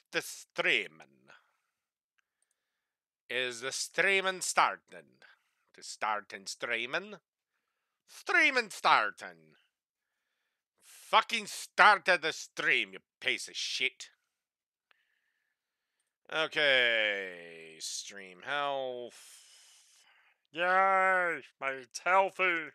the streamin'? Is the streamin' startin'? The startin' streamin'? Streamin' startin'. Fucking started the stream, you piece of shit. Okay, stream health. Yay, it's healthy.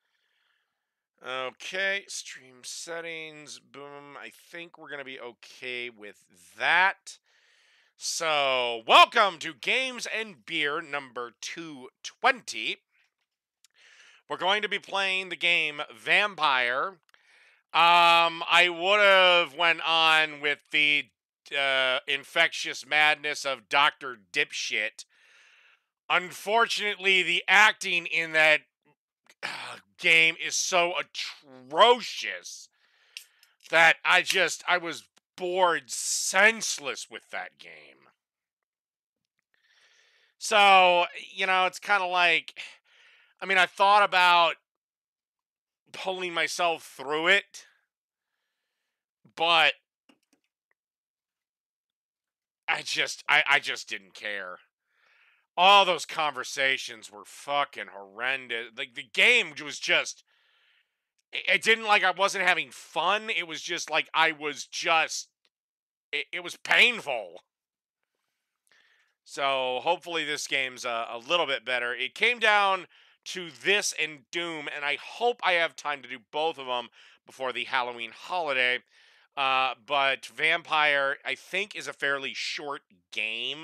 Okay, stream settings, boom. I think we're going to be okay with that. So, welcome to Games and Beer number 220. We're going to be playing the game Vampire. I would have went on with the infectious madness of Dr. Dipshit. Unfortunately, the acting in that game is so atrocious that I was bored senseless with that game. So, it's kind of like, I thought about pulling myself through it, but I just didn't care. All those conversations were fucking horrendous. Like, the game was just, it didn't, like, I wasn't having fun. It was just like I was just, it was painful. So hopefully this game's a little bit better. It came down to this and Doom, and I hope I have time to do both of them before the Halloween holiday. But Vampire, I think, is a fairly short game.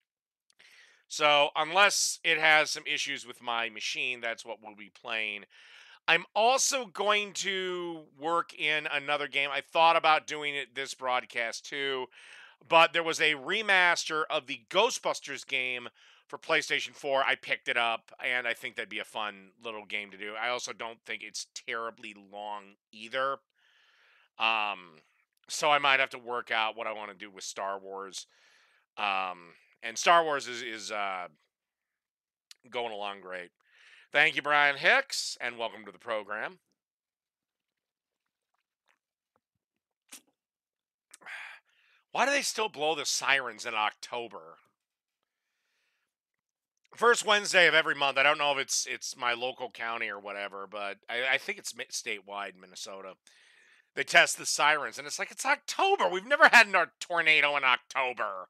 So unless it has some issues with my machine, that's what we'll be playing. I'm also going to work in another game. I thought about doing it this broadcast too, but there was a remaster of the Ghostbusters game for PlayStation 4. I picked it up, and I think that'd be a fun little game to do. I also don't think it's terribly long either. So I might have to work out what I want to do with Star Wars. And Star Wars is going along great. Thank you, Brian Hicks, and welcome to the program. Why do they still blow the sirens in October? First Wednesday of every month. I don't know if it's my local county or whatever, but I think it's statewide in Minnesota. They test the sirens, and it's like, it's October. We've never had a tornado in October.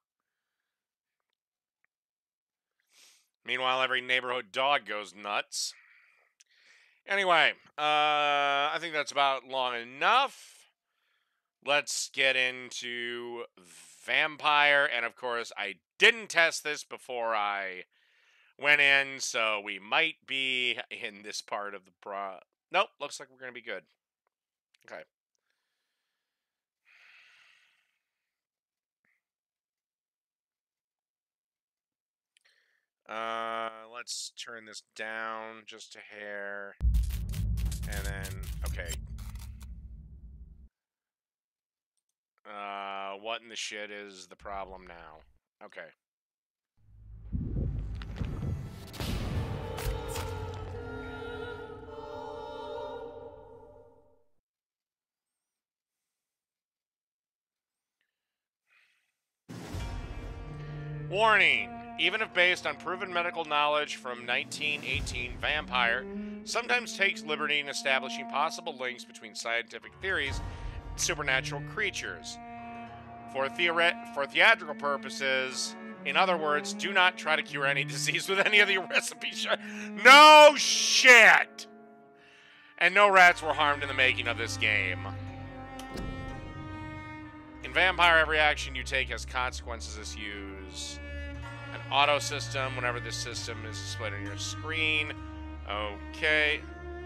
Meanwhile, every neighborhood dog goes nuts. Anyway, I think that's about long enough. Let's get into Vampire. And of course, I didn't test this before I went in, so we might be in this part of the Nope, looks like we're going to be good. Okay. Let's turn this down just a hair. And then, okay. What in the shit is the problem now? Okay. Warning! Even if based on proven medical knowledge from 1918, Vampire sometimes takes liberty in establishing possible links between scientific theories and supernatural creatures. For theatrical purposes, in other words, do not try to cure any disease with any of the recipes. No shit! And no rats were harmed in the making of this game. In Vampire, every action you take has consequences as you use an auto system whenever this system is displayed on your screen. Okay.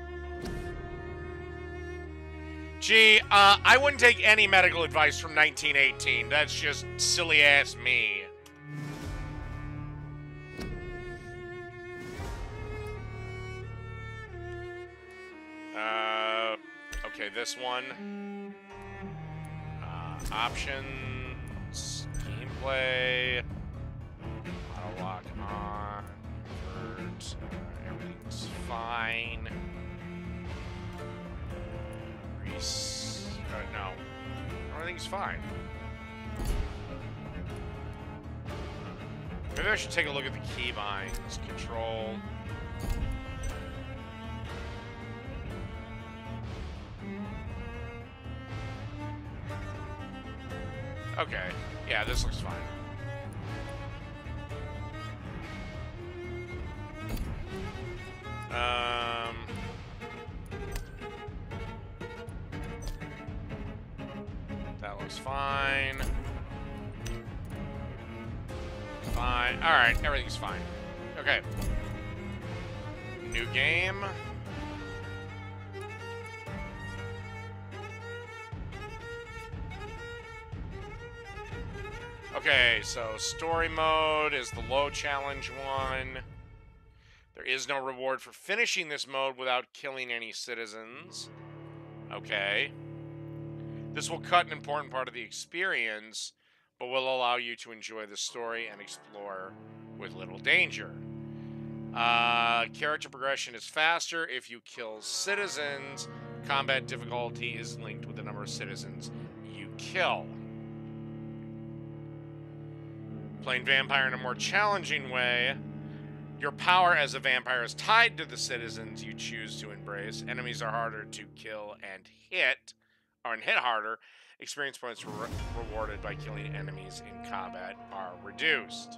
Gee, I wouldn't take any medical advice from 1918. That's just silly-ass me. Okay, this one. Options, gameplay, auto lock on, convert, everything's fine. No, everything's fine. I should take a look at the keybinds. Control. Okay. Yeah, this looks fine. That looks fine. Fine. Alright, everything's fine. Okay. New game. Okay, so story mode is the low challenge one. There is no reward for finishing this mode without killing any citizens. Okay. This will cut an important part of the experience, but will allow you to enjoy the story and explore with little danger. Character progression is faster if you kill citizens. Combat difficulty is linked with the number of citizens you kill. Playing vampire in a more challenging way. Your power as a vampire is tied to the citizens you choose to embrace. Enemies are harder to kill and hit harder. Experience points rewarded by killing enemies in combat are reduced.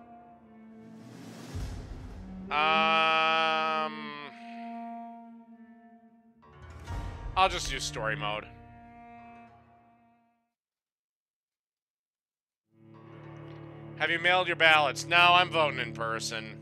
I'll just do story mode. Have you mailed your ballots? No, I'm voting in person.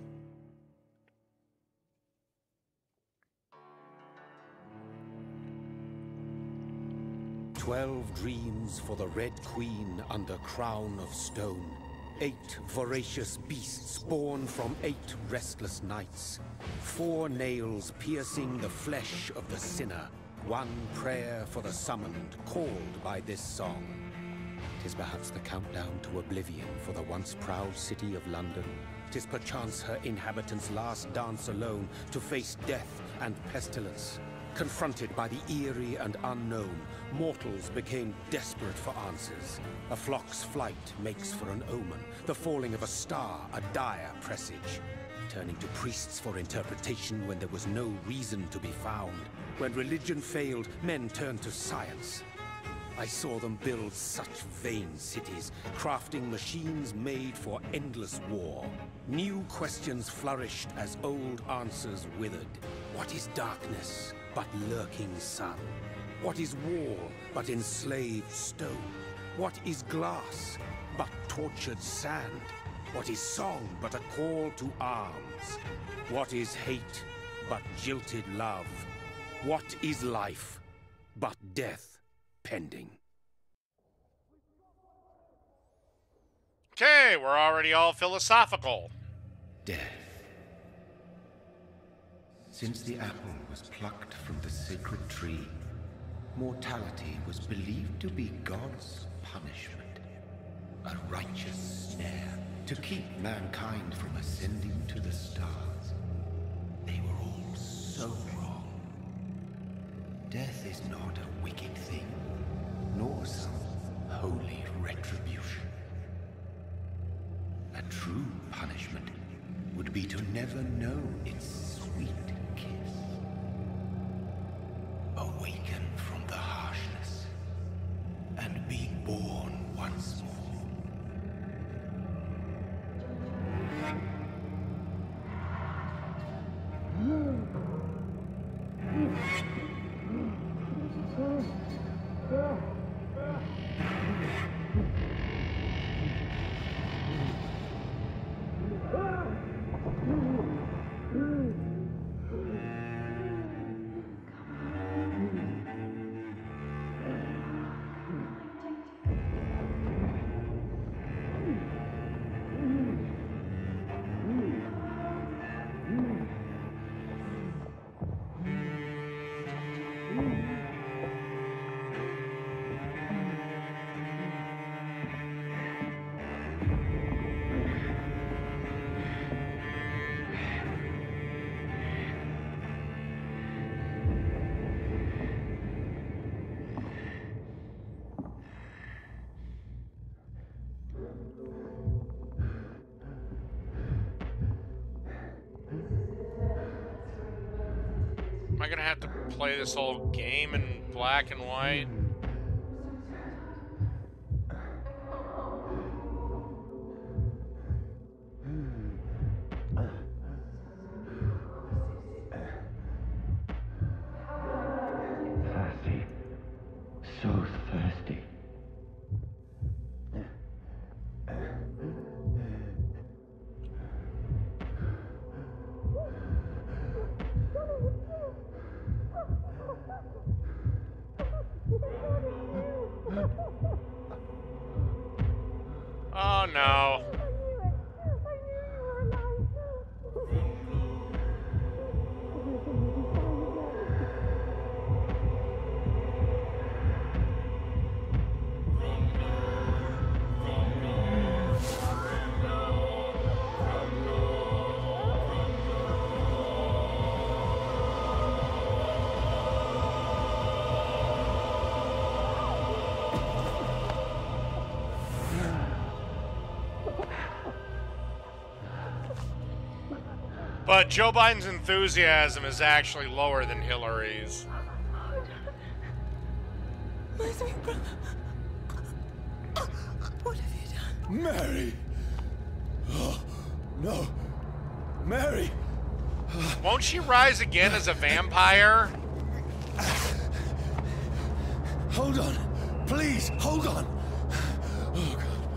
"12 dreams for the Red Queen under crown of stone. 8 voracious beasts born from 8 restless nights. 4 nails piercing the flesh of the sinner. 1 prayer for the summoned, called by this song. 'Tis perhaps the countdown to oblivion for the once proud city of London. 'Tis perchance her inhabitants' last dance alone to face death and pestilence. Confronted by the eerie and unknown, mortals became desperate for answers. A flock's flight makes for an omen, the falling of a star a dire presage. Turning to priests for interpretation when there was no reason to be found. When religion failed, men turned to science. I saw them build such vain cities, crafting machines made for endless war. New questions flourished as old answers withered. What is darkness but lurking sun? What is wall but enslaved stone? What is glass but tortured sand? What is song but a call to arms? What is hate but jilted love? What is life but death pending? Okay, we're already all philosophical. Death. Since the apple was plucked from the sacred tree, mortality was believed to be God's punishment. A righteous snare to keep mankind from ascending to the stars. They were all so wrong. Death is not a wicked thing, nor some holy retribution. A true punishment would be to never know its sweet kiss. Awaken from the harshness and be born once more. Am I gonna have to play this whole game in black and white? Thirsty. So thirsty. Oh no. But Joe Biden's enthusiasm is actually lower than Hillary's. My sweet brother. What have you done? Mary! Oh, no. Mary! Won't she rise again as a vampire? Hold on. Please, hold on. Oh,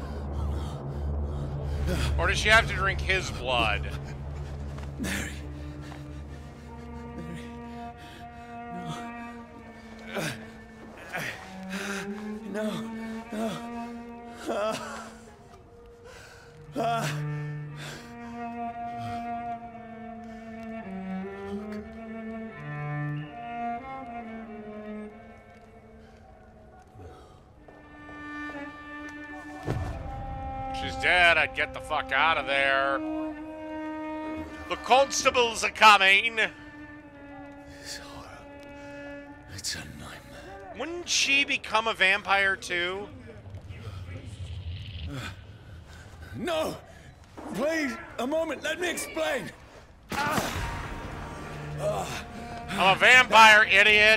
God. Or does she have to drink his blood? Mary. Mary. No. No. She's dead. I'd get the fuck out of there. The constables are coming. This horror. It's a nightmare. Wouldn't she become a vampire too? No! Please, a moment, let me explain! I'm a vampire, idiot!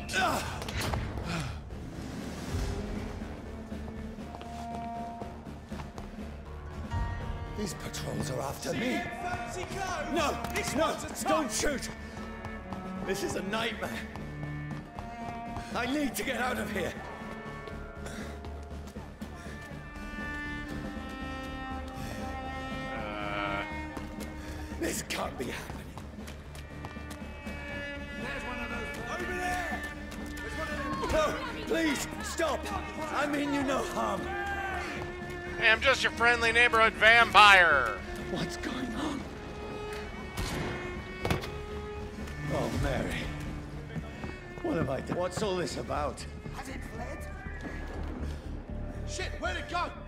These patrols are after me. No! No! Don't shoot! This is a nightmare. I need to get out of here. This can't be happening. There's one of those. Over there! There's one of them. No! Please, stop! I mean you no harm. Hey, I'm just your friendly neighborhood vampire. What's going on? Oh, Mary. What have I done? What's all this about? Has it fled? Shit, where'd it go?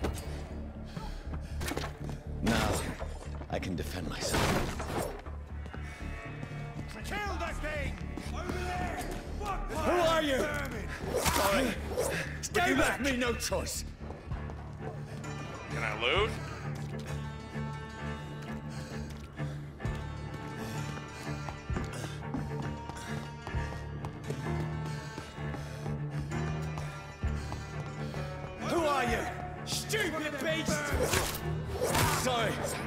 Now, I can defend myself. Kill that thing! Over there! Fuck! Who are you? Sorry. Stay you left me no choice. Can I loot? Who are you? Stupid beast! Sorry.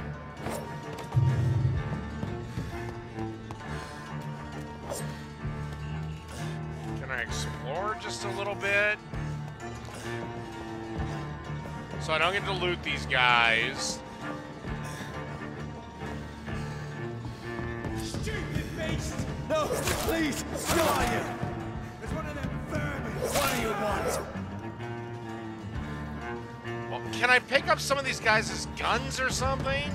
Can I explore just a little bit? So I don't get to loot these guys. Stupid beast! No, please, who are you? There's one of them vermin! What do you want? Well, can I pick up some of these guys' guns or something?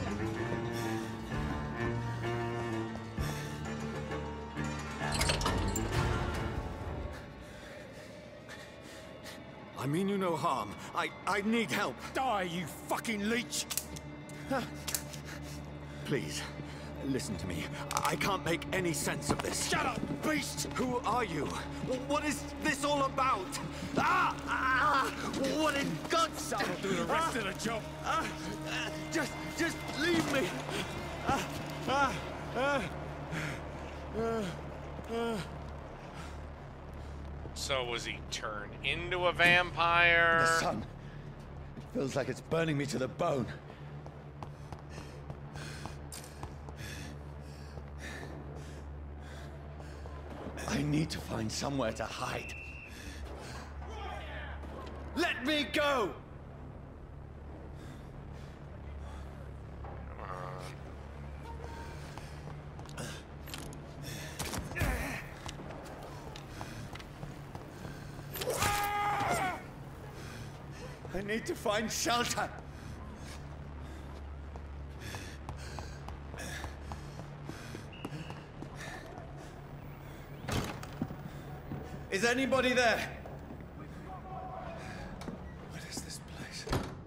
I mean you no harm. I need help. Die, you fucking leech! Please, listen to me. I can't make any sense of this. Shut up, beast! Who are you? What is this all about? What in God's That'll do the rest of the job. Just leave me. So was he turned into a vampire? The sun. It feels like it's burning me to the bone. I need to find somewhere to hide. Let me go! Come on. I need to find shelter. Is anybody there? What is this place?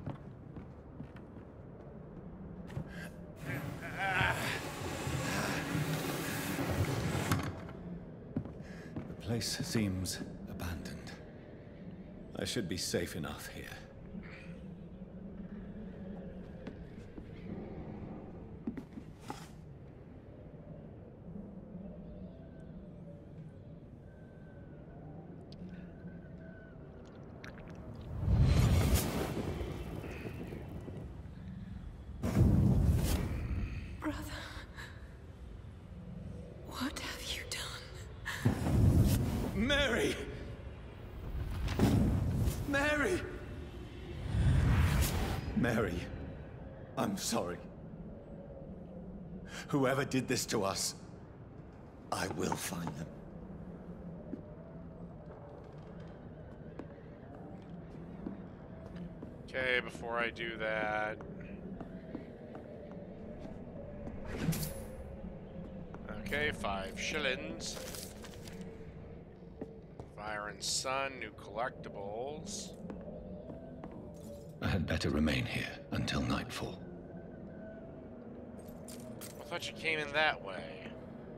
The place seems abandoned. I should be safe enough here. What have you done? Mary! Mary! Mary, I'm sorry. Whoever did this to us, I will find them. Okay, before I do that... Okay, 5 shillings. Fire and Sun, new collectibles. I had better remain here until nightfall. I thought you came in that way.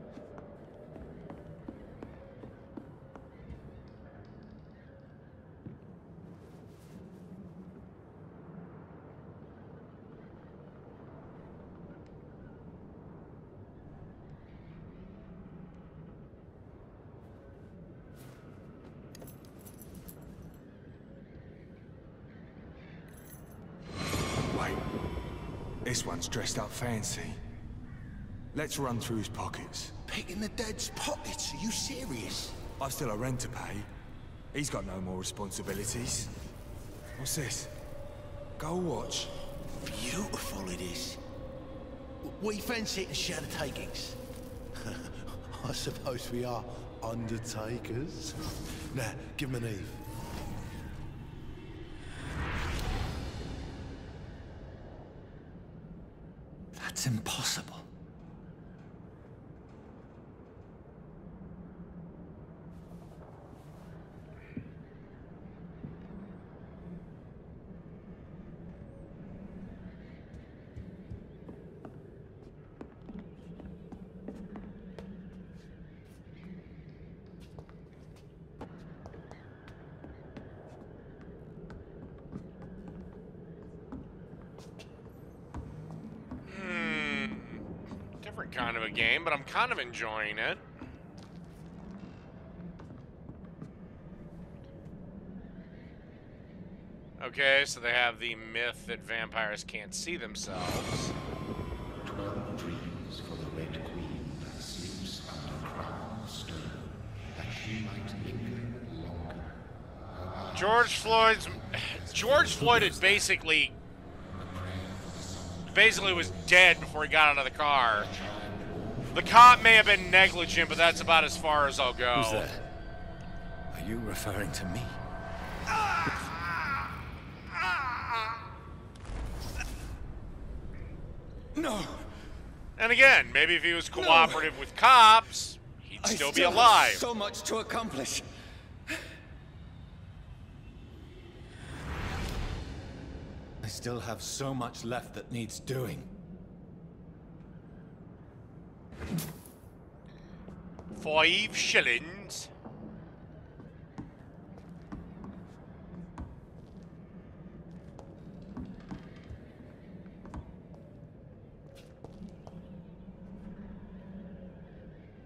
This one's dressed up fancy. Let's run through his pockets. Picking the dead's pockets? Are you serious? I've still a rent to pay. He's got no more responsibilities. What's this? Gold watch. Beautiful it is. We fancy it and share the takings. I suppose we are undertakers. Now, give him an Eve. That's impossible. Different kind of a game, but I'm kind of enjoying it. Okay, so they have the myth that vampires can't see themselves. 12 dreams for the Red Queen that sleeps under crown of stone, that she might linger longer. George Floyd is basically was dead before he got out of the car. The cop may have been negligent, but that's about as far as I'll go. Who's that? Are you referring to me? No! And again, maybe if he was cooperative with cops, he'd still be alive. Have so much to accomplish. I still have so much left that needs doing. 5 shillings.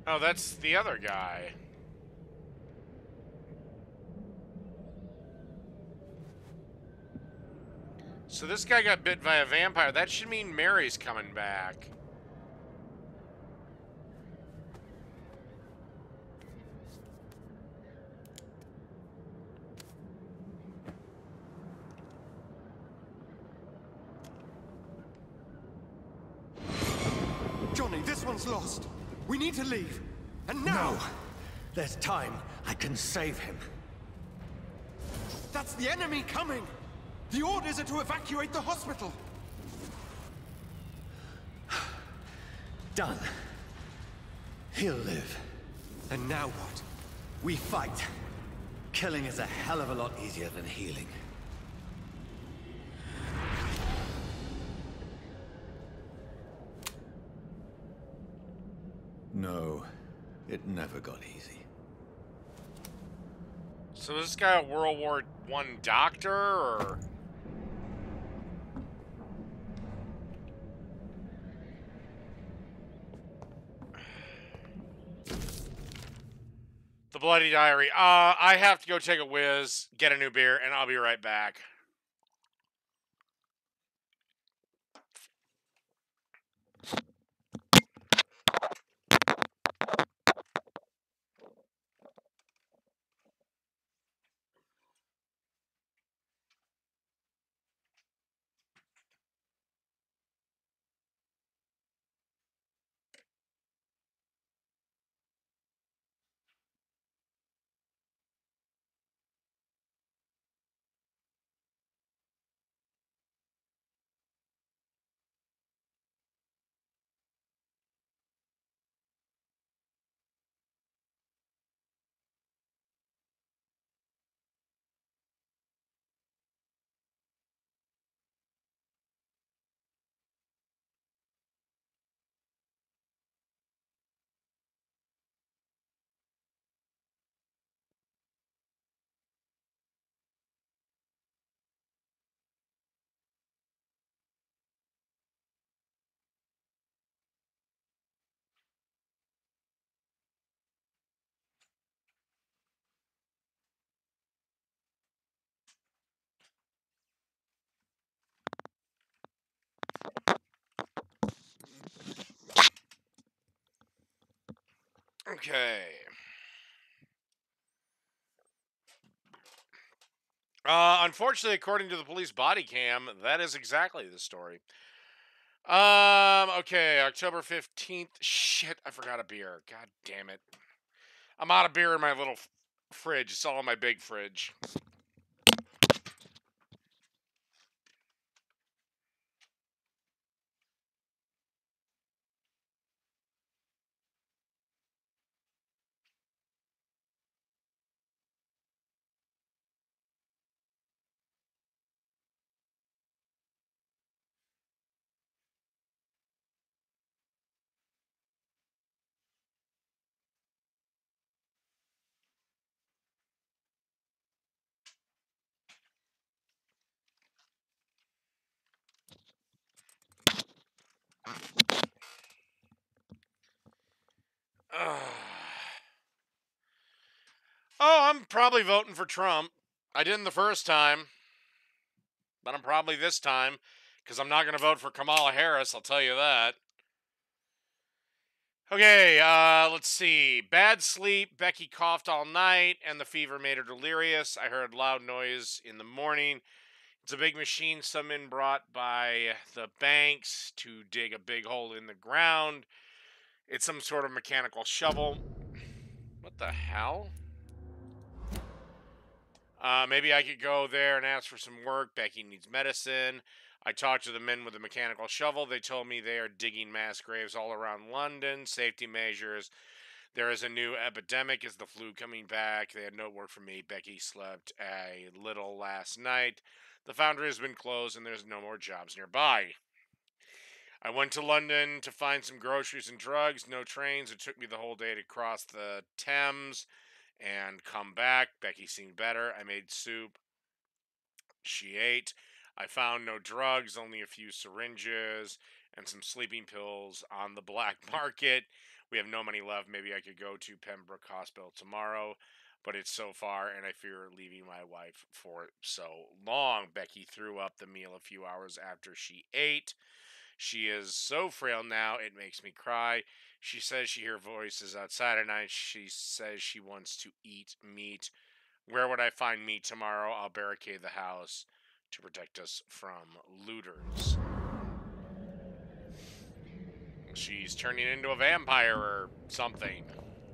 Oh, that's the other guy. So this guy got bit by a vampire. That should mean Mary's coming back. Johnny, this one's lost. We need to leave. And now! No. There's time. I can save him. That's the enemy coming! The orders are to evacuate the hospital! Done. He'll live. And now what? We fight. Killing is a hell of a lot easier than healing. No, it never got easy. So is this guy a World War I doctor, or...? The Bloody Diary. I have to go take a whiz, get a new beer, and I'll be right back. Okay. Unfortunately, according to the police body cam, that is exactly the story. Okay, October 15th. Shit, I forgot a beer. God damn it. I'm out of beer in my little fridge. It's all in my big fridge. Oh, I'm probably voting for Trump. I didn't the first time, but I'm probably this time, because I'm not going to vote for Kamala Harris, I'll tell you that. Okay, let's see. Bad sleep, Becky coughed all night, and the fever made her delirious. I heard loud noise in the morning. It's a big machine some men brought by the banks to dig a big hole in the ground. It's some sort of mechanical shovel. What the hell? Maybe I could go there and ask for some work. Becky needs medicine. I talked to the men with the mechanical shovel. They told me they are digging mass graves all around London. Safety measures. There is a new epidemic. Is the flu coming back? They had no word for me. Becky slept a little last night. The foundry has been closed and there's no more jobs nearby. I went to London to find some groceries and drugs. No trains. It took me the whole day to cross the Thames and come back. Becky seemed better. I made soup. She ate. I found no drugs, only a few syringes and some sleeping pills on the black market. We have no money left. Maybe I could go to Pembroke Hospital tomorrow, but it's so far, and I fear leaving my wife for so long. Becky threw up the meal a few hours after she ate. She is so frail now, it makes me cry. She says she hears voices outside at night. She says she wants to eat meat. Where would I find meat tomorrow? I'll barricade the house to protect us from looters. She's turning into a vampire or something.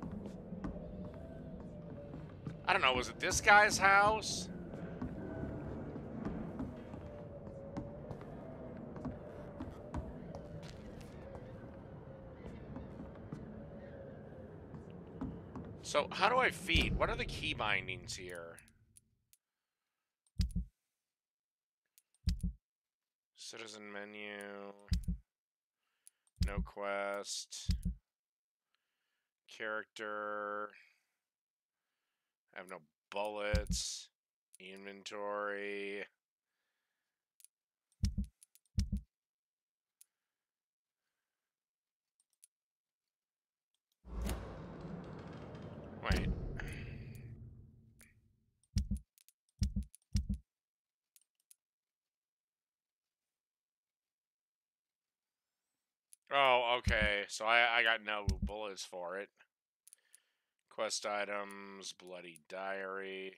I don't know, was it this guy's house? So, how do I feed? What are the key bindings here? Citizen menu. No quest. Character. I have no bullets. Inventory. Wait. Oh, okay. So I got no bullets for it. Quest items, bloody diary.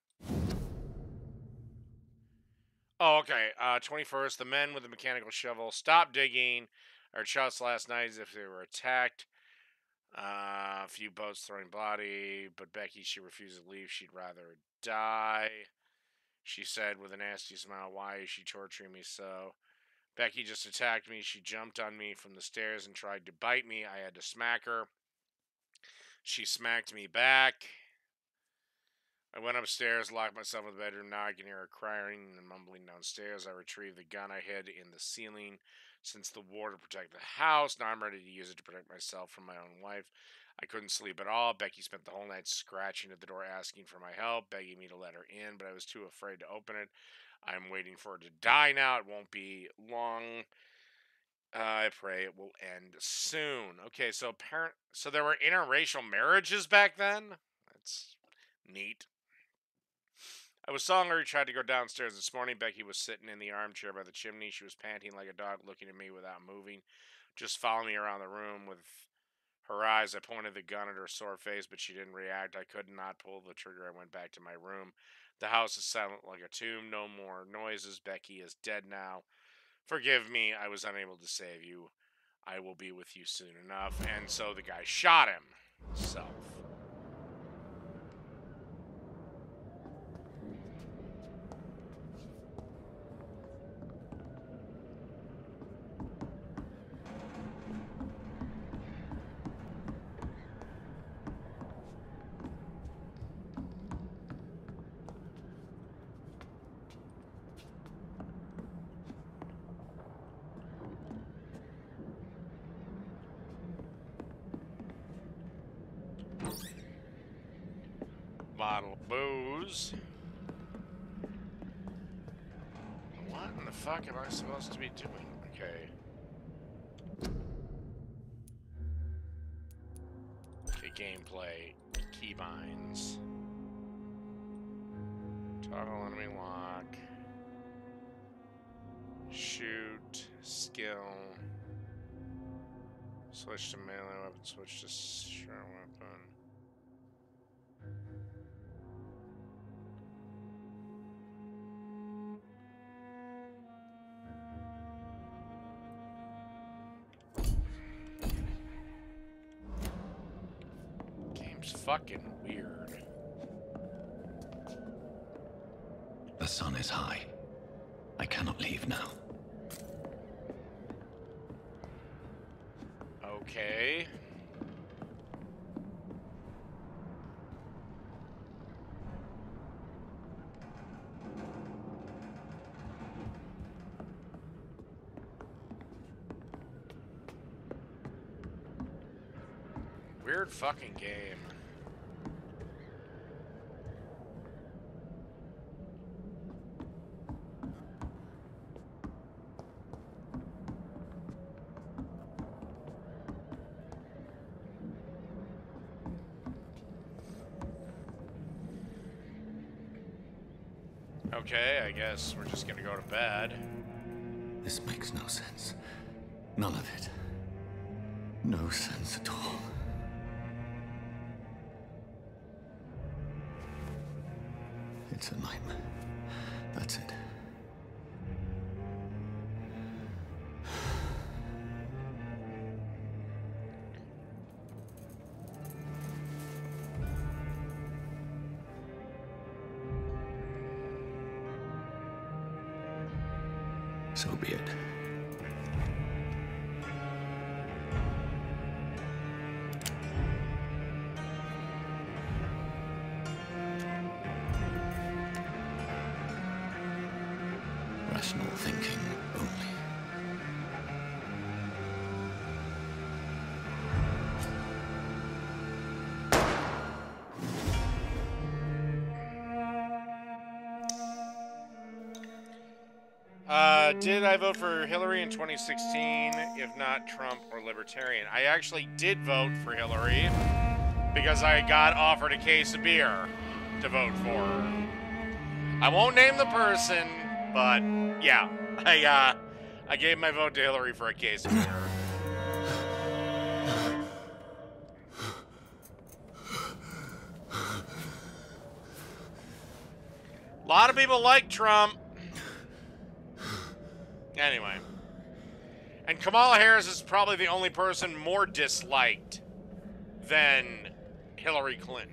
Oh, okay. 21st, the men with the mechanical shovel stopped digging. Our shots last night as if they were attacked. A few boats throwing body, but Becky, she refuses to leave. She'd rather die. She said with a nasty smile, why is she torturing me so? Becky just attacked me. She jumped on me from the stairs and tried to bite me. I had to smack her. She smacked me back. I went upstairs, locked myself in the bedroom. Now I can hear her crying and mumbling downstairs. I retrieved the gun I hid in the ceiling since the war to protect the house. Now I'm ready to use it to protect myself from my own wife. I couldn't sleep at all. Becky spent the whole night scratching at the door, asking for my help, begging me to let her in, but I was too afraid to open it. I'm waiting for her to die now. It won't be long. I pray it will end soon. Okay, so there were interracial marriages back then? That's neat. I was so hungry, tried to go downstairs this morning. Becky was sitting in the armchair by the chimney. She was panting like a dog, looking at me without moving, just following me around the room with her eyes. I pointed the gun at her sore face, but she didn't react. I could not pull the trigger. I went back to my room. The house is silent like a tomb. No more noises. Becky is dead now. Forgive me. I was unable to save you. I will be with you soon enough. And so the guy shot himself. Bottle of booze. What in the fuck am I supposed to be doing? Okay. Okay, gameplay. Keybinds. Toggle enemy lock. Shoot. Skill. Switch to melee weapon. Switch to short weapon. Game's fucking weird. The sun is high. I cannot leave now. Okay. Weird fucking game. Okay, I guess we're just gonna go to bed. This makes no sense. None of it. No sense at all. It's a nightmare. That's it. So be it. Rational thinking only. Did I vote for Hillary in 2016? If not, Trump or Libertarian? I actually did vote for Hillary because I got offered a case of beer to vote for her. I won't name the person, but yeah, I gave my vote to Hillary for a case of beer. A lot of people like Trump. Anyway. And Kamala Harris is probably the only person more disliked than Hillary Clinton.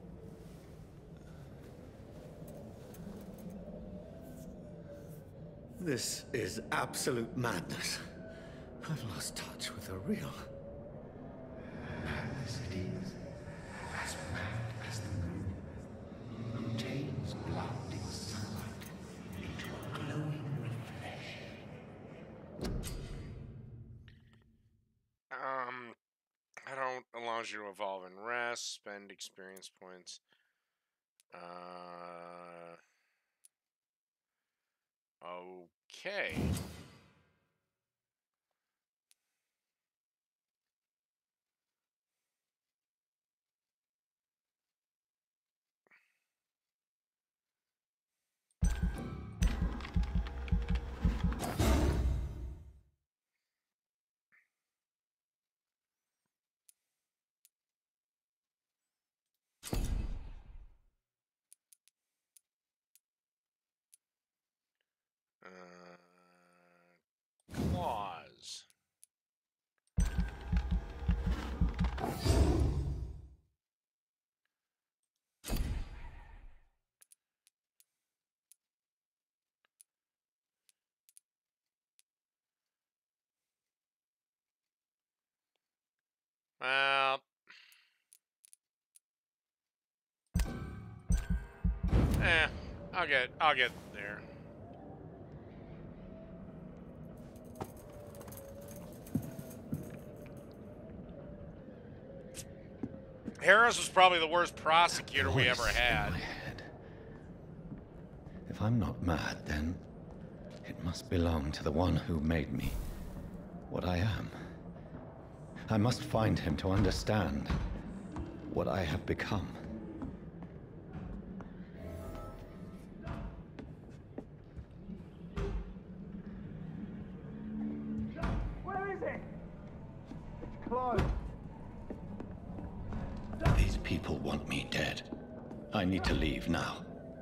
This is absolute madness. I've lost touch with the real. Madness it is, as mad as the moon, who tames blinding sunlight into a glowing reflection. I don't allows you to evolve and rest, spend experience points. Okay. Claws. Well, I'll get there. Harris was probably the worst prosecutor we ever had. In my head. If I'm not mad, then it must belong to the one who made me what I am. I must find him to understand what I have become. Where is it? It's closed. These people want me dead. I need to leave now.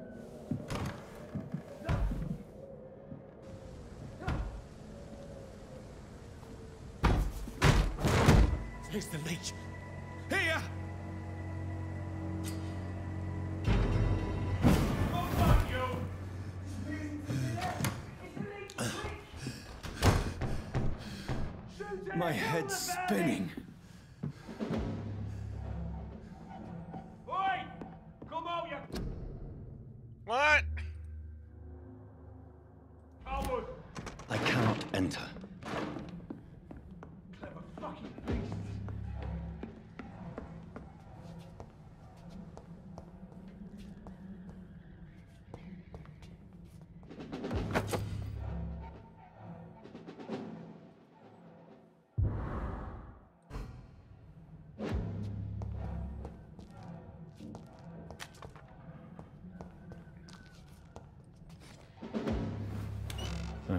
Here's the leech. Here! My head's spinning. Oi! Come out, you What? coward! I cannot enter. Clever fucking beast.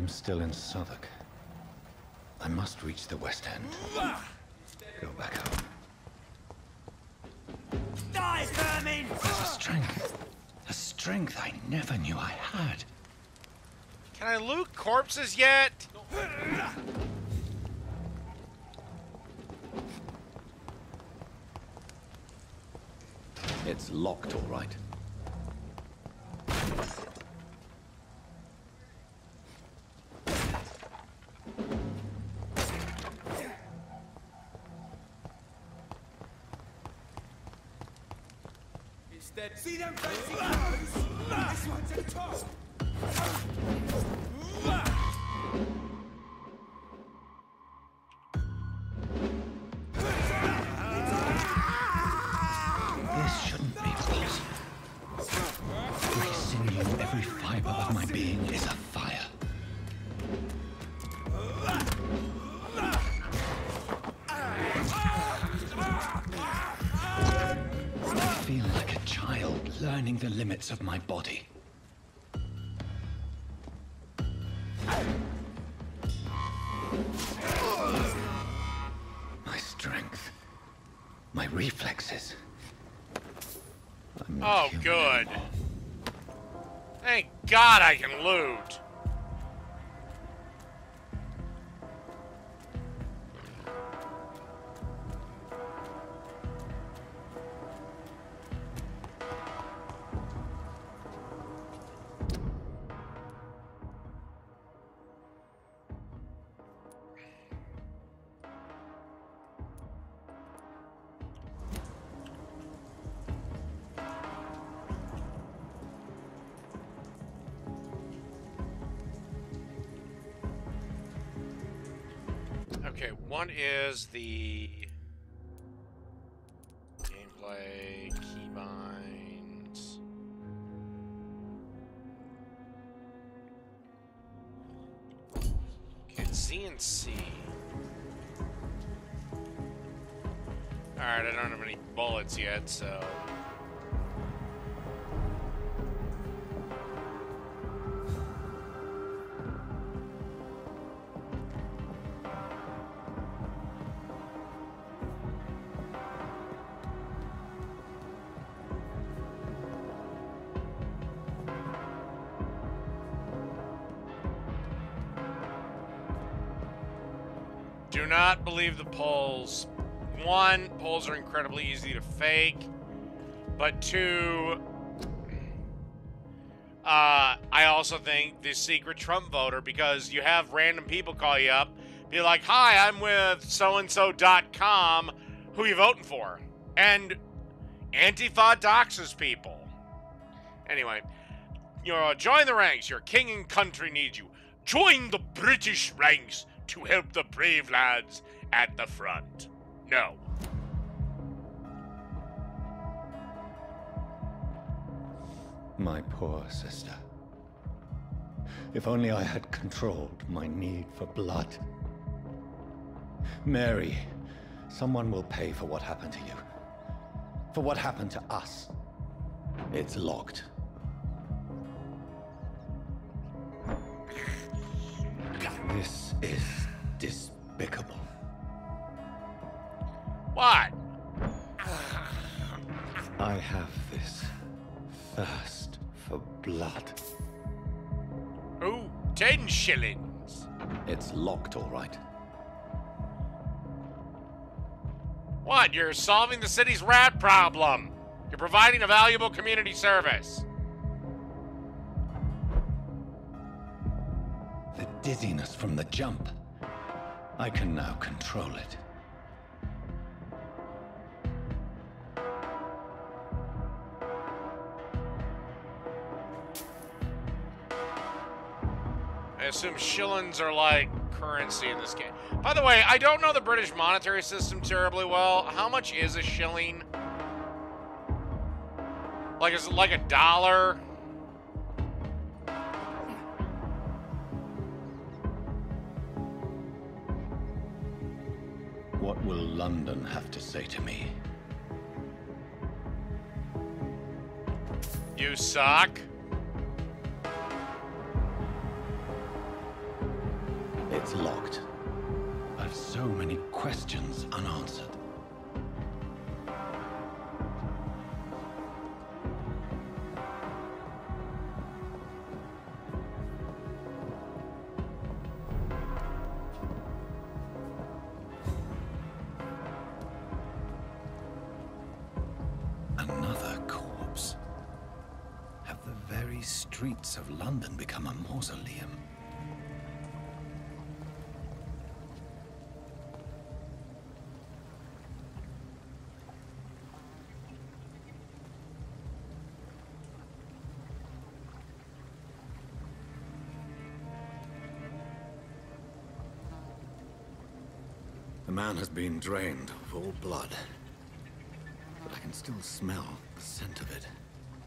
I'm still in Southwark. I must reach the West End. Go back home. Die, vermin! A strength I never knew I had. Can I loot corpses yet? It's locked, all right. See them fancy clothes? This one's a top! This shouldn't be possible. Every sinew, every fiber of my being is afire. I feel like a child learning the limits of my body. My strength, my reflexes. I'm not Oh, human good. anymore. Thank God I can loot. Okay, one is the gameplay keybinds. Okay, it's Z and C. Alright, I don't have any bullets yet, so... Do not believe the polls. One, polls are incredibly easy to fake. But two, I also think the secret Trump voter, because you have random people call you up, be like, hi, I'm with so-and-so.com. Who you voting for? And Antifa doxes people. Anyway, join the ranks. Your king and country need you. Join the British ranks to help the brave lads at the front. No. My poor sister. If only I had controlled my need for blood. Mary, someone will pay for what happened to you. For what happened to us. It's locked. This is despicable. What? I have this thirst for blood. Ooh, 10 shillings. It's locked, all right. What? You're solving the city's rat problem. You're providing a valuable community service. The dizziness from the jump. I can now control it. I assume shillings are like currency in this game. By the way, I don't know the British monetary system terribly well. How much is a shilling? Like, is it like a dollar? What will London have to say to me? You suck. It's locked. I've so many questions unanswered. Another corpse. Have the very streets of London become a mausoleum? The man has been drained of all blood, but I can still smell the scent of it.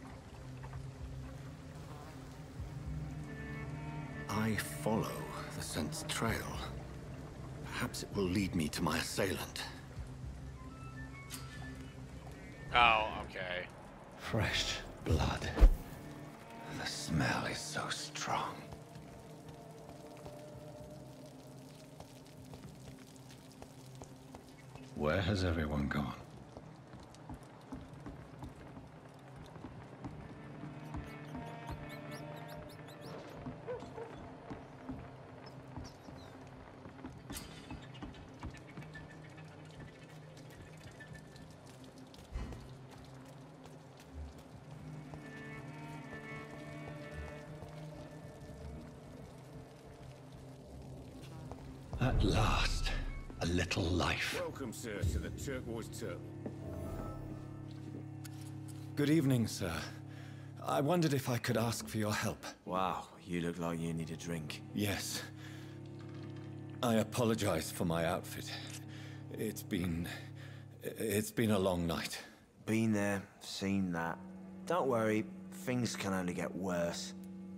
I follow the scent's trail. Perhaps it will lead me to my assailant. Oh, okay. Fresh blood. The smell is so strong. Where has everyone gone? At last, a little life. Welcome, sir, to the Turquoise Turtle. Good evening, sir. I wondered if I could ask for your help. Wow, you look like you need a drink. Yes. I apologize for my outfit. It's been a long night. Been there, seen that. Don't worry, things can only get worse.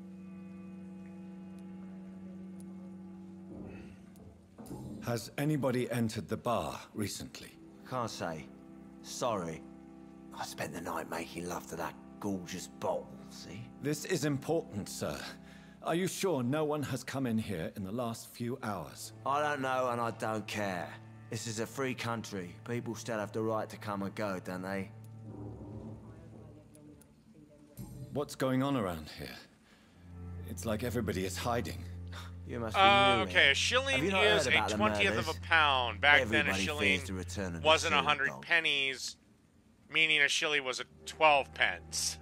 Has anybody entered the bar recently? Can't say. Sorry. I spent the night making love to that gorgeous bottle, see? This is important, sir. Are you sure no one has come in here in the last few hours? I don't know and I don't care. This is a free country. People still have the right to come and go, don't they? What's going on around here? It's like everybody is hiding. You must be new Okay, here. a shilling Have you not is heard a about the 20th of murders? a pound. Back then, a Everybody shilling fears the return of the wasn't sewer 100 dog. pennies, meaning a shilling was a 12 pence.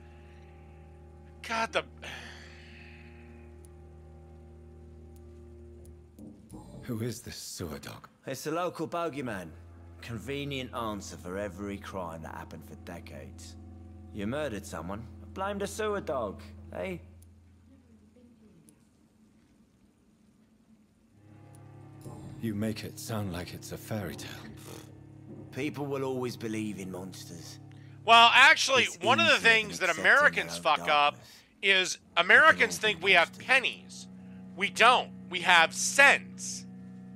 God, the... Who is this sewer dog? It's the local bogeyman. Convenient answer for every crime that happened for decades. You murdered someone, blamed a sewer dog, eh? You make it sound like it's a fairy tale. People will always believe in monsters. Well, actually, It's one of the easier than things that accepting Americans their own fuck up darkness. is Americans think we have pennies. We don't. We have cents.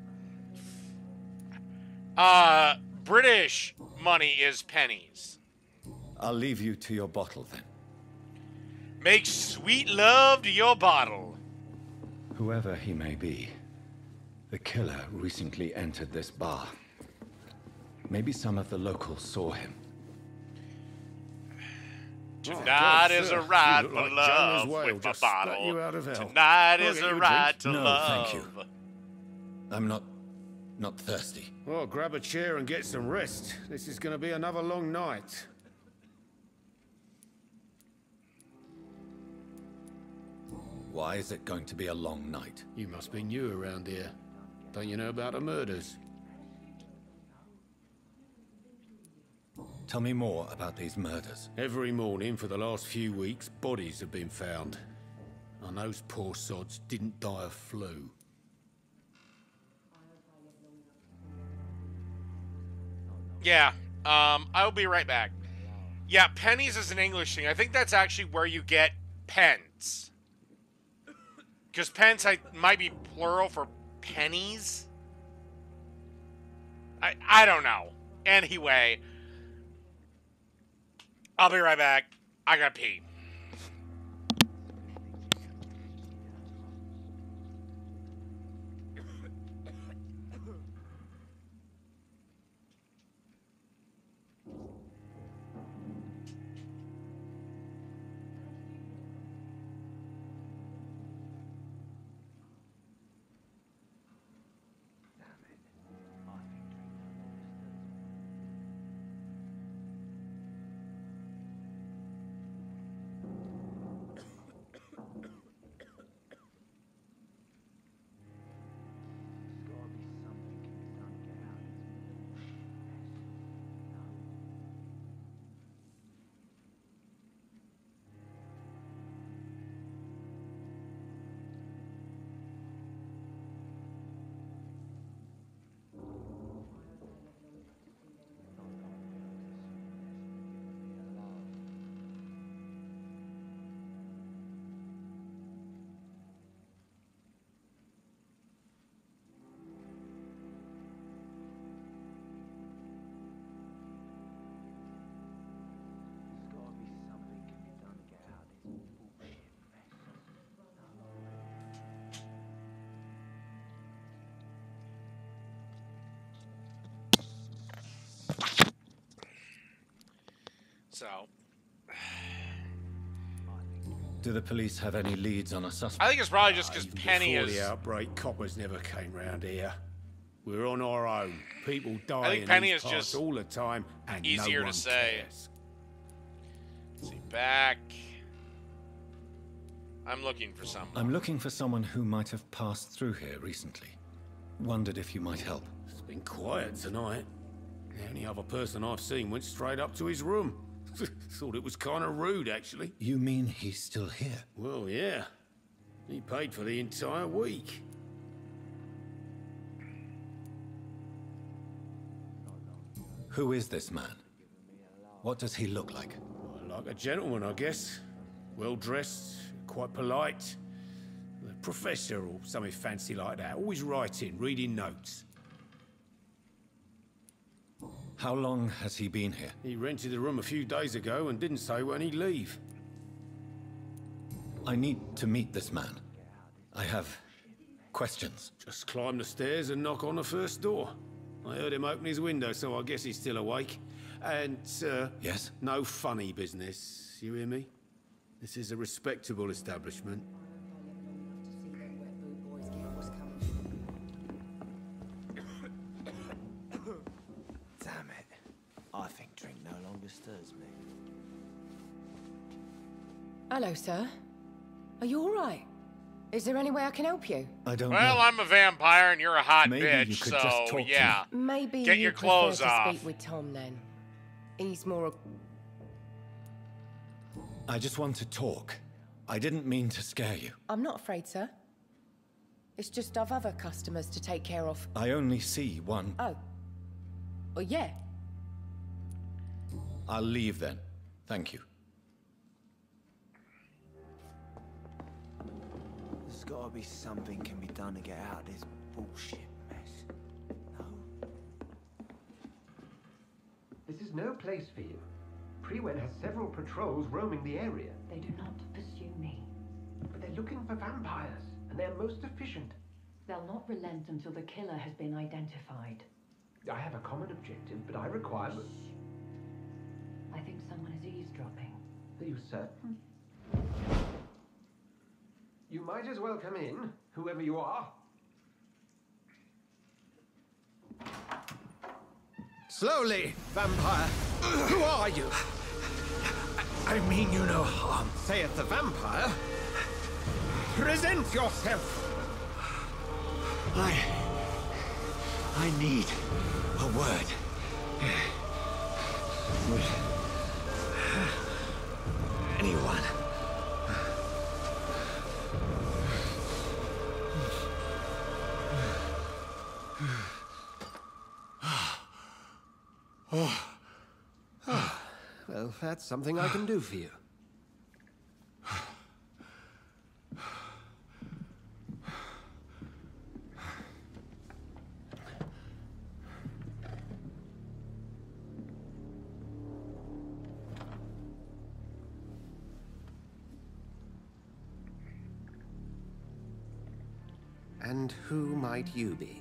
British money is pennies. I'll leave you to your bottle then. Make sweet love to your bottle. Whoever he may be, the killer recently entered this bar. Maybe some of the locals saw him. Tonight is a ride You for look like love Jonah's whale with my just spat bottle. you out of hell. Tonight I'll is get a you a ride drink. to No, love. thank you. I'm not thirsty. Well, grab a chair and get some rest. This is going to be another long night. Why is it going to be a long night? You must be new around here. Don't you know about the murders? Tell me more about these murders. Every morning for the last few weeks, bodies have been found. And those poor sods didn't die of flu. Yeah, I'll be right back. Yeah, pennies is an English thing. I think that's actually where you get pence. Because pence might be plural for pennies? I don't know. Anyway, I'll be right back. I gotta pee. So, Do the police have any leads on a suspect? I think it's probably just because Even Penny before is. the outbreak, coppers never came round here. We're on our own. People die I think in Penny these is parts just all the time, and easier no one to say. cares. Let's see, back. I'm looking for someone. I'm looking for someone who might have passed through here recently. Wondered if you might help. It's been quiet tonight. The only other person I've seen went straight up to his room. Thought it was kind of rude, actually. You mean he's still here? Well, yeah. He paid for the entire week. Who is this man? What does he look like? Well, like a gentleman, I guess. Well-dressed, quite polite. A professor or something fancy like that. Always writing, reading notes. How long has he been here? He rented the room a few days ago and didn't say when he'd leave. I need to meet this man. I have questions. Just climb the stairs and knock on the first door. I heard him open his window, so I guess he's still awake. And, Yes? no funny business. You hear me? This is a respectable establishment. Damn it. I think drink no longer stirs me. Hello, sir. Are you all right? Is there any way I can help you? I don't Well, know. I'm a vampire and you're a hot Maybe bitch, you could so just talk to yeah. Maybe Get you your prefer clothes to off. speak with Tom then. He's more. I just want to talk. I didn't mean to scare you. I'm not afraid, sir. It's just I've other customers to take care of. I only see one. Oh. Well, yeah. I'll leave then. Thank you. There's gotta be something can be done to get out of this bullshit mess. No? This is no place for you. Prewen has several patrols roaming the area. They do not pursue me. But they're looking for vampires, and they're most efficient. They'll not relent until the killer has been identified. I have a common objective, but I require... I think someone is eavesdropping. Are you certain? You might as well come in, whoever you are. Slowly, vampire. Who are you? I mean you no harm. Saith the vampire. Present yourself. I need a word. Anyone. Well, that's something I can do for you. And who might you be?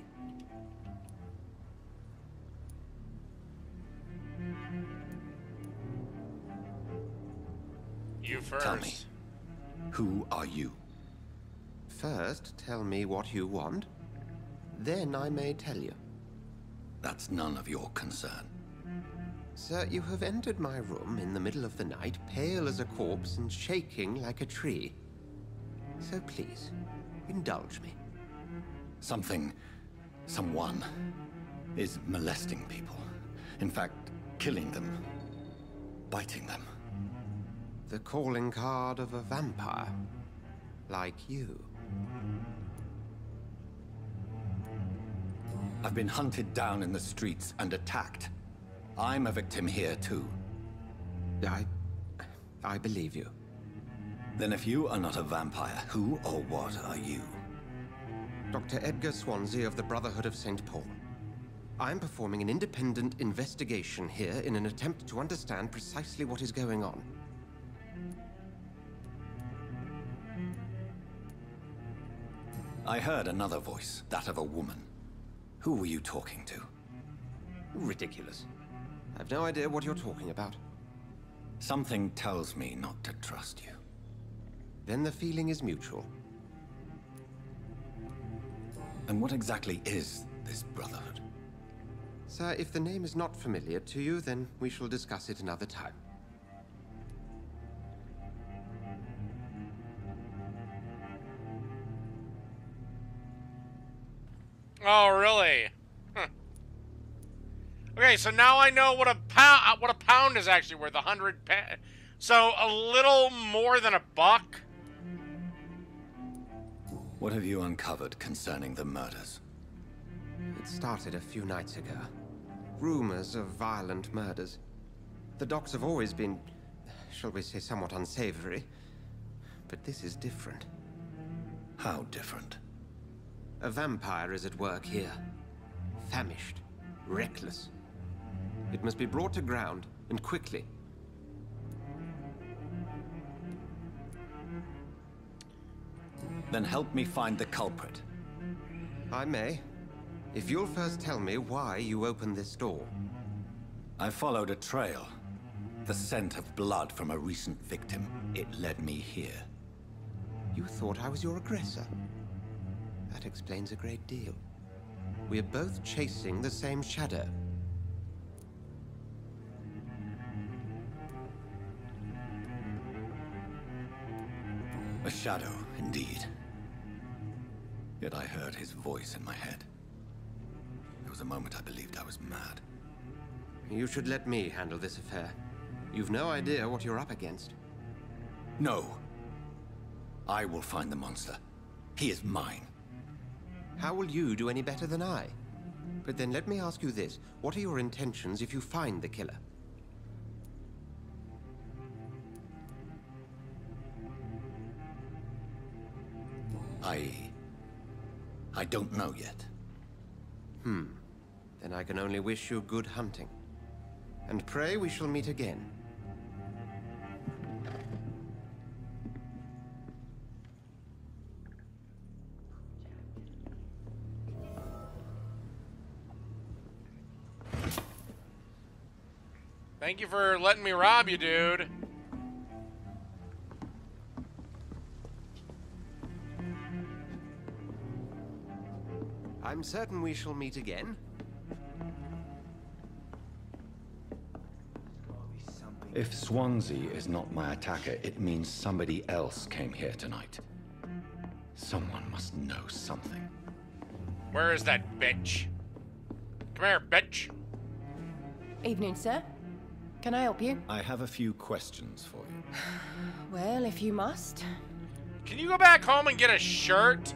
You first. Tell me. Who are you? First, tell me what you want. Then I may tell you. That's none of your concern. Sir, you have entered my room in the middle of the night, pale as a corpse and shaking like a tree. So please, indulge me. Someone is molesting people. In fact, killing them. Biting them. The calling card of a vampire. Like you. I've been hunted down in the streets and attacked. I'm a victim here, too. I believe you. Then if you are not a vampire, who or what are you? Dr. Edgar Swansea of the Brotherhood of St. Paul. I'm performing an independent investigation here in an attempt to understand precisely what is going on. I heard another voice, that of a woman. Who were you talking to? Ridiculous. I've no idea what you're talking about. Something tells me not to trust you. Then the feeling is mutual. And what exactly is this Brotherhood? Sir, if the name is not familiar to you, then we shall discuss it another time. Oh, really? Huh. Okay, so now I know what a pound is actually worth. 100 pounds. So a little more than $1. What have you uncovered concerning the murders? It started a few nights ago. Rumors of violent murders. The docks have always been, shall we say, somewhat unsavory. But this is different. How different? A vampire is at work here. Famished. Reckless. It must be brought to ground, and quickly. Then help me find the culprit. I may. If you'll first tell me why you opened this door. I followed a trail. The scent of blood from a recent victim. It led me here. You thought I was your aggressor? That explains a great deal. We're both chasing the same shadow. A shadow, indeed. Yet I heard his voice in my head. There was a moment I believed I was mad. You should let me handle this affair. You've no idea what you're up against. No. I will find the monster. He is mine. How will you do any better than I? But then let me ask you this. What are your intentions if you find the killer? I don't know yet. Then I can only wish you good hunting. And pray we shall meet again. Thank you for letting me rob you, dude. I'm certain we shall meet again. If Swansea is not my attacker, it means somebody else came here tonight. Someone must know something. Where is that bitch? Come here, bitch. Evening, sir. Can I help you? I have a few questions for you. Well, if you must. Can you go back home and get a shirt?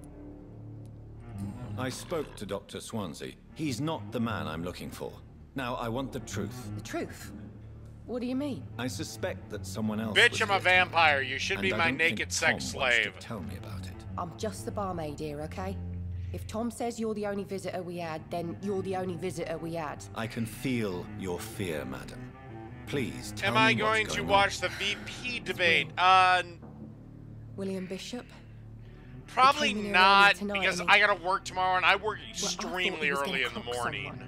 I spoke to Dr. Swansea. He's not the man I'm looking for. Now, I want the truth. The truth? What do you mean? I suspect that someone else Bitch, I'm a vampire. You should be and I my don't naked think sex Tom wants to slave. tell me about it. I'm just the barmaid here, okay? If Tom says you're the only visitor we had, then you're the only visitor we had. I can feel your fear, madam. Please tell Am me I what's going to on. watch the VP debate? William Bishop? Probably He came in here not, earlier tonight because and I gotta work tomorrow and I work I extremely thought he was early gonna in the cook morning. someone.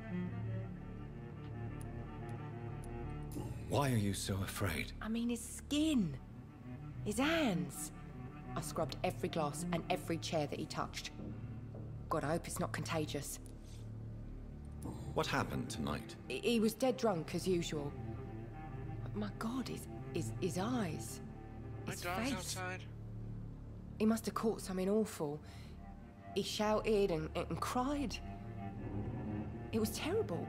Why are you so afraid? I mean, his skin. His hands. I scrubbed every glass and every chair that he touched. God, I hope it's not contagious. What happened tonight? He was dead drunk, as usual. But my God, his eyes. My His dog's face. outside. He must have caught something awful. He shouted and cried. It was terrible.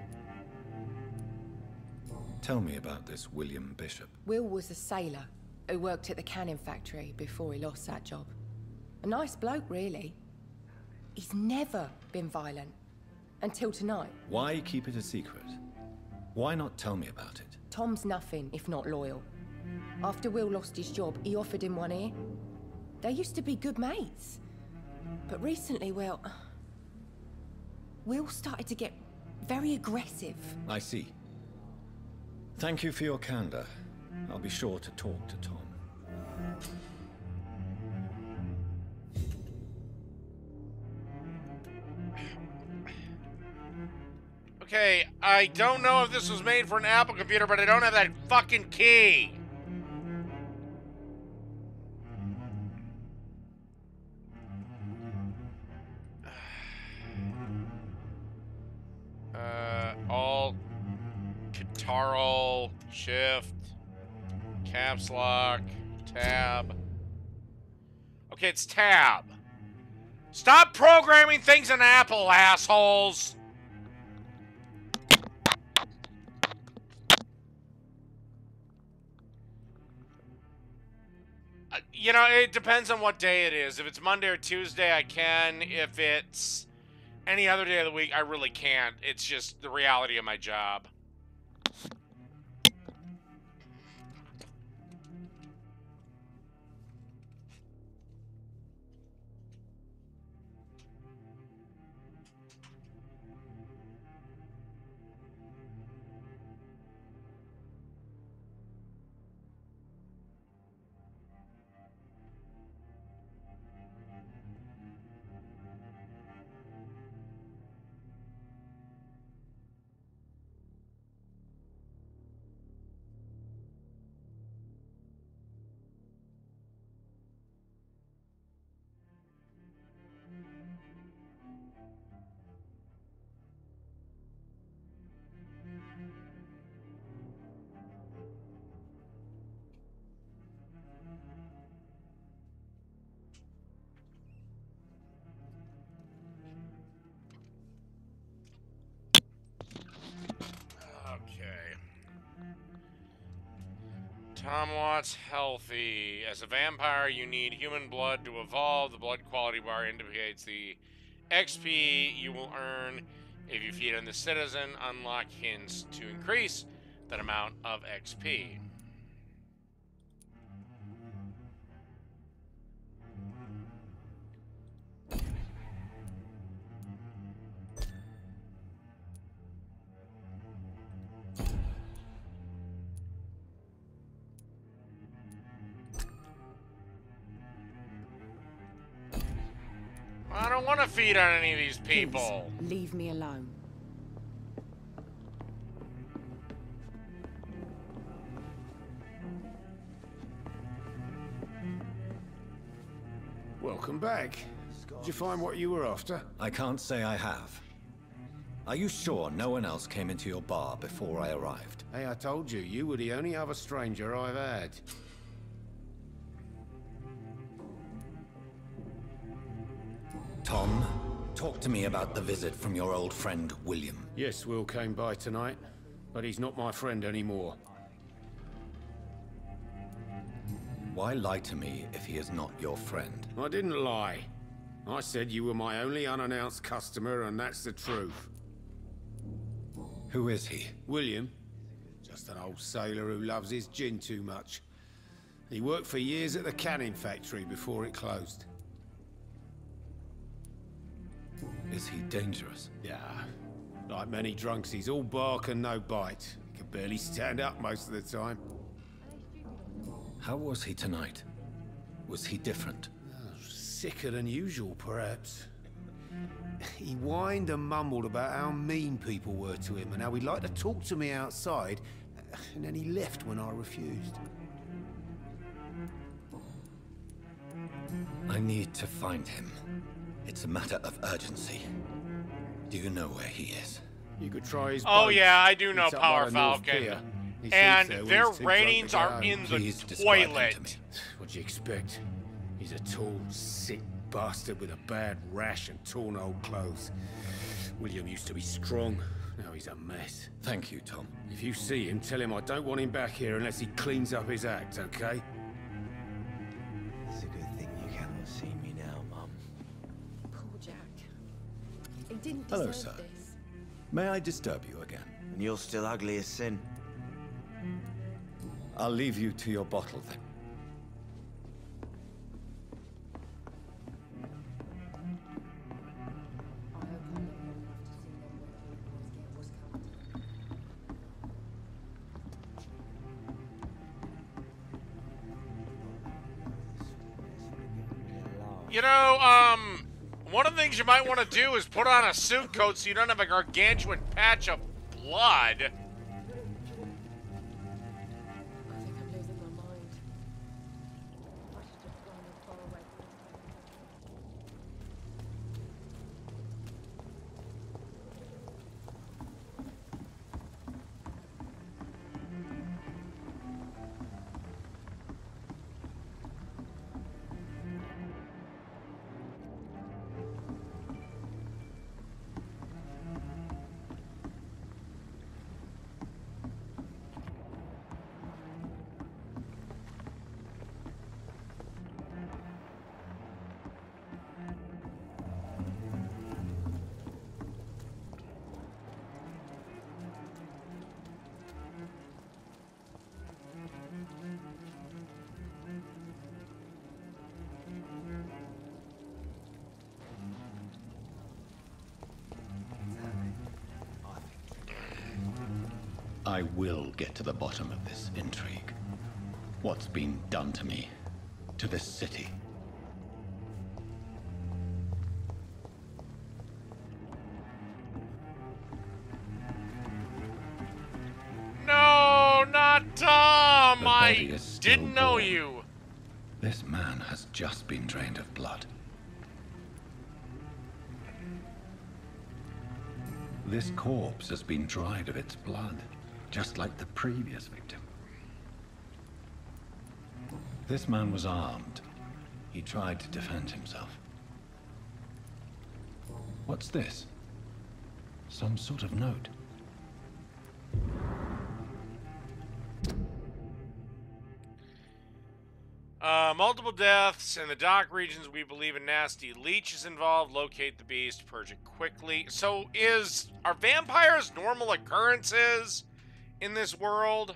Tell me about this William Bishop. Will was a sailor who worked at the cannon factory before he lost that job. A nice bloke, really. He's never been violent. Until tonight. Why keep it a secret? Why not tell me about it? Tom's nothing if not loyal. After Will lost his job, he offered him one ear. They used to be good mates. But recently, well... Will started to get very aggressive. I see. Thank you for your candor. I'll be sure to talk to Tom. Okay, I don't know if this was made for an Apple computer, but I don't have that fucking key. Alt, Control, Shift, Caps Lock, Tab. Okay, it's Tab. Stop programming things in Apple, assholes! You know, it depends on what day it is. If it's Monday or Tuesday, I can. If it's any other day of the week, I really can't. It's just the reality of my job. Tom Watts healthy. As a vampire, you need human blood to evolve. The blood quality bar indicates the XP you will earn if you feed on the citizen. Unlock hints to increase that amount of XP. I don't want to feed on any of these people. Please, leave me alone. Welcome back. Did you find what you were after? I can't say I have. Are you sure no one else came into your bar before I arrived? Hey, I told you, you were the only other stranger I've had. Tom, talk to me about the visit from your old friend, William. Yes, Will came by tonight, but he's not my friend anymore. Why lie to me if he is not your friend? I didn't lie. I said you were my only unannounced customer, and that's the truth. Who is he? William. Just an old sailor who loves his gin too much. He worked for years at the canning factory before it closed. Is he dangerous? Yeah. Like many drunks, he's all bark and no bite. He can barely stand up most of the time. How was he tonight? Was he different? Sicker than usual, perhaps. He whined and mumbled about how mean people were to him and how he'd like to talk to me outside, and then he left when I refused. I need to find him. It's a matter of urgency. Do you know where he is? You could try his Oh boat. yeah, I do know It's up Power by the North Falcon. Pier. He And sleeps there when their he's too drunk to ratings get are home. in the Please describe him to toilet. me. What'd you expect? He's a tall, sick bastard with a bad rash and torn old clothes. William used to be strong. Now he's a mess. Thank you, Tom. If you see him, tell him I don't want him back here unless he cleans up his act, okay? It's a good thing you cannot see me now, Mum. Poor Jack. He didn't Hello, deserve sir. this. May I disturb you again? And you're still ugly as sin. I'll leave you to your bottle then. You know, One of the things you might want to do is put on a suit coat so you don't have a gargantuan patch of blood. I will get to the bottom of this intrigue. What's been done to me, to this city. No, not Tom! The I body is still didn't know born. you. This man has just been drained of blood. This corpse has been dried of its blood, just like the previous victim. This man was armed. He tried to defend himself. What's this? Some sort of note. Multiple deaths in the dock regions. We believe a nasty leech is involved. Locate the beast. Purge it quickly. So are vampires normal occurrences in this world?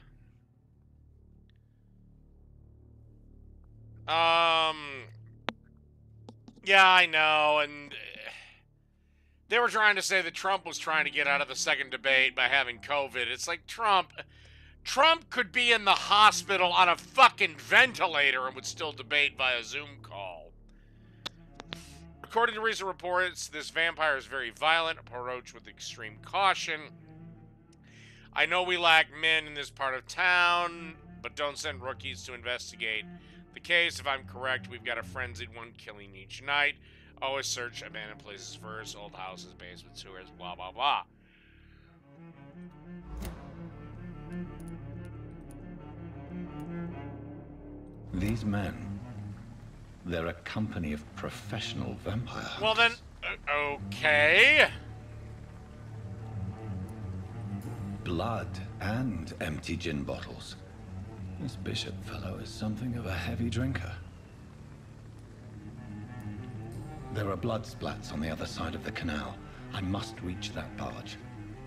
Yeah, I know. And they were trying to say that Trump was trying to get out of the second debate by having COVID. It's like Trump could be in the hospital on a fucking ventilator and would still debate via Zoom call. According to recent reports, this vampire is very violent, approach with extreme caution. I know we lack men in this part of town, but don't send rookies to investigate the case. If I'm correct, we've got a frenzied one killing each night. Always search abandoned places first, old houses, basements, sewers, blah, blah, blah. These men, they're a company of professional vampire hunters. Well then, okay. Blood and empty gin bottles. This Bishop fellow is something of a heavy drinker. There are blood splats on the other side of the canal. I must reach that barge.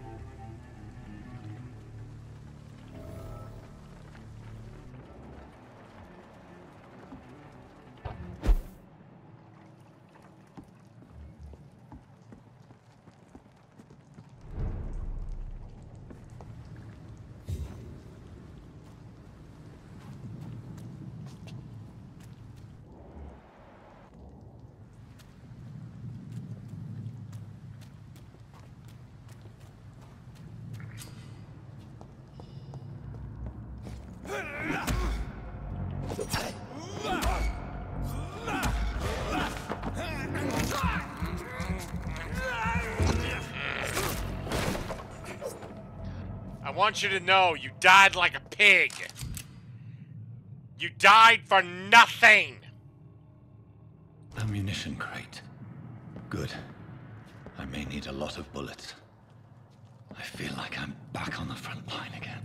I want you to know you died like a pig. You died for nothing. Ammunition crate. Good. I may need a lot of bullets. I feel like I'm back on the front line again.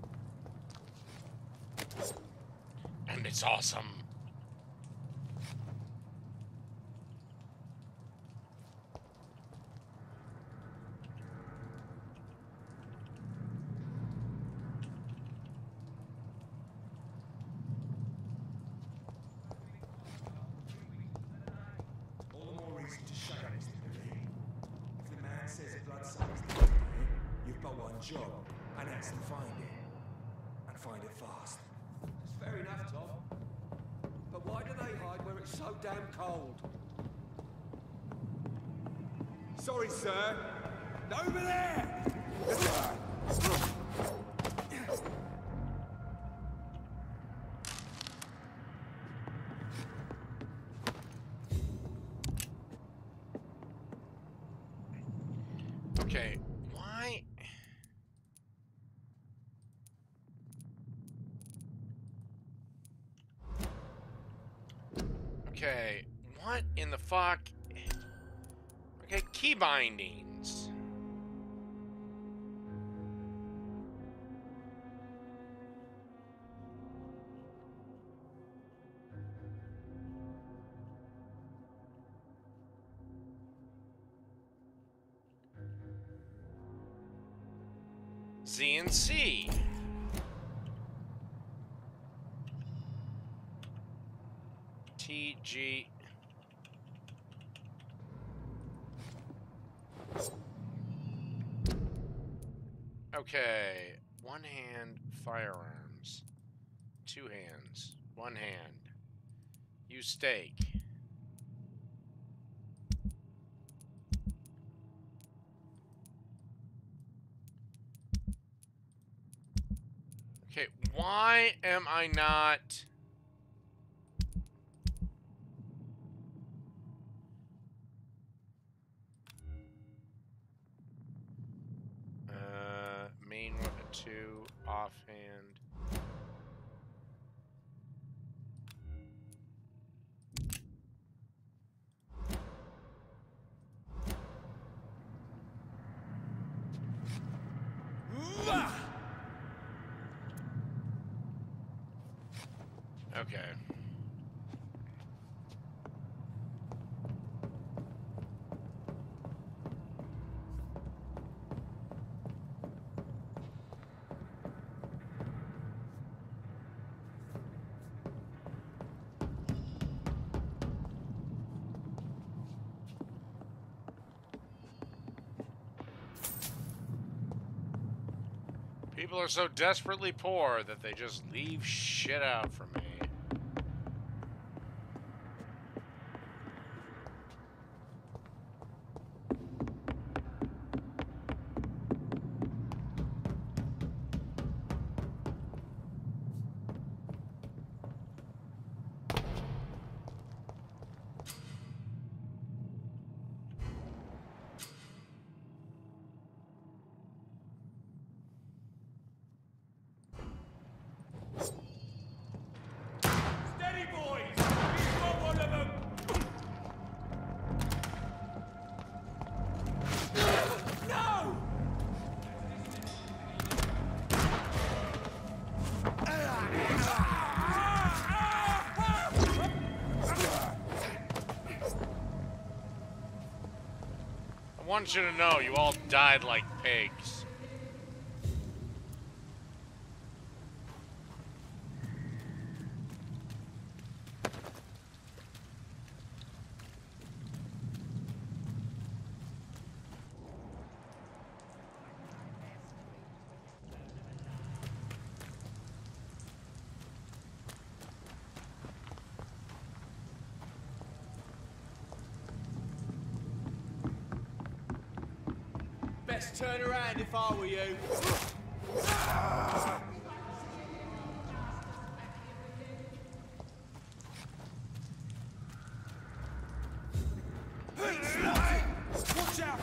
And it's awesome. Job, and that's to find it. And find it fast. It's fair enough, Tom. But why do they hide where it's so damn cold? Sorry, sir. Over there! Okay, why? Okay, what in the fuck? Okay, key bindings. Z and C. T, G. Okay, one hand, firearms. Two hands, one hand. Use stake. Okay, why am I not... main weapon 2, offhand. Okay. People are so desperately poor that they just leave shit out for me. I want you to know you all died like pigs. Best turn around if I were you. Watch out!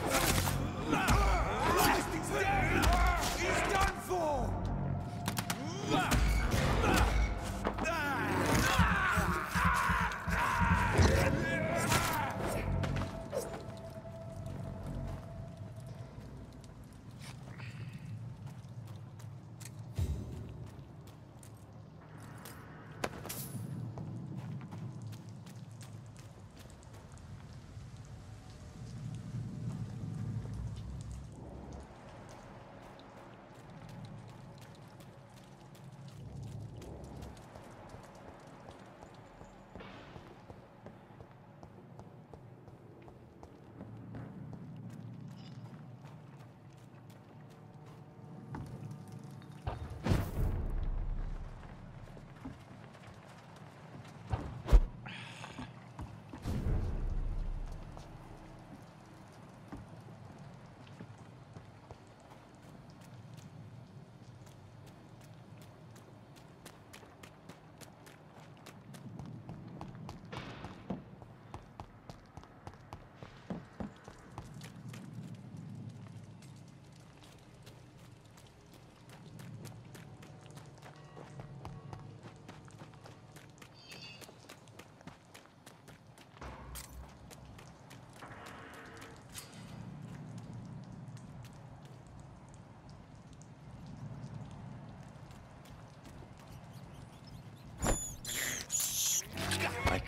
He's dead! He's done for!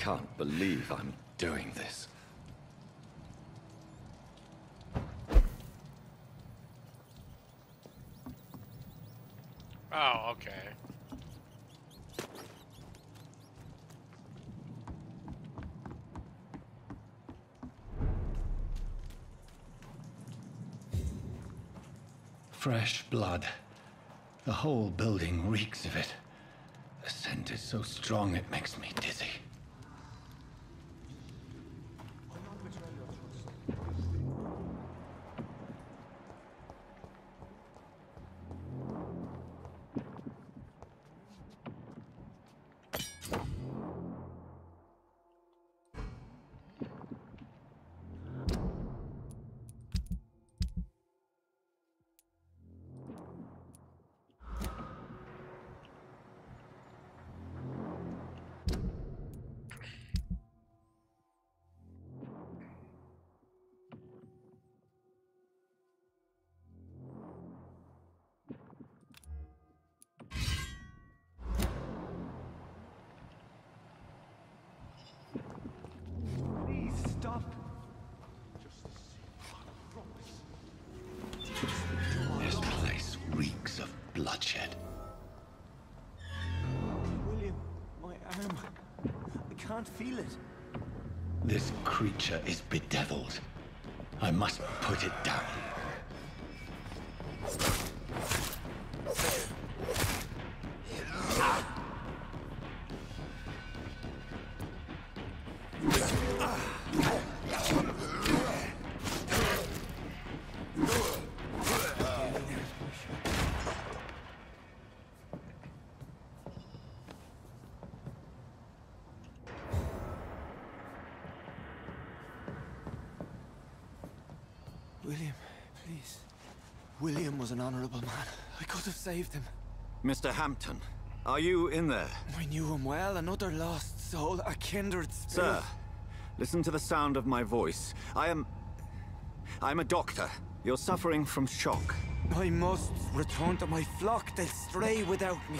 can't believe I'm doing this. Oh, okay. Fresh blood. The whole building reeks of it. The scent is so strong it makes me dizzy. This place reeks of bloodshed. William, my arm. I can't feel it. This creature is bedeviled. I must put it down. William, please. William was an honorable man. I could have saved him. Mr. Hampton, are you in there? I knew him well, another lost soul, a kindred spirit. Sir, listen to the sound of my voice. I'm a doctor. You're suffering from shock. I must return to my flock. They'll stray without me.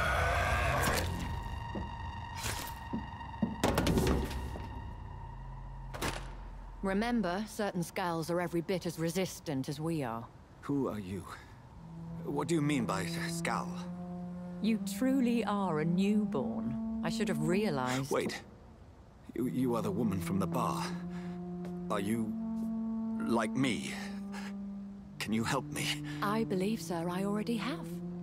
Remember, certain Skulls are every bit as resistant as we are. Who are you? What do you mean by Skull? You truly are a newborn. I should have realized. Wait. You are the woman from the bar. Are you... like me? Can you help me? I believe, sir, I already have.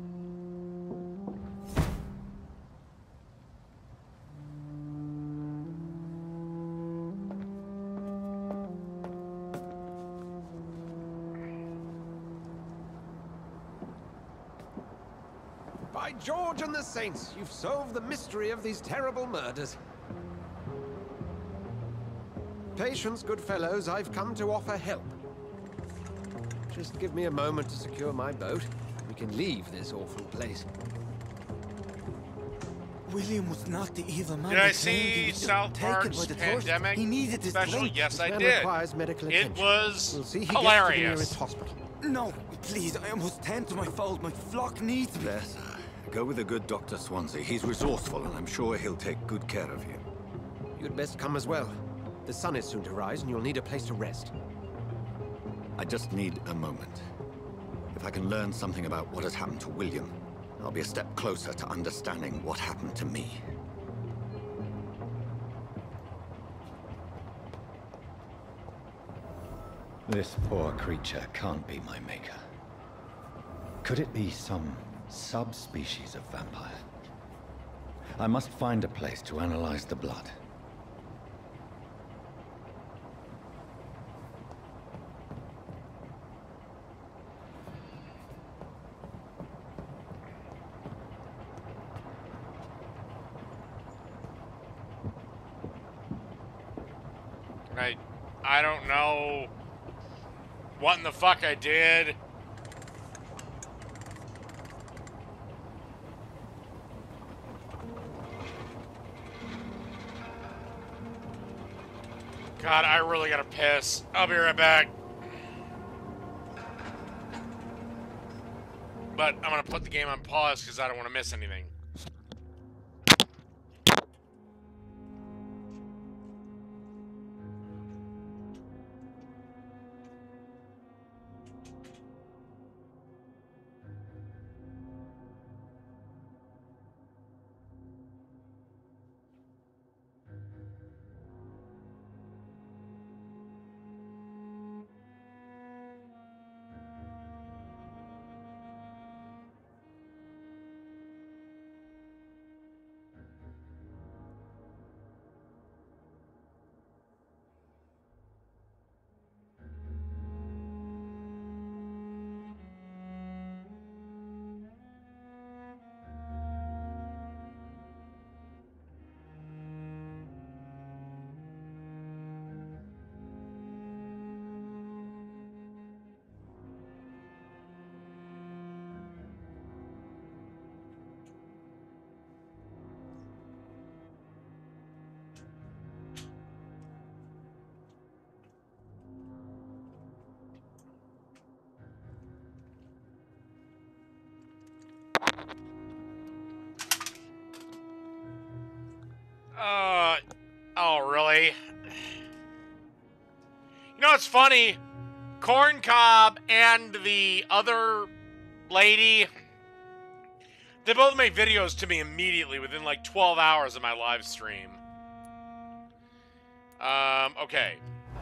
By George and the Saints, you've solved the mystery of these terrible murders. Patience, good fellows, I've come to offer help. Just give me a moment to secure my boat. We can leave this awful place. William was not the evil man. Did I see South Park's Pandemic He needed his special? drink. Yes, I Man did. requires medical It attention. was We'll see he gets to the hilarious. nearest hospital. No, please, I must tend to my fold. My flock needs me. There, sir. Go with the good Dr. Swansea. He's resourceful, and I'm sure he'll take good care of you. You'd best come as well. The sun is soon to rise, and you'll need a place to rest. I just need a moment. If I can learn something about what has happened to William, I'll be a step closer to understanding what happened to me. This poor creature can't be my maker. Could it be some subspecies of vampire? I must find a place to analyze the blood. I don't know what in the fuck I did. God, I really gotta piss. I'll be right back. But I'm gonna put the game on pause because I don't want to miss anything. Oh, really? You know what's funny? Corncob and the other lady, they both made videos to me immediately within like 12 hours of my live stream. Okay.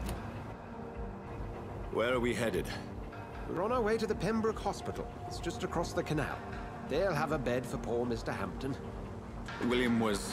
Where are we headed? We're on our way to the Pembroke Hospital. It's just across the canal. They'll have a bed for poor Mr. Hampton. William was...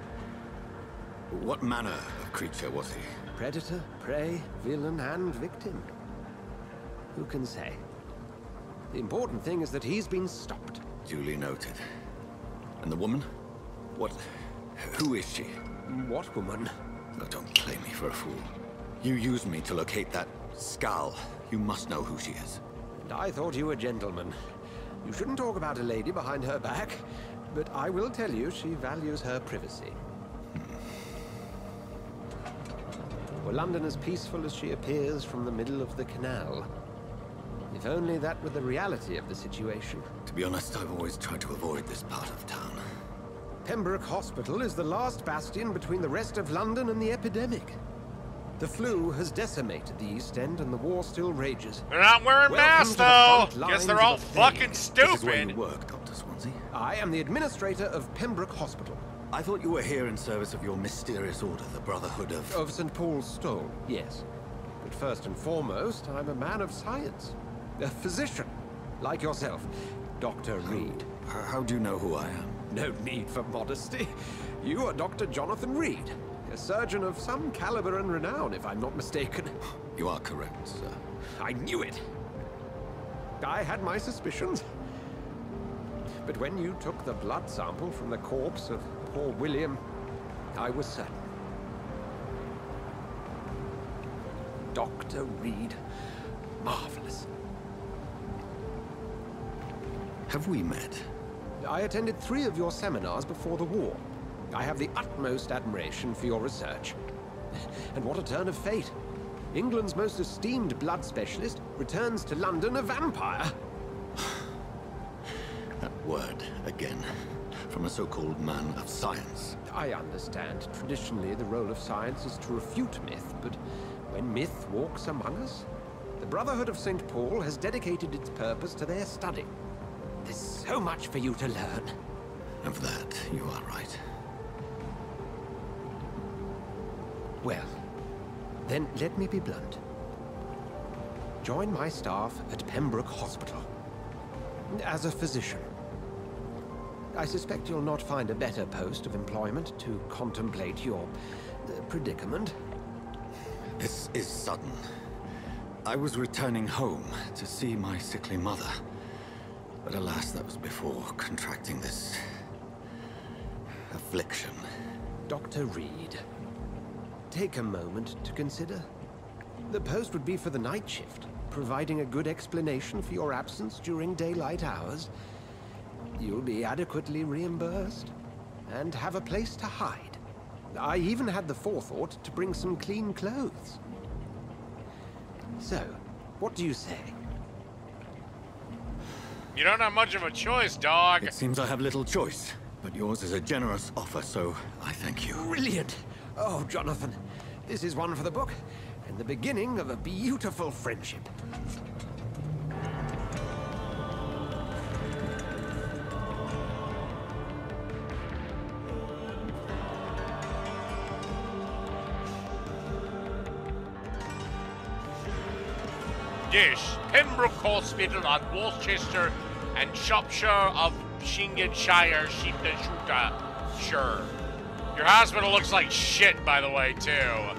What manner of creature was he? Predator, prey, villain, and victim. Who can say? The important thing is that he's been stopped. Duly noted. And the woman? What... Who is she? What woman? Oh, don't play me for a fool. You used me to locate that skull. You must know who she is. And I thought you a gentleman. You shouldn't talk about a lady behind her back, but I will tell you she values her privacy. Were London as peaceful as she appears from the middle of the canal? If only that were the reality of the situation. To be honest, I've always tried to avoid this part of town. Pembroke Hospital is the last bastion between the rest of London and the epidemic. The flu has decimated the East End and the war still rages. They're not wearing masks, though! Guess they're all fucking stupid! This is where you work, Dr. Swansea. I am the administrator of Pembroke Hospital. I thought you were here in service of your mysterious order, the Brotherhood of... Of St. Paul's Stole, yes. But first and foremost, I'm a man of science. A physician, like yourself, Dr. Reed. How do you know who I am? No need for modesty. You are Dr. Jonathan Reed, a surgeon of some caliber and renown, if I'm not mistaken. You are correct, sir. I knew it. I had my suspicions. But when you took the blood sample from the corpse of poor William, I was certain. Dr. Reed. Marvelous. Have we met? I attended 3 of your seminars before the war. I have the utmost admiration for your research. And what a turn of fate. England's most esteemed blood specialist returns to London a vampire. That word, again. From a so-called man of science. I understand. Traditionally, the role of science is to refute myth, but when myth walks among us, the Brotherhood of St. Paul has dedicated its purpose to their study. There's so much for you to learn. Of that, you are right. Well, then let me be blunt. Join my staff at Pembroke Hospital. As a physician. I suspect you'll not find a better post of employment to contemplate your predicament. This is sudden. I was returning home to see my sickly mother. But alas, that was before contracting this... affliction. Dr. Reed, take a moment to consider. The post would be for the night shift, providing a good explanation for your absence during daylight hours. You'll be adequately reimbursed, and have a place to hide. I even had the forethought to bring some clean clothes. So, what do you say? You don't have much of a choice, dog. It seems I have little choice, but yours is a generous offer, so I thank you. Brilliant! Oh, Jonathan, this is one for the book, and the beginning of a beautiful friendship. dish. Pembroke Hospital at Worcester and Shropshire of Shinghamshire, Sheepshire. Sure. Your hospital looks like shit, by the way, too.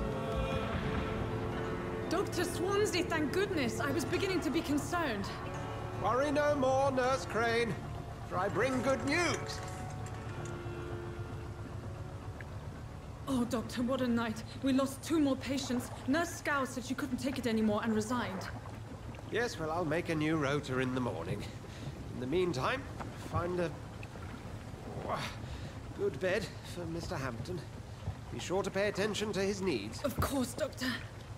Dr. Swansea, thank goodness. I was beginning to be concerned. Worry no more, Nurse Crane, for I bring good news. Oh, Doctor, what a night. We lost 2 more patients. Nurse Scow said she couldn't take it anymore and resigned. Yes, well, I'll make a new rota in the morning. In the meantime, find a good bed for Mr. Hampton. Be sure to pay attention to his needs. Of course, Doctor.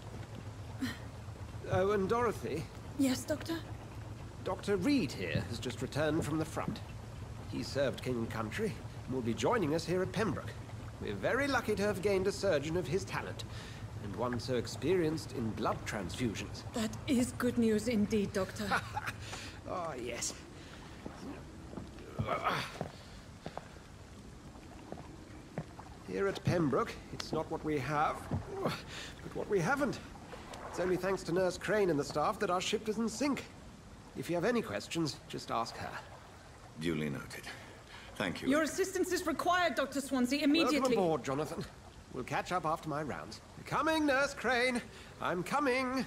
Oh, and Dorothy? Yes, Doctor? Dr. Reed here has just returned from the front. He served King and Country and will be joining us here at Pembroke. We're very lucky to have gained a surgeon of his talent, and one so experienced in blood transfusions. That is good news indeed, Doctor. Oh, yes. Here at Pembroke, it's not what we have, but what we haven't. It's only thanks to Nurse Crane and the staff that our ship doesn't sink. If you have any questions, just ask her. Duly noted. Thank you. Your assistance is required, Dr. Swansea, immediately. Welcome aboard, Jonathan. We'll catch up after my rounds. Coming, Nurse Crane. I'm coming.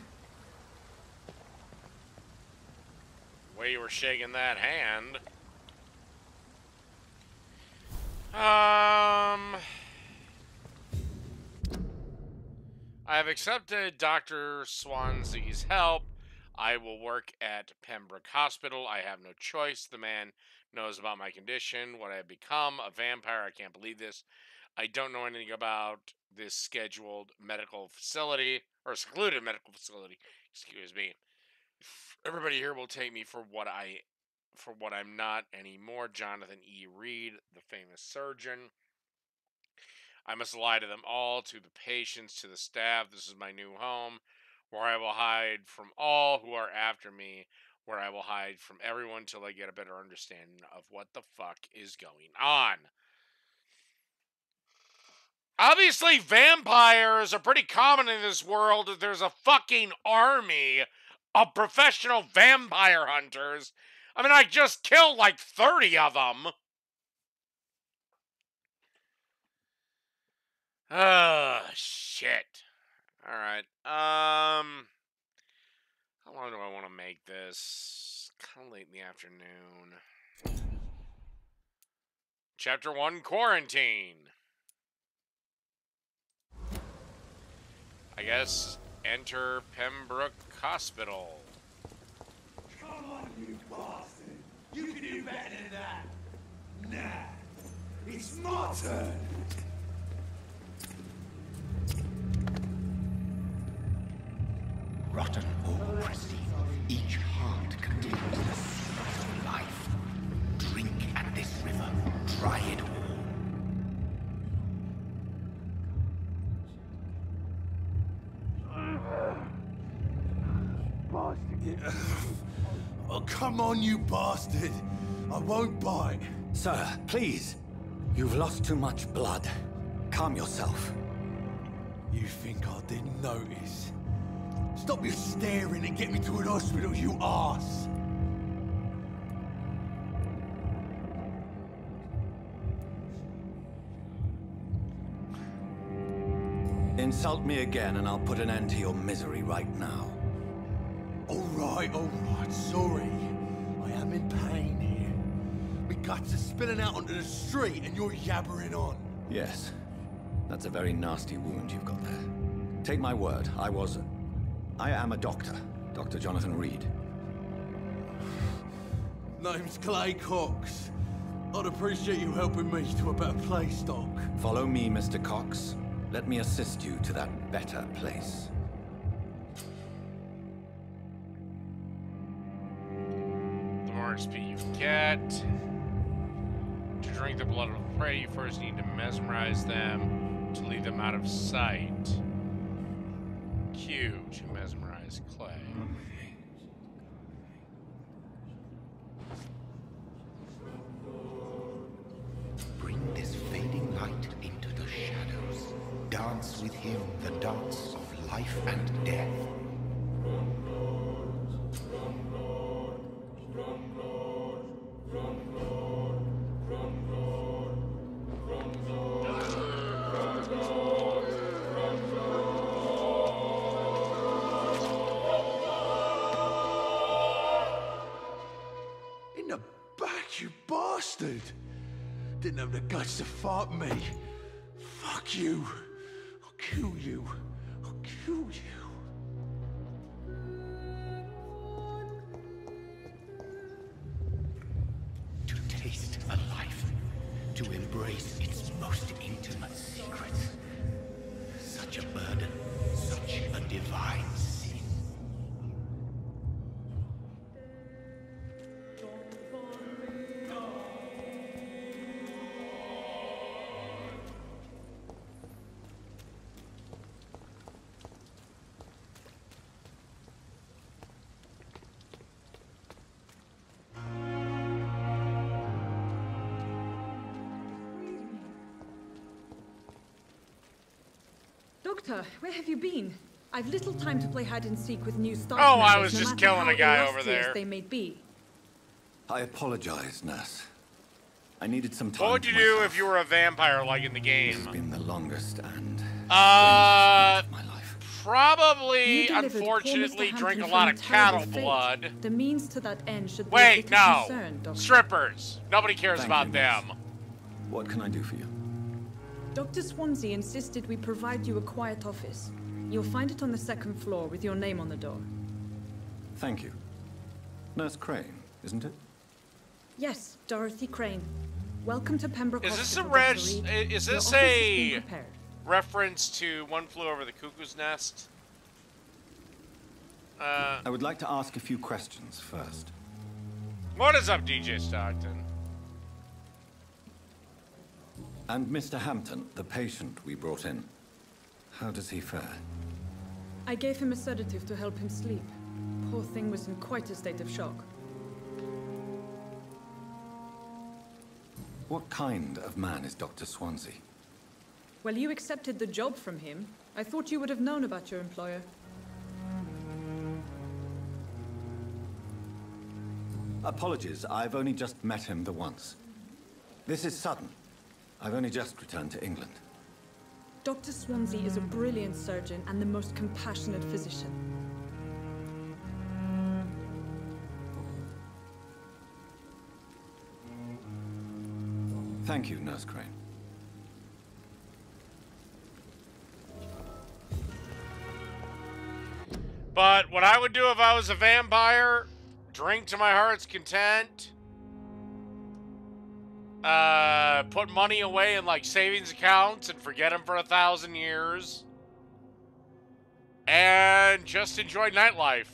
Way you were shaking that hand. I have accepted Dr. Swansea's help. I will work at Pembroke Hospital. I have no choice. The man knows about my condition, what I have become, a vampire. I can't believe this. I don't know anything about this scheduled medical facility, or secluded medical facility, excuse me. Everybody here will take me for what I'm not anymore. Jonathan E. Reed, the famous surgeon. I must lie to them all, to the patients, to the staff. This is my new home, where I will hide from all who are after me, where I will hide from everyone till I get a better understanding of what the fuck is going on. Obviously, vampires are pretty common in this world. There's a fucking army of professional vampire hunters. I mean, I just killed like 30 of them. Shit. Alright, how long do I want to make this? Kind of late in the afternoon. Chapter 1, Quarantine. I guess, enter Pembroke Hospital. Come on, you bastard! You can do better than that! Nah, it's my turn! Rotten or pristine, each heart contains the source of life. Drink at this river, try it all. Oh, come on, you bastard! I won't bite. Sir, please. You've lost too much blood. Calm yourself. You think I didn't notice? Stop your staring and get me to an hospital, you arse! Insult me again and I'll put an end to your misery right now. Alright, sorry. I am in pain here. My guts are spilling out onto the street and you're yabbering on. Yes. That's a very nasty wound you've got there. Take my word, I am a doctor. Dr. Jonathan Reed. Name's Clay Cox. I'd appreciate you helping me to a better place, Doc. Follow me, Mr. Cox. Let me assist you to that better place. The more XP you get. To drink the blood of the prey, you first need to mesmerize them to lead them out of sight. Q to mesmerize Clay. Bring this fading light into the shadows. Dance with him the dance of life and death. You bastard! Didn't have the guts to fuck me. Fuck you. I'll kill you. I'll kill you. To taste a life, to embrace its most intimate secrets. Such a burden, such a divine sin. Doctor, where have you been? I've little time to play hide and seek with new staff Oh, I members, was no just matter killing how a guy illustrious over there. They may be. I apologize, nurse. I needed some time. What would you do if you were a vampire like in the game? It's been the longest and probably, You delivered unfortunately, Paul Mr. drink a Hampton lot from of a terrible cattle fate. blood. The means to that end should be Wait, a no. little concern, Doctor. Strippers. Nobody cares Thank about you, them. nurse. What can I do for you? Dr. Swansea insisted we provide you a quiet office. You'll find it on the second floor with your name on the door. Thank you. Nurse Crane, isn't it? Yes, Dorothy Crane. Welcome to Pembroke Is this a Hospital, Dr. Reed. is Your this office has a been prepared. reference to One Flew Over the Cuckoo's Nest? I would like to ask a few questions first. What is up, DJ Stockton? And Mr. Hampton, the patient we brought in, how does he fare? I gave him a sedative to help him sleep. Poor thing was in quite a state of shock. What kind of man is Dr. Swansea? Well, you accepted the job from him. I thought you would have known about your employer. Apologies, I've only just met him the once. This is sudden. I've only just returned to England. Dr. Swansea is a brilliant surgeon and the most compassionate physician. Thank you, Nurse Crane. But what I would do if I was a vampire, drink to my heart's content, put money away in like savings accounts and forget them for 1,000 years, and just enjoy nightlife.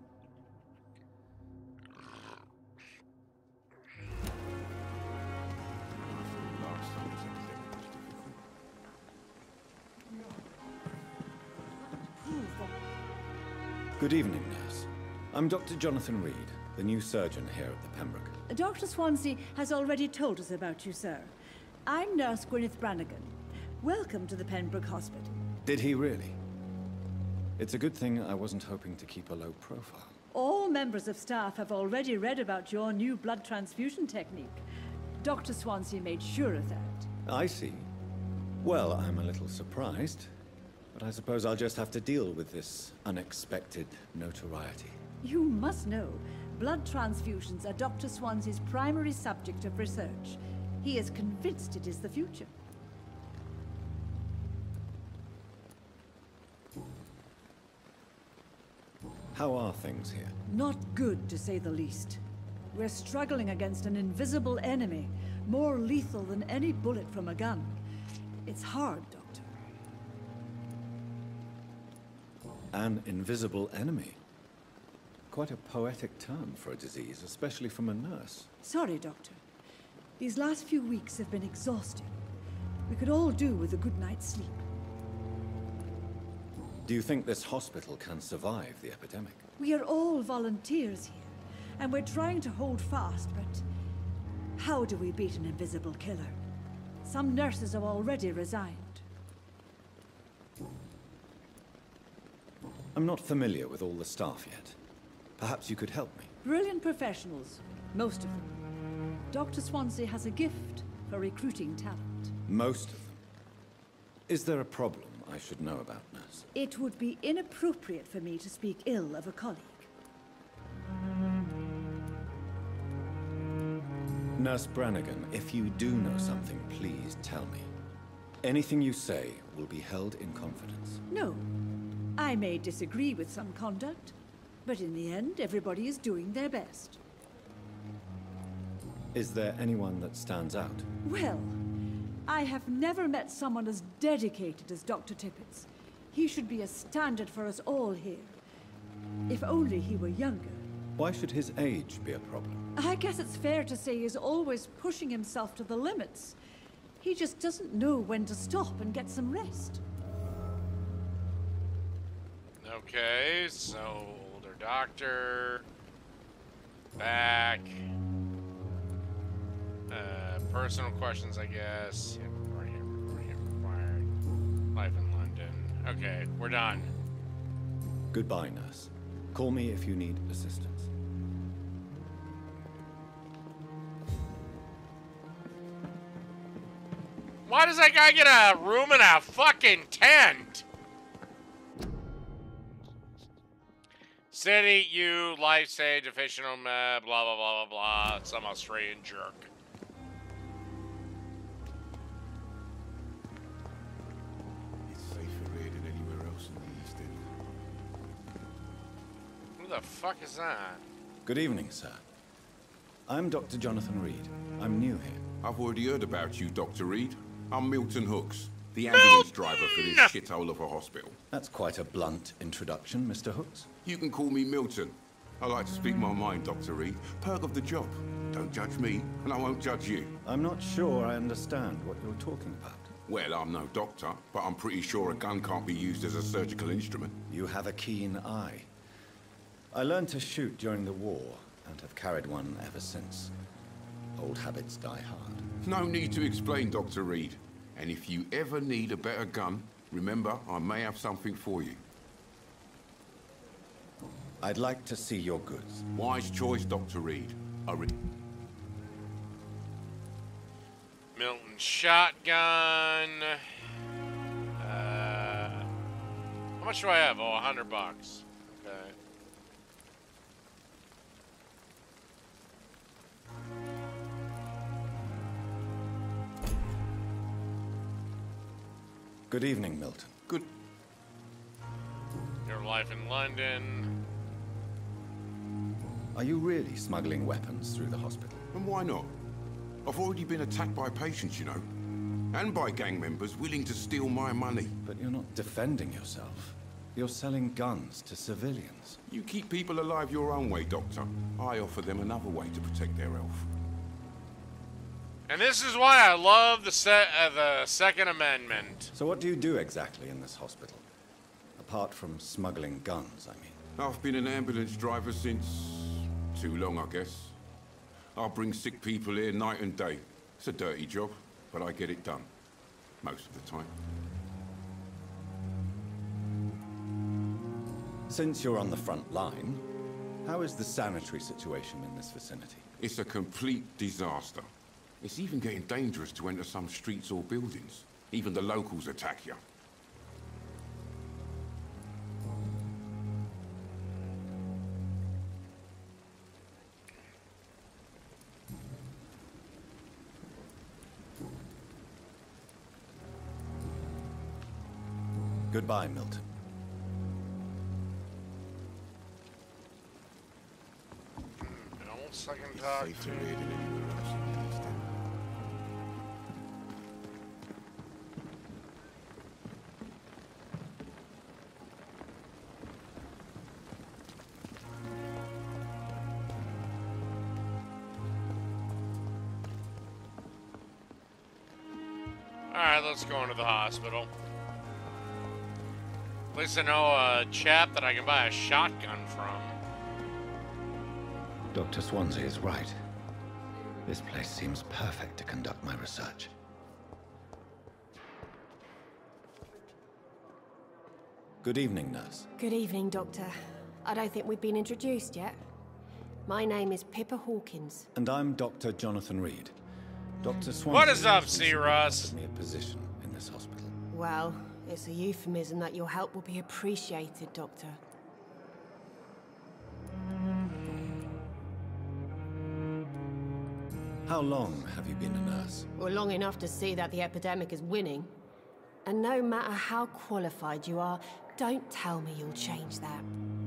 Good evening, nurse. I'm Dr. Jonathan Reed, the new surgeon here at the Pembroke. Dr. Swansea has already told us about you, sir. I'm Nurse Gwyneth Brannigan. Welcome to the Pembroke Hospital. Did he really? It's a good thing I wasn't hoping to keep a low profile. All members of staff have already read about your new blood transfusion technique. Dr. Swansea made sure of that. I see. Well, I'm a little surprised, but I suppose I'll just have to deal with this unexpected notoriety. You must know, blood transfusions are Dr. Swansea's primary subject of research. He is convinced it is the future. How are things here? Not good, to say the least. We're struggling against an invisible enemy, more lethal than any bullet from a gun. It's hard, Doctor. An invisible enemy. Quite a poetic term for a disease, especially from a nurse. Sorry, Doctor. These last few weeks have been exhausting. We could all do with a good night's sleep. Do you think this hospital can survive the epidemic? We are all volunteers here, and we're trying to hold fast, but how do we beat an invisible killer? Some nurses have already resigned. I'm not familiar with all the staff yet. Perhaps you could help me. Brilliant professionals, most of them. Dr. Swansea has a gift for recruiting talent. Most of them. Is there a problem I should know about, nurse? It would be inappropriate for me to speak ill of a colleague. Nurse Brannigan, if you do know something, please tell me. Anything you say will be held in confidence. No. I may disagree with some conduct, but in the end, everybody is doing their best. Is there anyone that stands out? Well, I have never met someone as dedicated as Dr. Tippett. He should be a standard for us all here. If only he were younger. Why should his age be a problem? I guess it's fair to say he's always pushing himself to the limits. He just doesn't know when to stop and get some rest. Okay, so older doctor. Back. Personal questions, I guess. Required. Life in London. Okay, we're done. Goodbye, nurse. Call me if you need assistance. Why does that guy get a room in a fucking tent? City, you, life sage, official, blah, blah, blah, blah, blah. Some Australian jerk. It's safer here than anywhere else in the East End. Who the fuck is that? Good evening, sir. I'm Dr. Jonathan Reed. I'm new here. I've already heard about you, Dr. Reed. I'm Milton Hooks, the ambulance driver for this shithole of a hospital. That's quite a blunt introduction, Mr. Hooks. You can call me Milton. I like to speak my mind, Dr. Reed. Perk of the job. Don't judge me, and I won't judge you. I'm not sure I understand what you're talking about. Well, I'm no doctor, but I'm pretty sure a gun can't be used as a surgical instrument. You have a keen eye. I learned to shoot during the war, and have carried one ever since. Old habits die hard. No need to explain, Dr. Reed. And if you ever need a better gun, remember, I may have something for you. I'd like to see your goods. Wise choice, Dr. Reed. Milton shotgun. How much do I have? Oh, $100. Okay. Good evening, Milton. Good. Your life in London. Are you really smuggling weapons through the hospital? And why not? I've already been attacked by patients, you know. And by gang members willing to steal my money. But you're not defending yourself. You're selling guns to civilians. You keep people alive your own way, Doctor. I offer them another way to protect their health. And this is why I love the Second Amendment. So what do you do exactly in this hospital? Apart from smuggling guns, I mean. I've been an ambulance driver since... too long, I guess. I bring sick people here night and day. It's a dirty job, but I get it done. Most of the time. Since you're on the front line, how is the sanitary situation in this vicinity? It's a complete disaster. It's even getting dangerous to enter some streets or buildings. Even the locals attack you. Goodbye, Milton. Don't second talk. Safer here than anywhere else in the East End. Alright, let's go into the hospital. At least I know a chap that I can buy a shotgun from. Dr. Swansea is right. This place seems perfect to conduct my research. Good evening, nurse. Good evening, Doctor. I don't think we've been introduced yet. My name is Pippa Hawkins. And I'm Dr. Jonathan Reed. Dr. Swansea... What is up, C-Russ? ...me a position in this hospital. Well, it's a euphemism that your help will be appreciated, Doctor. How long have you been a nurse? Well, long enough to see that the epidemic is winning. And no matter how qualified you are, don't tell me you'll change that.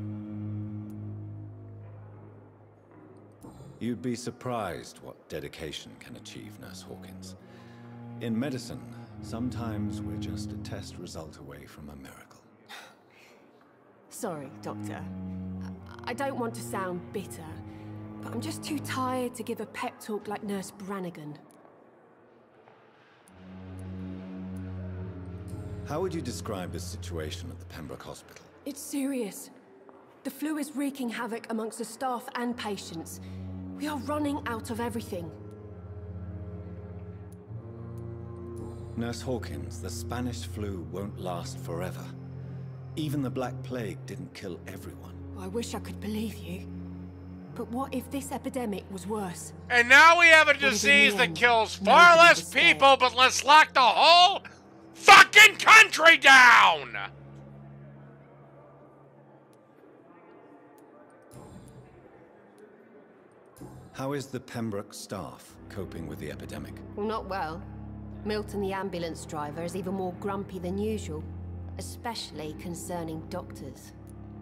You'd be surprised what dedication can achieve, Nurse Hawkins. In medicine, sometimes we're just a test result away from a miracle. Sorry, Doctor. I don't want to sound bitter, but I'm just too tired to give a pep talk like Nurse Brannigan. How would you describe the situation at the Pembroke Hospital? It's serious. The flu is wreaking havoc amongst the staff and patients. We are running out of everything. Nurse Hawkins, the Spanish flu won't last forever. Even the Black Plague didn't kill everyone. I wish I could believe you. But what if this epidemic was worse? And now we have a disease that kills far less people, but let's lock the whole fucking country down! How is the Pembroke staff coping with the epidemic? Well, not well. Milton, the ambulance driver, is even more grumpy than usual, especially concerning doctors.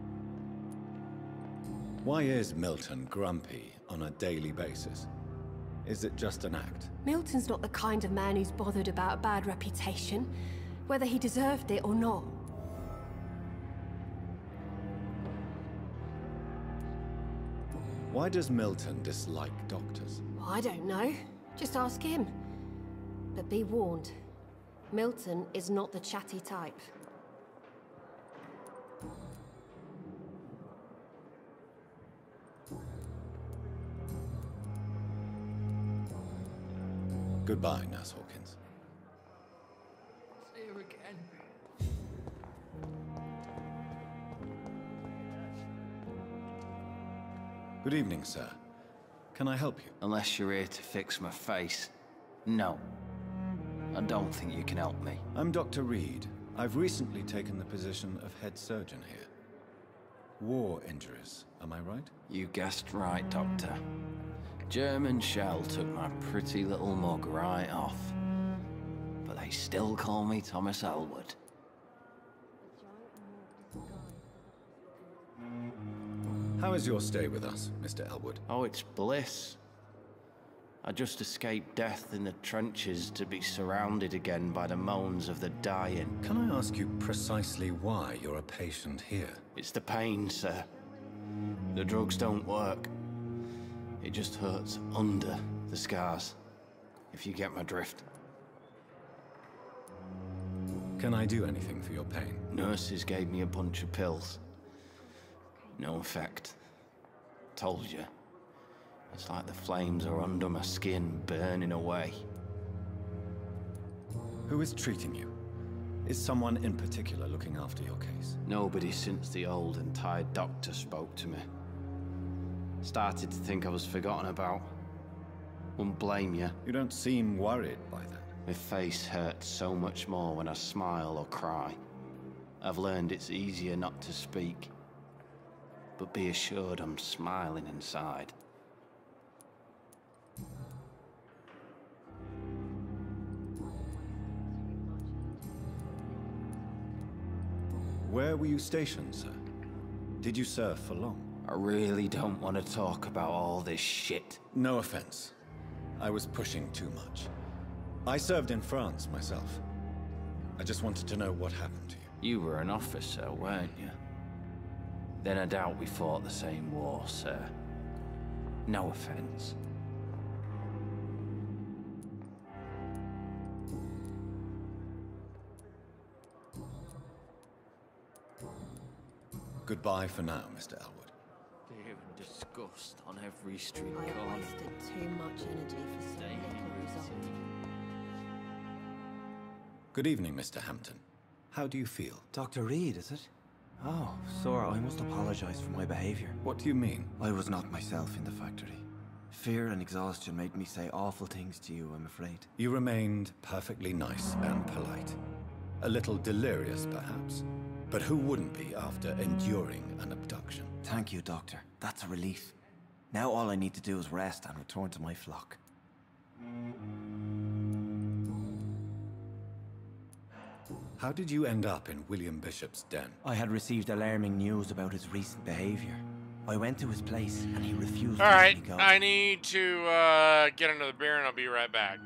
Why is Milton grumpy on a daily basis? Is it just an act? Milton's not the kind of man who's bothered about a bad reputation, whether he deserved it or not. Why does Milton dislike doctors? I don't know. Just ask him. But be warned, Milton is not the chatty type. Goodbye, Nurse Hawkins. See you again. Good evening, sir. Can I help you? Unless you're here to fix my face. No. I don't think you can help me. I'm Dr. Reed. I've recently taken the position of head surgeon here. War injuries, am I right? You guessed right, Doctor. German shell took my pretty little mug right off. But they still call me Thomas Elwood. How is your stay with us, Mr. Elwood? Oh, it's bliss. I just escaped death in the trenches to be surrounded again by the moans of the dying. Can I ask you precisely why you're a patient here? It's the pain, sir. The drugs don't work. It just hurts under the scars, if you get my drift. Can I do anything for your pain? Nurses gave me a bunch of pills. No effect. Told you. It's like the flames are under my skin, burning away. Who is treating you? Is someone in particular looking after your case? Nobody since the old and tired doctor spoke to me. Started to think I was forgotten about. Wouldn't blame you. You don't seem worried by that. My face hurts so much more when I smile or cry. I've learned it's easier not to speak. But be assured I'm smiling inside. Where were you stationed, sir? Did you serve for long? I really don't want to talk about all this shit. No offense. I was pushing too much. I served in France myself. I just wanted to know what happened to you. You were an officer, weren't you? Then I doubt we fought the same war, sir. No offense. Goodbye for now, Mr. Elwood. Fear and disgust on every street I corner. wasted too much energy for so little result. Good evening, Mr. Hampton. How do you feel? Dr. Reed, is it? Oh, sir, I must apologize for my behavior. What do you mean? I was not myself in the factory. Fear and exhaustion made me say awful things to you, I'm afraid. You remained perfectly nice and polite. A little delirious, perhaps. But who wouldn't be after enduring an abduction? Thank you, Doctor. That's a relief. Now all I need to do is rest and return to my flock. How did you end up in William Bishop's den? I had received alarming news about his recent behavior. I went to his place and he refused All to right, let me go. I need to get another beer and I'll be right back.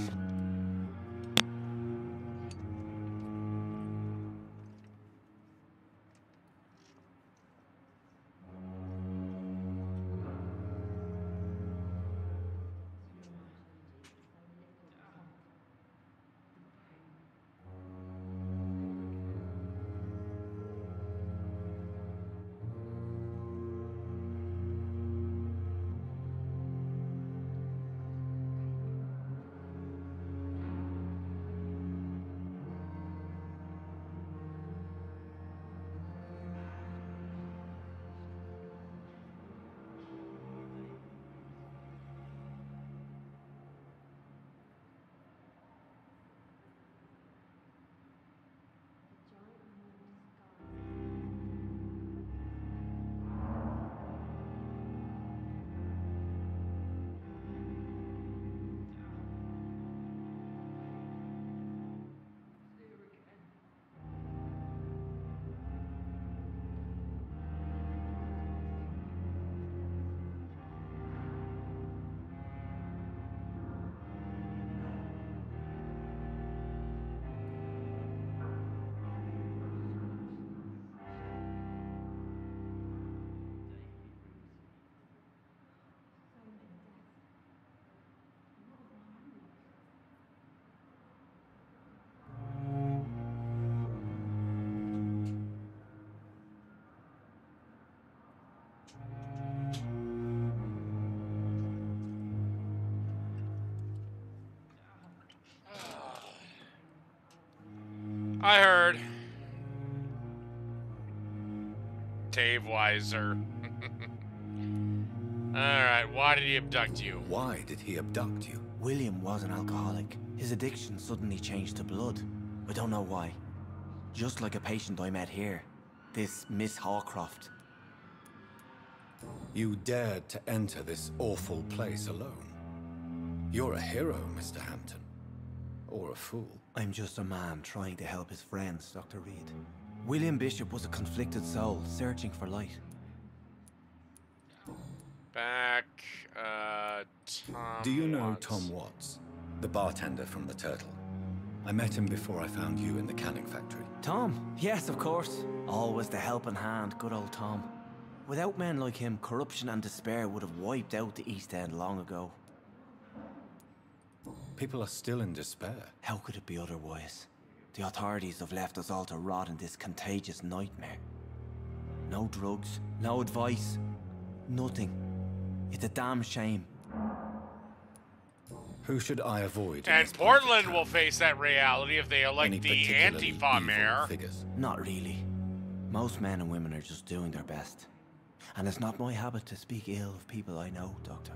I heard. Dave Weiser. Alright, why did he abduct you? Why did he abduct you? William was an alcoholic. His addiction suddenly changed to blood. I don't know why. Just like a patient I met here. This Miss Hawcroft. You dared to enter this awful place alone. You're a hero, Mr. Hampton. Or a fool. I'm just a man trying to help his friends, Dr. Reed. William Bishop was a conflicted soul, searching for light. Back, Tom Do you know Watts. Tom Watts? The bartender from the Turtle. I met him before I found you in the canning factory. Tom? Yes, of course. Always the helping hand, good old Tom. Without men like him, corruption and despair would have wiped out the East End long ago. People are still in despair. How could it be otherwise? The authorities have left us all to rot in this contagious nightmare. No drugs, no advice, nothing. It's a damn shame. Who should I avoid? And Portland will face that reality if they elect the Antifa mayor. Not really. Most men and women are just doing their best. And it's not my habit to speak ill of people I know, Doctor.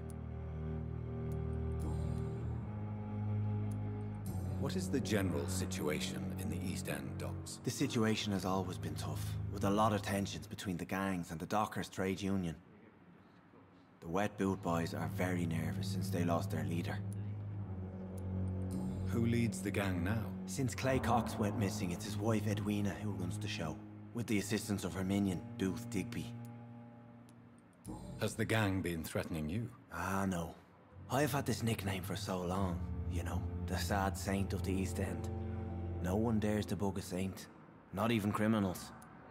What is the general situation in the East End docks? The situation has always been tough, with a lot of tensions between the gangs and the Dockers trade union. The Wet Boot Boys are very nervous since they lost their leader. Who leads the gang now? Since Clay Cox went missing, it's his wife Edwina who runs the show, with the assistance of her minion, Booth Digby. Has the gang been threatening you? Ah, no. I've had this nickname for so long, you know, the sad saint of the East End. No one dares to bug a saint, not even criminals.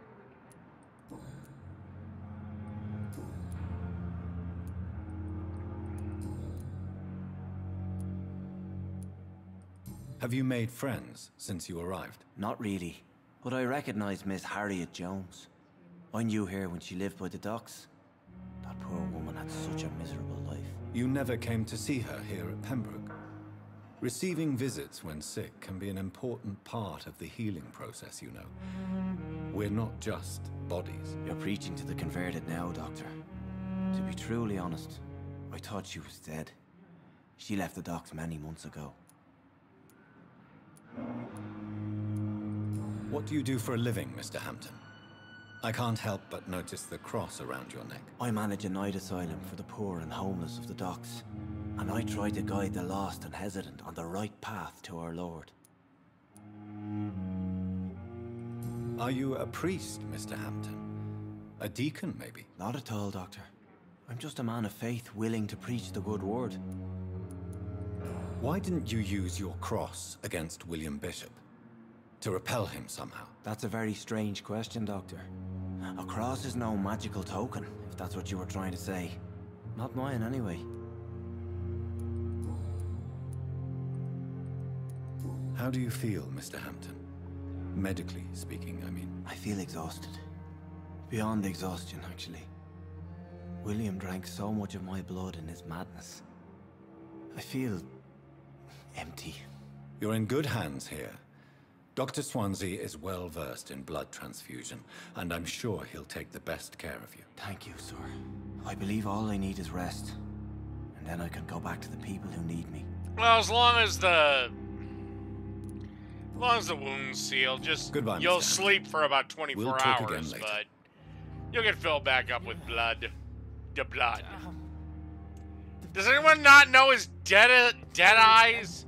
Have you made friends since you arrived? Not really, but I recognize Miss Harriet Jones. I knew her when she lived by the docks. That poor woman had such a miserable life. You never came to see her here at Pembroke. Receiving visits when sick can be an important part of the healing process, you know. We're not just bodies. You're preaching to the converted now, Doctor. To be truly honest, I thought she was dead. She left the docks many months ago. What do you do for a living, Mr. Hampton? I can't help but notice the cross around your neck. I manage a night asylum for the poor and homeless of the docks. And I try to guide the lost and hesitant on the right path to our Lord. Are you a priest, Mr. Hampton? A deacon, maybe? Not at all, Doctor. I'm just a man of faith willing to preach the good word. Why didn't you use your cross against William Bishop? To repel him somehow? That's a very strange question, Doctor. A cross is no magical token, if that's what you were trying to say. Not mine, anyway. How do you feel, Mr. Hampton? Medically speaking, I mean. I feel exhausted. Beyond exhaustion, actually. William drank so much of my blood in his madness. I feel empty. You're in good hands here. Dr. Swansea is well versed in blood transfusion, and I'm sure he'll take the best care of you. Thank you, sir. I believe all I need is rest. And then I can go back to the people who need me. Well, as long as the wound's sealed, just goodbye, you'll Mr. sleep for about 24 We'll talk again hours, later. but you'll get filled back up with blood. The blood. Does anyone not know his dead eyes?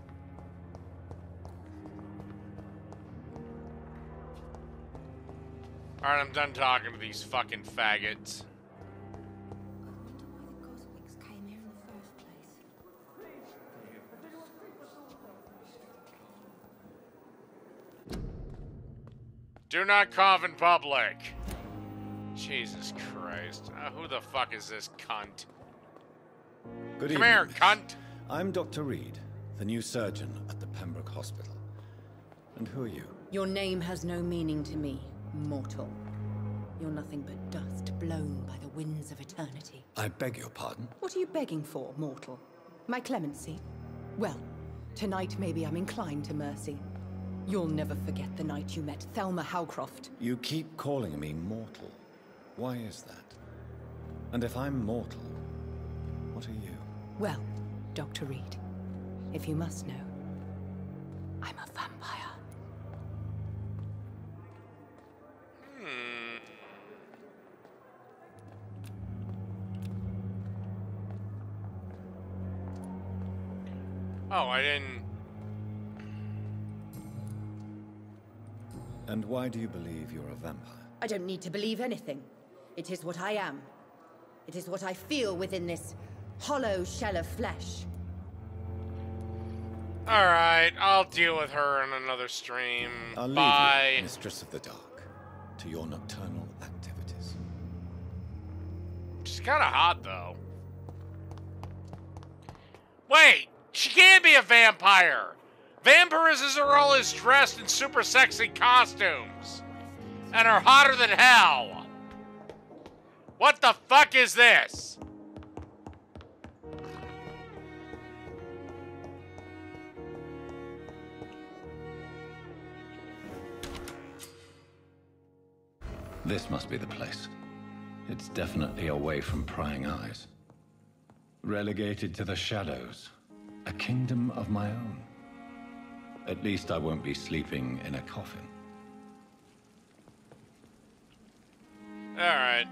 Alright, I'm done talking to these fucking faggots. Do not cough in public. Jesus Christ. Who the fuck is this cunt? Good Come evening, here, miss. cunt. I'm Dr. Reed, the new surgeon at the Pembroke Hospital. And who are you? Your name has no meaning to me, mortal. You're nothing but dust blown by the winds of eternity. I beg your pardon? What are you begging for, mortal? My clemency? Well, tonight maybe I'm inclined to mercy. You'll never forget the night you met Thelma Howcroft. You keep calling me mortal. Why is that? And if I'm mortal, what are you? Well, Dr. Reed, if you must know, I'm a vampire. Oh, I didn't... And why do you believe you're a vampire? I don't need to believe anything. It is what I am. It is what I feel within this hollow shell of flesh. Alright, I'll deal with her in another stream. I'll leave Bye. you, Mistress of the Dark, to your nocturnal activities. She's kind of hot, though. Wait, she can't be a vampire. Vampiresses are always dressed in super sexy costumes and are hotter than hell. What the fuck is this? This must be the place. It's definitely away from prying eyes. Relegated to the shadows. A kingdom of my own. At least I won't be sleeping in a coffin. All right.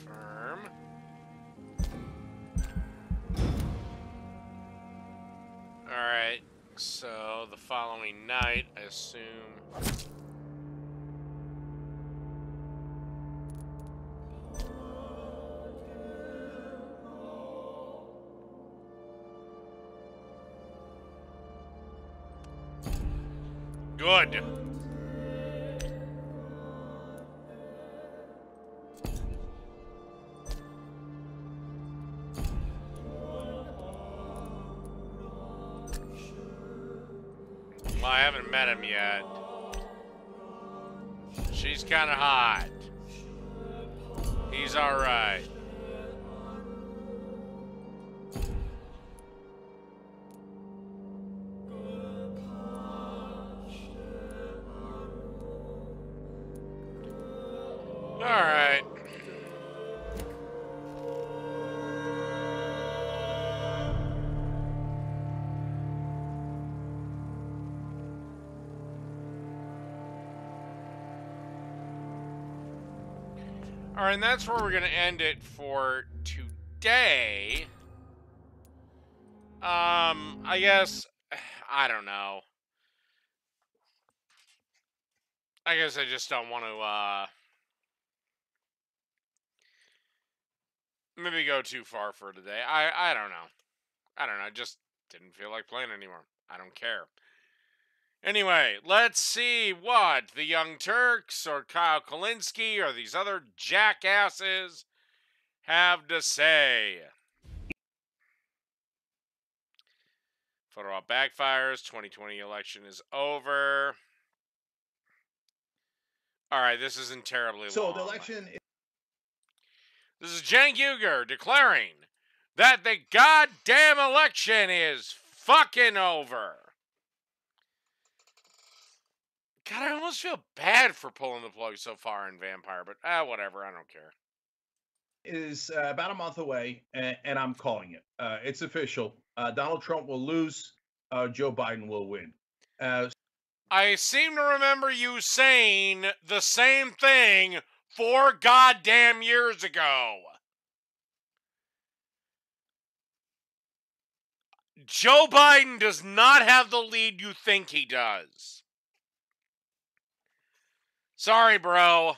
Confirm. Alright, so the following night, I assume... Good. Well, I haven't met him yet. She's kind of hot. He's all right. All right. All right, and that's where we're going to end it for today. I guess, I don't know. I guess I just don't want to, maybe go too far for today. I don't know. I don't know. I just didn't feel like playing anymore. I don't care. Anyway, let's see what the Young Turks or Kyle Kalinske or these other jackasses have to say. Photo op backfires. 2020 election is over. All right, this isn't terribly long. So the election... This is Cenk Uygur declaring that the goddamn election is fucking over. God, I almost feel bad for pulling the plug so far in Vampire, but whatever, I don't care. Is about a month away, and I'm calling it. It's official. Donald Trump will lose. Joe Biden will win. I seem to remember you saying the same thing 4 goddamn years ago. Joe Biden does not have the lead you think he does. Sorry, bro.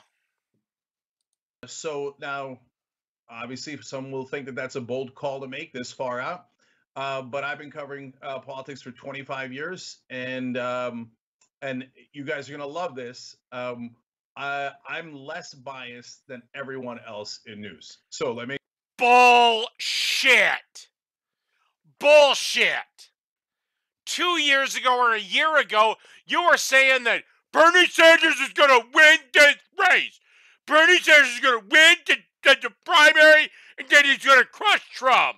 So now, obviously, some will think that that's a bold call to make this far out. But I've been covering politics for 25 years, and you guys are going to love this. I'm less biased than everyone else in news. So let me... Bullshit. Bullshit. 2 years ago or a year ago, you were saying that Bernie Sanders is going to win this race. Bernie Sanders is going to win the primary, and then he's going to crush Trump.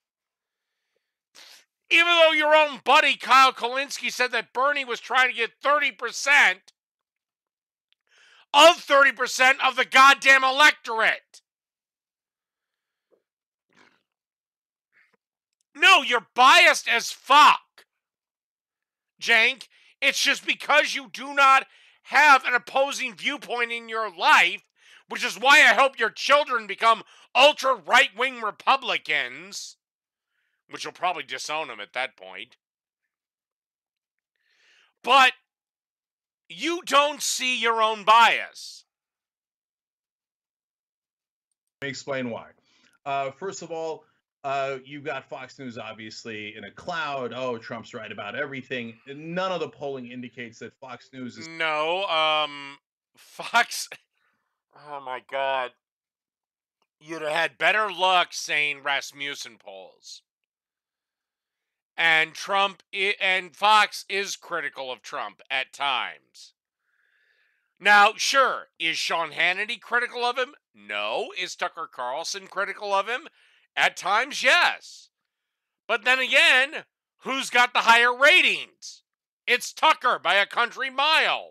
Even though your own buddy Kyle Kalinske said that Bernie was trying to get 30% of 30% of the goddamn electorate. No, you're biased as fuck, Cenk. It's just because you do not have an opposing viewpoint in your life, which is why I hope your children become ultra right-wing Republicans, which will probably disown them at that point. But you don't see your own bias. Let me explain why. First of all, you've got Fox News obviously in a cloud. Oh, Trump's right about everything. None of the polling indicates that Fox News is... No, Fox... Oh my God. You'd have had better luck saying Rasmussen polls. And and Fox is critical of Trump at times. Now, sure, is Sean Hannity critical of him? No. Is Tucker Carlson critical of him? At times, yes. But then again, who's got the higher ratings? It's Tucker by a country mile.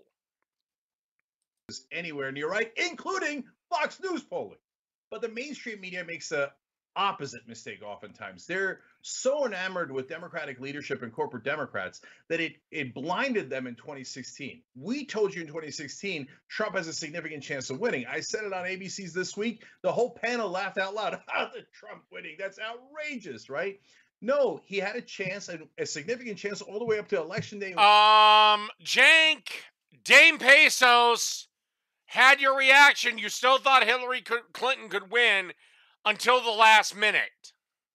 Anywhere near right, including Fox News polling. But the mainstream media makes a opposite mistake oftentimes. They're so enamored with Democratic leadership and corporate Democrats that it blinded them in 2016. We told you in 2016 Trump has a significant chance of winning. I said it on ABC's This Week. The whole panel laughed out loud. How the Trump winning? That's outrageous, right? No, he had a chance, and a significant chance, all the way up to election day. Jank, Dame Pesos had your reaction. You still thought Hillary Clinton could win until the last minute.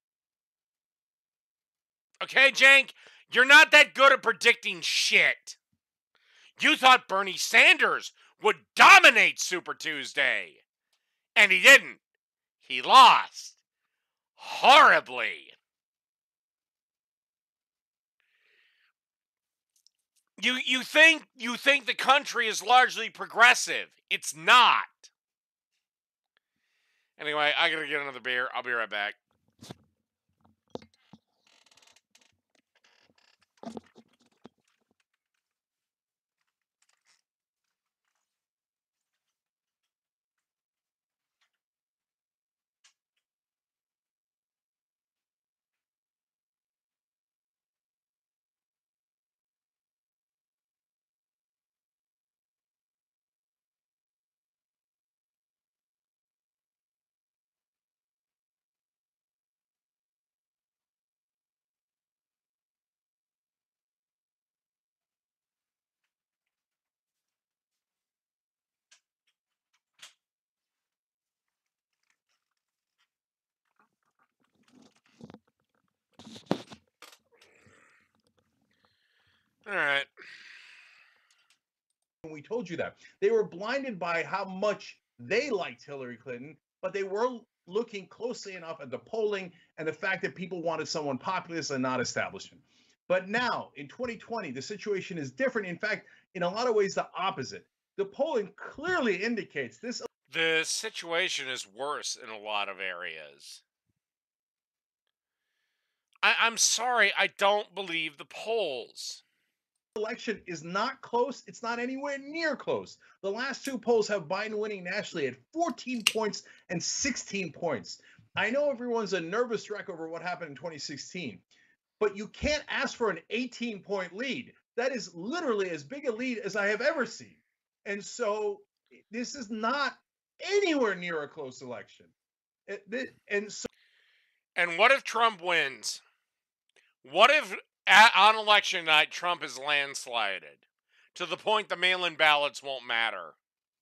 Okay, Jank, you're not that good at predicting shit. You thought Bernie Sanders would dominate Super Tuesday, and he didn't. He lost horribly. You think the country is largely progressive. It's not. Anyway, I gotta get another beer. I'll be right back. All right. We told you that. They were blinded by how much they liked Hillary Clinton, but they weren't looking closely enough at the polling and the fact that people wanted someone populist and not establishment. But now, in 2020, the situation is different. In fact, in a lot of ways, the opposite. The polling clearly indicates this. The situation is worse in a lot of areas. I'm sorry, I don't believe the polls. Election is not close. It's not anywhere near close. The last two polls have Biden winning nationally at 14 points and 16 points. I know everyone's a nervous wreck over what happened in 2016, but you can't ask for an 18-point lead. That is literally as big a lead as I have ever seen. And so this is not anywhere near a close election. And what if Trump wins? What if on election night Trump is landslided to the point the mail-in ballots won't matter?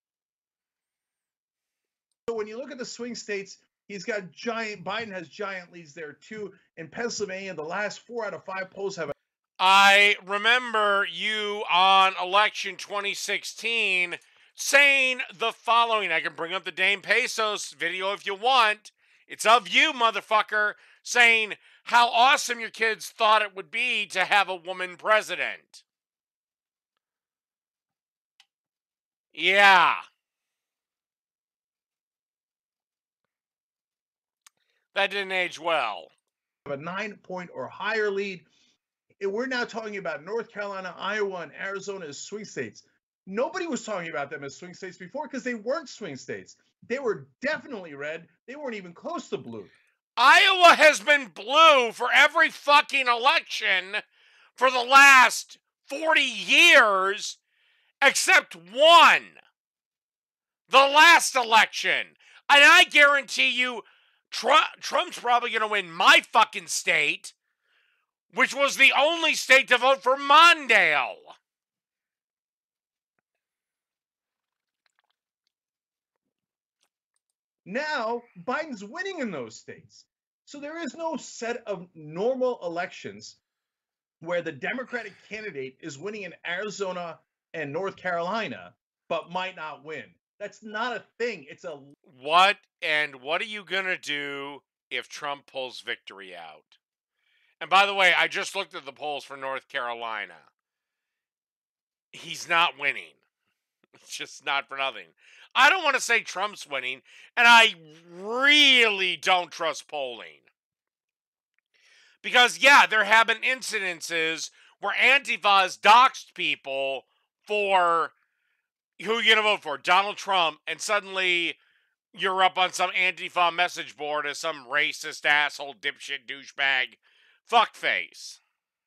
So when you look at the swing states, Biden has giant leads there too. In Pennsylvania, the last 4 out of 5 polls have. I remember you on election 2016 saying the following. I can bring up the Dame Pesos video if you want. It's of you, motherfucker, saying how awesome your kids thought it would be to have a woman president. Yeah. That didn't age well. A 9-point or higher lead. We're now talking about North Carolina, Iowa, and Arizona as swing states. Nobody was talking about them as swing states before because they weren't swing states. They were definitely red. They weren't even close to blue. Iowa has been blue for every fucking election for the last 40 years, except one. The last election. And I guarantee you, Trump's probably going to win my fucking state, which was the only state to vote for Mondale. Now, Biden's winning in those states. So there is no set of normal elections where the Democratic candidate is winning in Arizona and North Carolina, but might not win. That's not a thing. It's a... What are you going to do if Trump pulls victory out? And by the way, I just looked at the polls for North Carolina. He's not winning. It's just not for nothing. I don't want to say Trump's winning, and I really don't trust polling. Because, yeah, there have been incidences where Antifa has doxed people for who you're going to vote for, Donald Trump, and suddenly, you're up on some Antifa message board as some racist asshole, dipshit, douchebag, fuckface.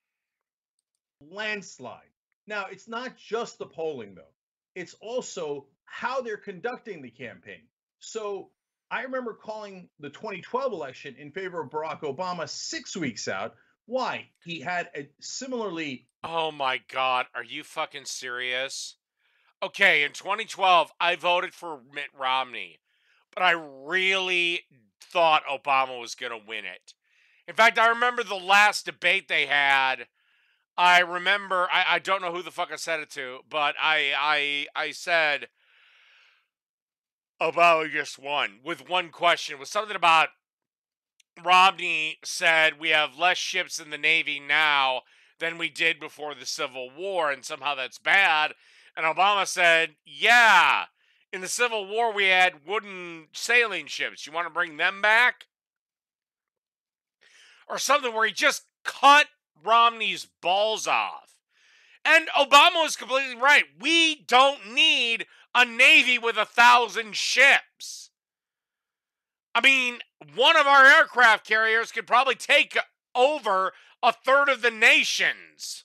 Landslide. Now, it's not just the polling, though. It's also how they're conducting the campaign. So I remember calling the 2012 election in favor of Barack Obama 6 weeks out. Why? He had a similarly... Oh my God, are you fucking serious? Okay, in 2012, I voted for Mitt Romney, but I really thought Obama was going to win it. In fact, I remember the last debate they had. I remember, I don't know who the fuck I said it to, but I said Obama just won with one question. It was something about Romney said we have less ships in the Navy now than we did before the Civil War, and somehow that's bad. And Obama said, yeah, in the Civil War we had wooden sailing ships. You want to bring them back? Or something where he just cut Romney's balls off. And Obama was completely right. We don't need a Navy with 1,000 ships. I mean, one of our aircraft carriers could probably take over a third of the nation's.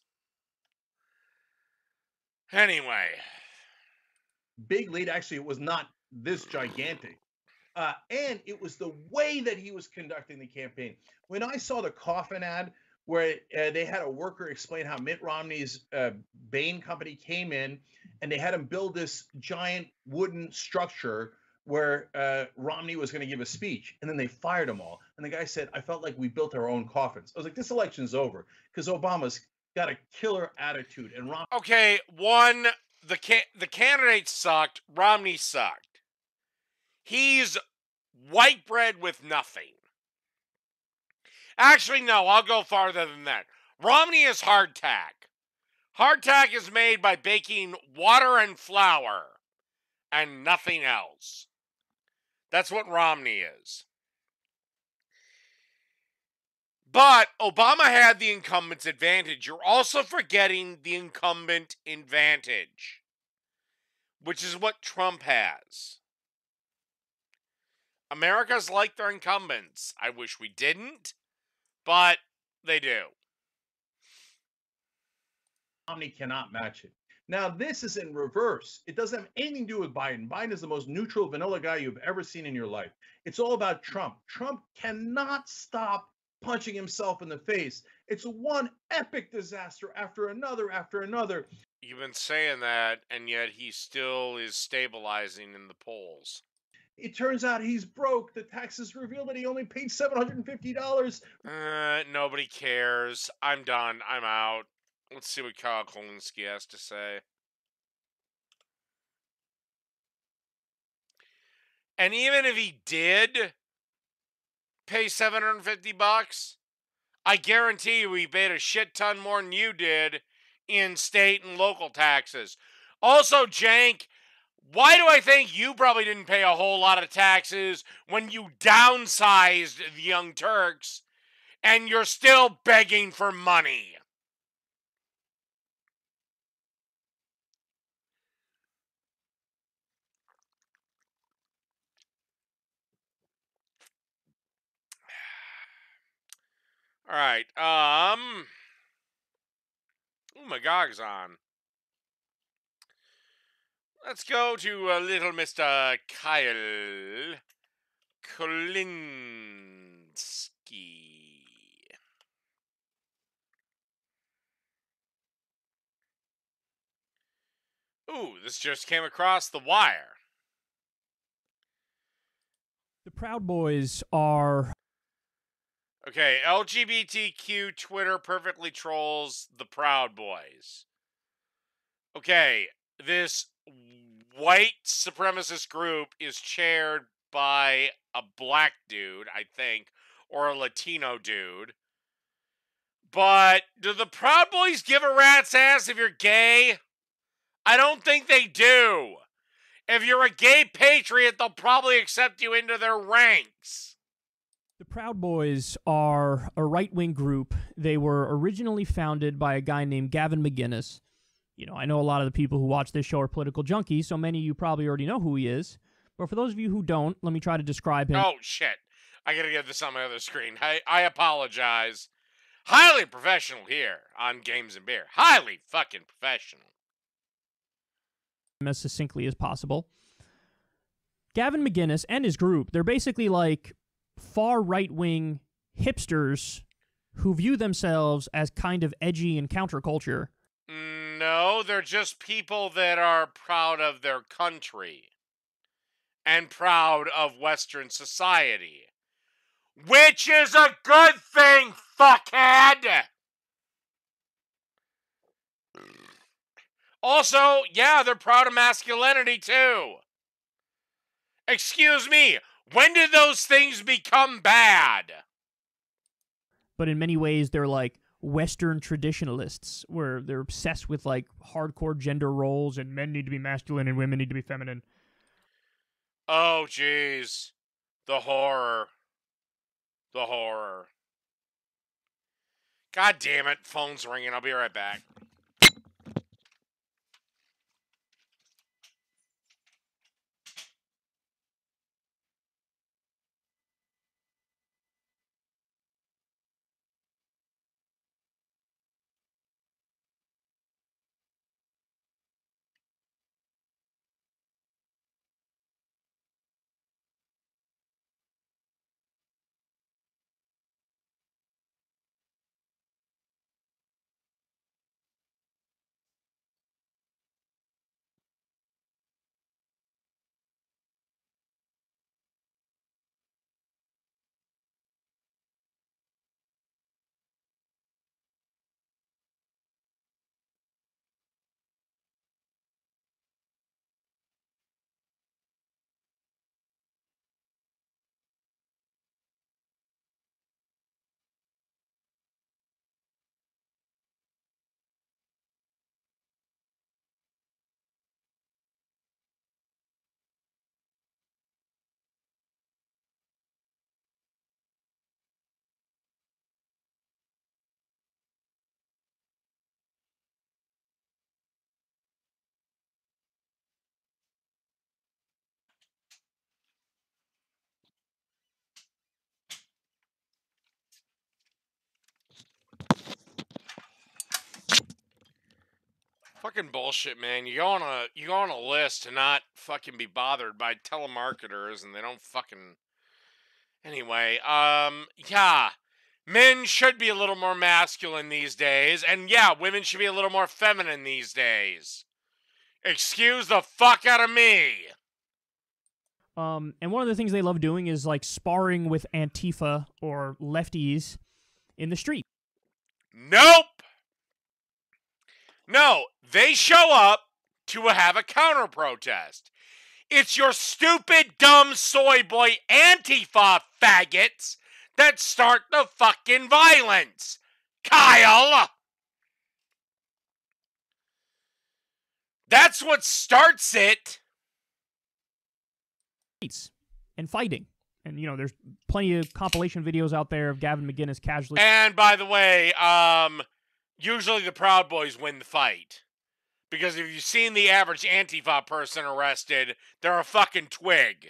Anyway. Big lead. Actually, it was not this gigantic. And it was the way that he was conducting the campaign. When I saw the coffin ad where they had a worker explain how Mitt Romney's Bain company came in and they had him build this giant wooden structure where Romney was going to give a speech, and then they fired them all. And the guy said, I felt like we built our own coffins. I was like, this election's over because Obama's got a killer attitude. And Okay, one, the candidate sucked. Romney sucked. He's white bread with nothing. Actually, no, I'll go farther than that. Romney is hardtack. Hardtack is made by baking water and flour and nothing else. That's what Romney is. But Obama had the incumbent's advantage. You're also forgetting the incumbent advantage, which is what Trump has. America's like their incumbents. I wish we didn't, but they do. Romney cannot match it. Now, this is in reverse. It doesn't have anything to do with Biden. Biden is the most neutral, vanilla guy you've ever seen in your life. It's all about Trump. Trump cannot stop punching himself in the face. It's one epic disaster after another after another. You've been saying that, and yet he still is stabilizing in the polls. It turns out he's broke. The taxes reveal that he only paid $750. Nobody cares. I'm done. I'm out. Let's see what Kyle Kolinsky has to say. And even if he did pay $750, I guarantee you he paid a shit ton more than you did in state and local taxes. Also, Jank, why do I think you probably didn't pay a whole lot of taxes when you downsized the Young Turks and you're still begging for money? All right. Ooh, my gog's on. Let's go to little Mr. Kyle Kolinsky. Ooh, this just came across the wire. The Proud Boys are... Okay, LGBTQ Twitter perfectly trolls the Proud Boys. Okay, this white supremacist group is chaired by a black dude, I think, or a Latino dude. But do the Proud Boys give a rat's ass if you're gay? I don't think they do. If you're a gay patriot, they'll probably accept you into their ranks. The Proud Boys are a right-wing group. They were originally founded by a guy named Gavin McInnes. You know, I know a lot of the people who watch this show are political junkies, so many of you probably already know who he is. But for those of you who don't, let me try to describe him. Oh, shit. I gotta get this on my other screen. I apologize. Highly professional here on Games and Beer. Highly fucking professional. As succinctly as possible. Gavin McInnes and his group, they're basically like far right-wing hipsters who view themselves as kind of edgy and counterculture. No, they're just people that are proud of their country and proud of Western society. Which is a good thing, fuckhead! Also, yeah, they're proud of masculinity, too. Excuse me, when did those things become bad? But in many ways, they're like Western traditionalists, where they're obsessed with like hardcore gender roles and men need to be masculine and women need to be feminine. Oh, jeez. The horror. The horror. God damn it, phone's ringing. I'll be right back. Fucking bullshit, man. You go on a list to not fucking be bothered by telemarketers, and they don't fucking. Anyway, yeah, men should be a little more masculine these days, and yeah, women should be a little more feminine these days. Excuse the fuck out of me. And one of the things they love doing is like sparring with Antifa or lefties in the street. Nope. No, they show up to have a counter protest. It's your stupid, dumb soy boy Antifa faggots that start the fucking violence. Kyle! That's what starts it. And fighting. And, you know, there's plenty of compilation videos out there of Gavin McInnes casually. And by the way, usually the Proud Boys win the fight. Because if you've seen the average Antifa person arrested, they're a fucking twig.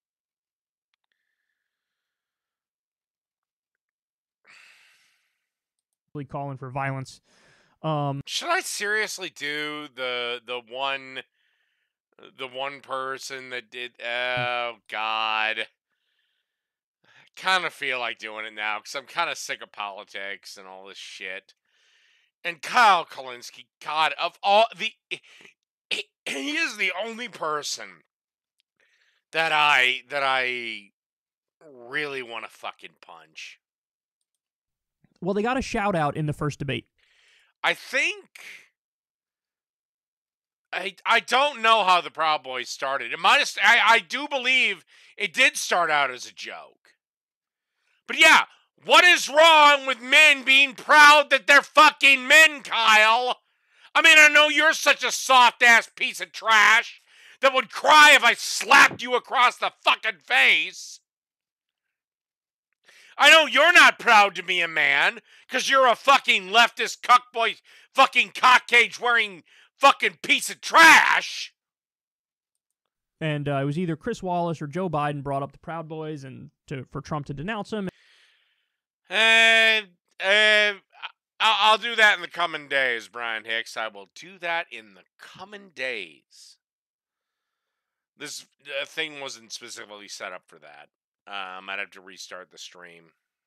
Calling for violence. Should I seriously do the one person that did? Oh God, I kind of feel like doing it now because I'm kind of sick of politics and all this shit. And Kyle Kalinske, God, of all he is the only person that I really want to fucking punch. Well, they got a shout out in the first debate. I think I don't know how the Proud Boys started. It might have, I do believe it did start out as a joke. But yeah, what is wrong with men being proud that they're fucking men, Kyle? I mean, I know you're such a soft-ass piece of trash that would cry if I slapped you across the fucking face. I know you're not proud to be a man, because you're a fucking leftist cuckboy, fucking cock cage wearing fucking piece of trash. And it was either Chris Wallace or Joe Biden brought up the Proud Boys and for Trump to denounce them. And I'll do that in the coming days, Brian Hicks. I will do that in the coming days. This thing wasn't specifically set up for that. I might have to restart the stream.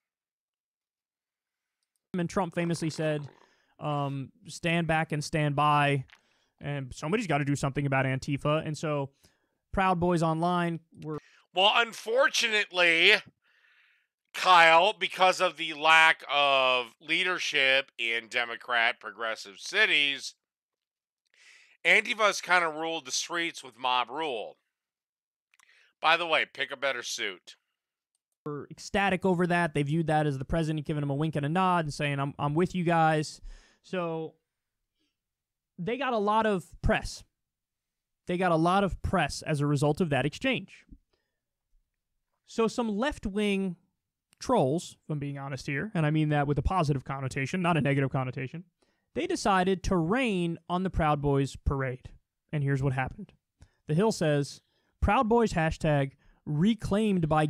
And Trump famously said, stand back and stand by. And somebody's got to do something about Antifa. And so Proud Boys Online were... Well, unfortunately, Kyle, because of the lack of leadership in Democrat progressive cities, Antifa's kind of ruled the streets with mob rule. By the way, pick a better suit. Were ecstatic over that. They viewed that as the president giving them a wink and a nod and saying, I'm with you guys. So they got a lot of press. They got a lot of press as a result of that exchange. So some left-wing trolls, if I'm being honest here, and I mean that with a positive connotation, not a negative connotation, they decided to rain on the Proud Boys parade. And here's what happened. The Hill says, Proud Boys hashtag reclaimed by...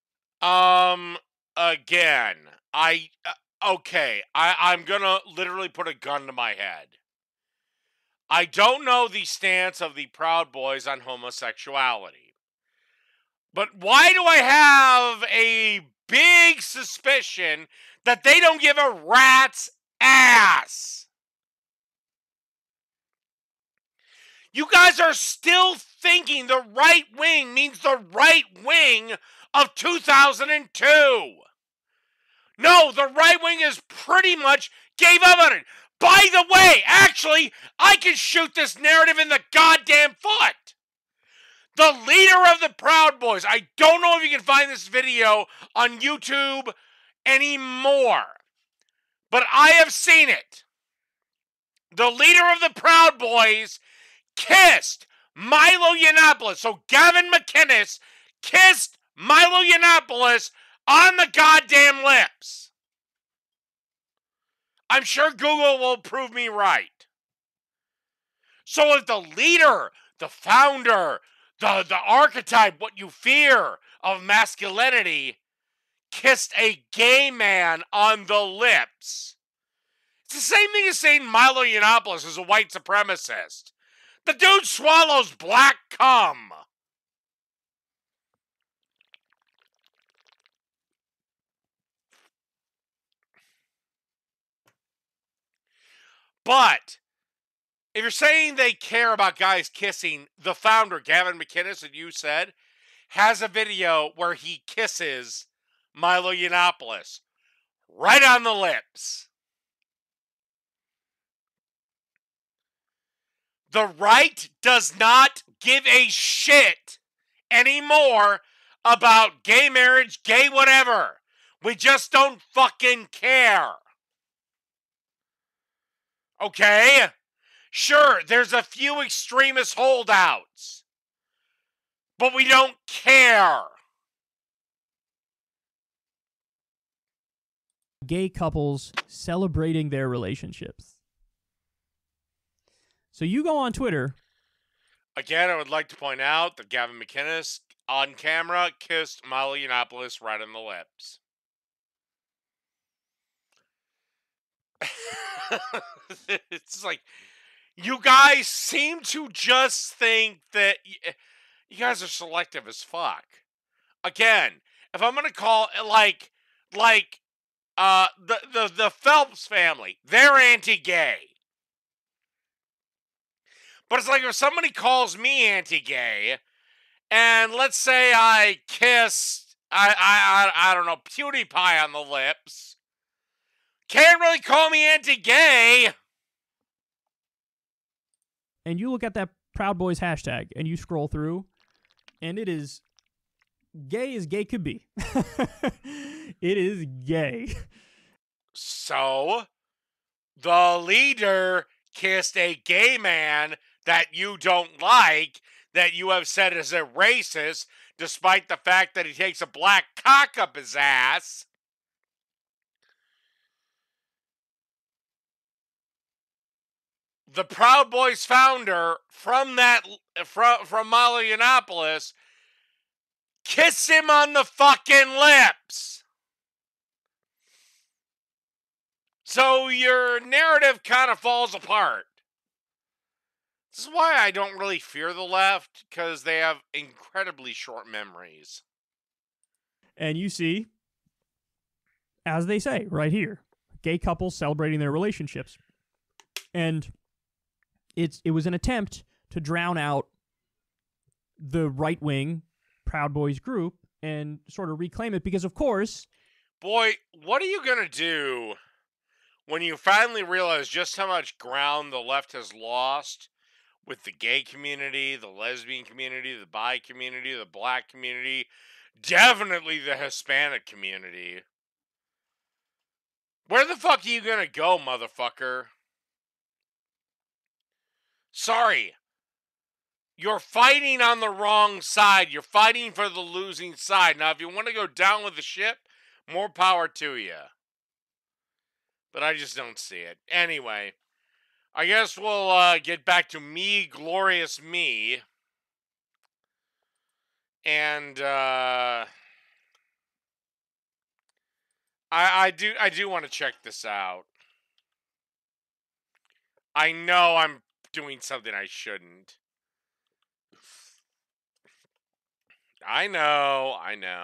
Again, I'm gonna literally put a gun to my head. I don't know the stance of the Proud Boys on homosexuality. But why do I have a big suspicion that they don't give a rat's ass? You guys are still thinking the right wing means the right wing of 2002. No, the right wing is pretty much gave up on it. By the way, actually, I can shoot this narrative in the goddamn foot. The leader of the Proud Boys, I don't know if you can find this video on YouTube anymore, but I have seen it. The leader of the Proud Boys kissed Milo Yiannopoulos. So Gavin McInnes kissed Milo Yiannopoulos on the goddamn lips. I'm sure Google will prove me right. So if the leader, the founder, the archetype, what you fear of masculinity, kissed a gay man on the lips, it's the same thing as saying Milo Yiannopoulos is a white supremacist. The dude swallows black cum. But if you're saying they care about guys kissing, the founder, Gavin McInnes, that you said, has a video where he kisses Milo Yiannopoulos right on the lips. The right does not give a shit anymore about gay marriage, gay whatever. We just don't fucking care. Okay? Sure, there's a few extremist holdouts, but we don't care. Gay couples celebrating their relationships. So you go on Twitter. Again, I would like to point out that Gavin McInnes, on camera, kissed Milo Yiannopoulos right on the lips. It's like, you guys seem to just think that you guys are selective as fuck. Again, if I'm gonna call it the Phelps family, they're anti-gay. But it's like if somebody calls me anti-gay, and let's say I kissed I don't know, PewDiePie on the lips, can't really call me anti-gay. And you look at that Proud Boys hashtag, and you scroll through, and it is gay as gay could be. It is gay. So, the leader kissed a gay man that you don't like, that you have said is a racist, despite the fact that he takes a black cock up his ass. the Proud Boys founder from Milo Yiannopoulos, kiss him on the fucking lips. So your narrative kind of falls apart. This is why I don't really fear the left, because they have incredibly short memories. And you see, as they say right here, gay couples celebrating their relationships. And it was an attempt to drown out the right-wing Proud Boys group and sort of reclaim it because, of course... Boy, what are you going to do when you finally realize just how much ground the left has lost with the gay community, the lesbian community, the bi community, the black community, definitely the Hispanic community? Where the fuck are you gonna go, motherfucker? Sorry. You're fighting on the wrong side. You're fighting for the losing side. Now, if you want to go down with the ship, more power to you. But I just don't see it. Anyway, I guess we'll get back to me, glorious me. And I do want to check this out. I know I'm doing something I shouldn't. I know.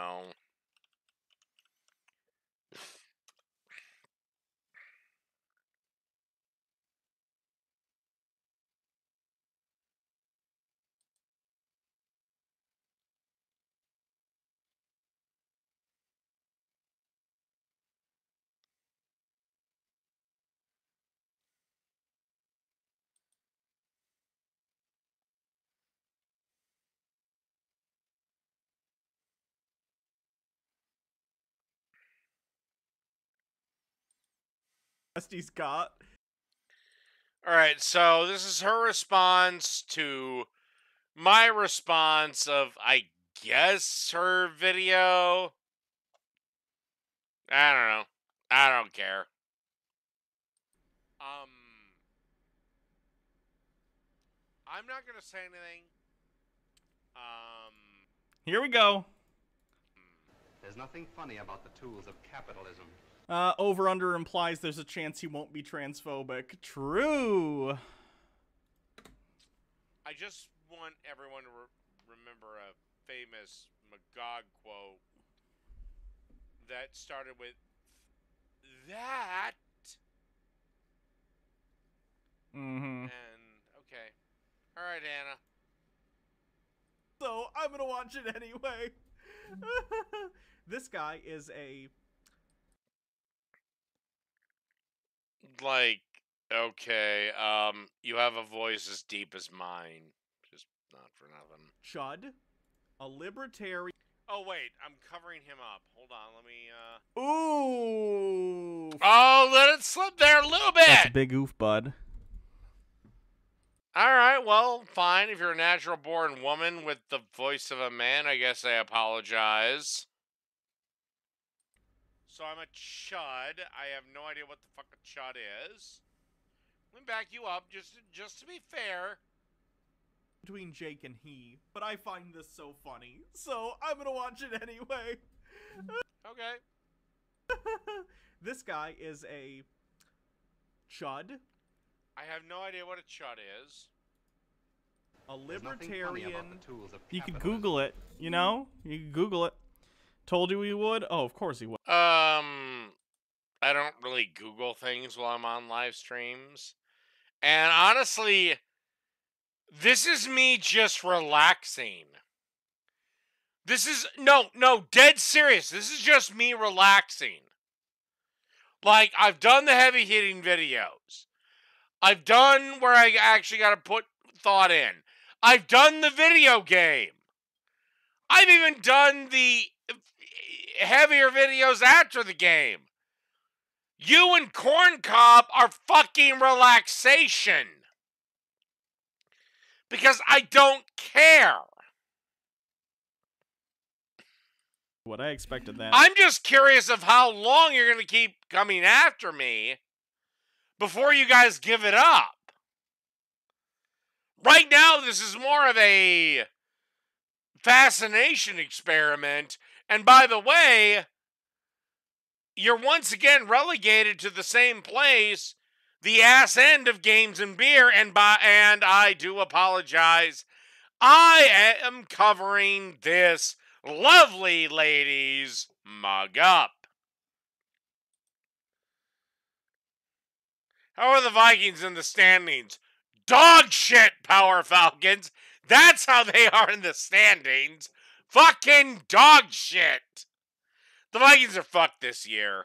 Scott. All right, so this is her response to my response of, I guess, her video. I don't know. I don't care. I'm not gonna say anything. Here we go. There's nothing funny about the tools of capitalism. Over-under implies there's a chance he won't be transphobic. True. I just want everyone to remember a famous Magog quote that started with that. Mm-hmm. And, okay. All right, Anna. So, I'm gonna watch it anyway. This guy is a... Like, okay, you have a voice as deep as mine. Just not for nothing. Chud. A libertarian... Oh, wait, I'm covering him up. Hold on, let me, Ooh! Oh, let it slip there a little bit! That's a big oof, bud. Alright, well, fine. If you're a natural-born woman with the voice of a man, I guess I apologize. So I'm a chud. I have no idea what the fuck a chud is. Let me back you up, just to be fair. Between Jake and he, but I find this so funny, so I'm gonna watch it anyway. Okay. This guy is a chud. I have no idea what a chud is. A libertarian. You could Google it, you know? You could Google it. Told you he would? Oh, of course he would. I don't really Google things while I'm on live streams. And honestly, this is me just relaxing. This is, no, dead serious. This is just me relaxing. Like, I've done the heavy hitting videos. I've done where I actually got to put thought in. I've done the video game. I've even done the heavier videos after the game. You and Corn Cob are fucking relaxation. Because I don't care. What I expected that. I'm just curious of how long you're going to keep coming after me before you guys give it up. Right now, this is more of a fascination experiment. And by the way, you're once again relegated to the same place, the ass end of Games and Beer. And I do apologize. I am covering this lovely lady's mug up. How are the Vikings in the standings? Dog shit, Power Falcons. That's how they are in the standings. Fucking dog shit. The Vikings are fucked this year.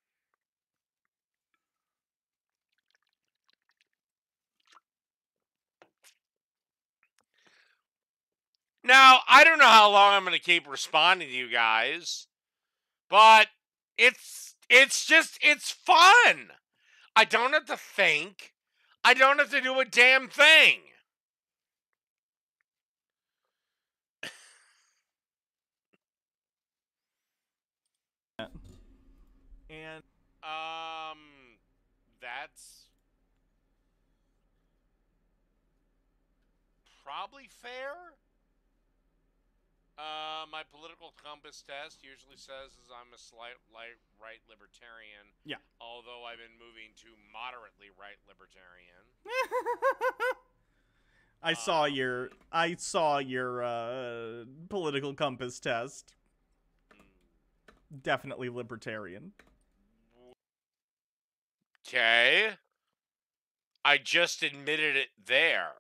Now, I don't know how long I'm going to keep responding to you guys, but it's fun. I don't have to think. I don't have to do a damn thing. And that's probably fair. My political compass test usually says I'm a slight right libertarian. Yeah. Although I've been moving to moderately right libertarian. I saw your political compass test. Definitely libertarian. Okay. I just admitted it there.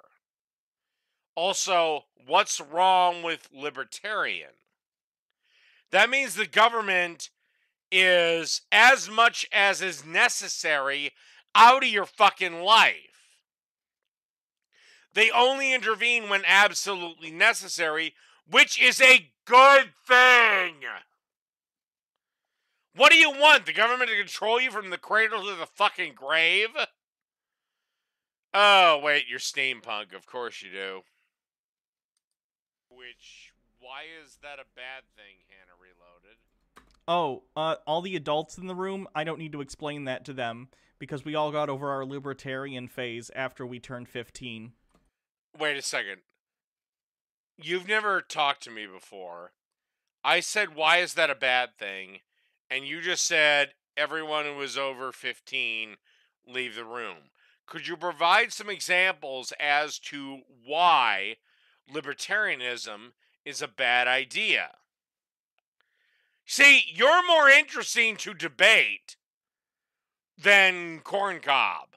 Also, what's wrong with libertarian? That means the government is, as much as is necessary, out of your fucking life. They only intervene when absolutely necessary, which is a good thing. What do you want? The government to control you from the cradle to the fucking grave? Oh, wait, you're steampunk. Of course you do. Why is that a bad thing, Hannah Reloaded? Oh, all the adults in the room, I don't need to explain that to them, because we all got over our libertarian phase after we turned 15. Wait a second. You've never talked to me before. I said, why is that a bad thing? And you just said, everyone who is over 15, leave the room. Could you provide some examples as to why libertarianism is a bad idea? See, you're more interesting to debate than Corn Cob.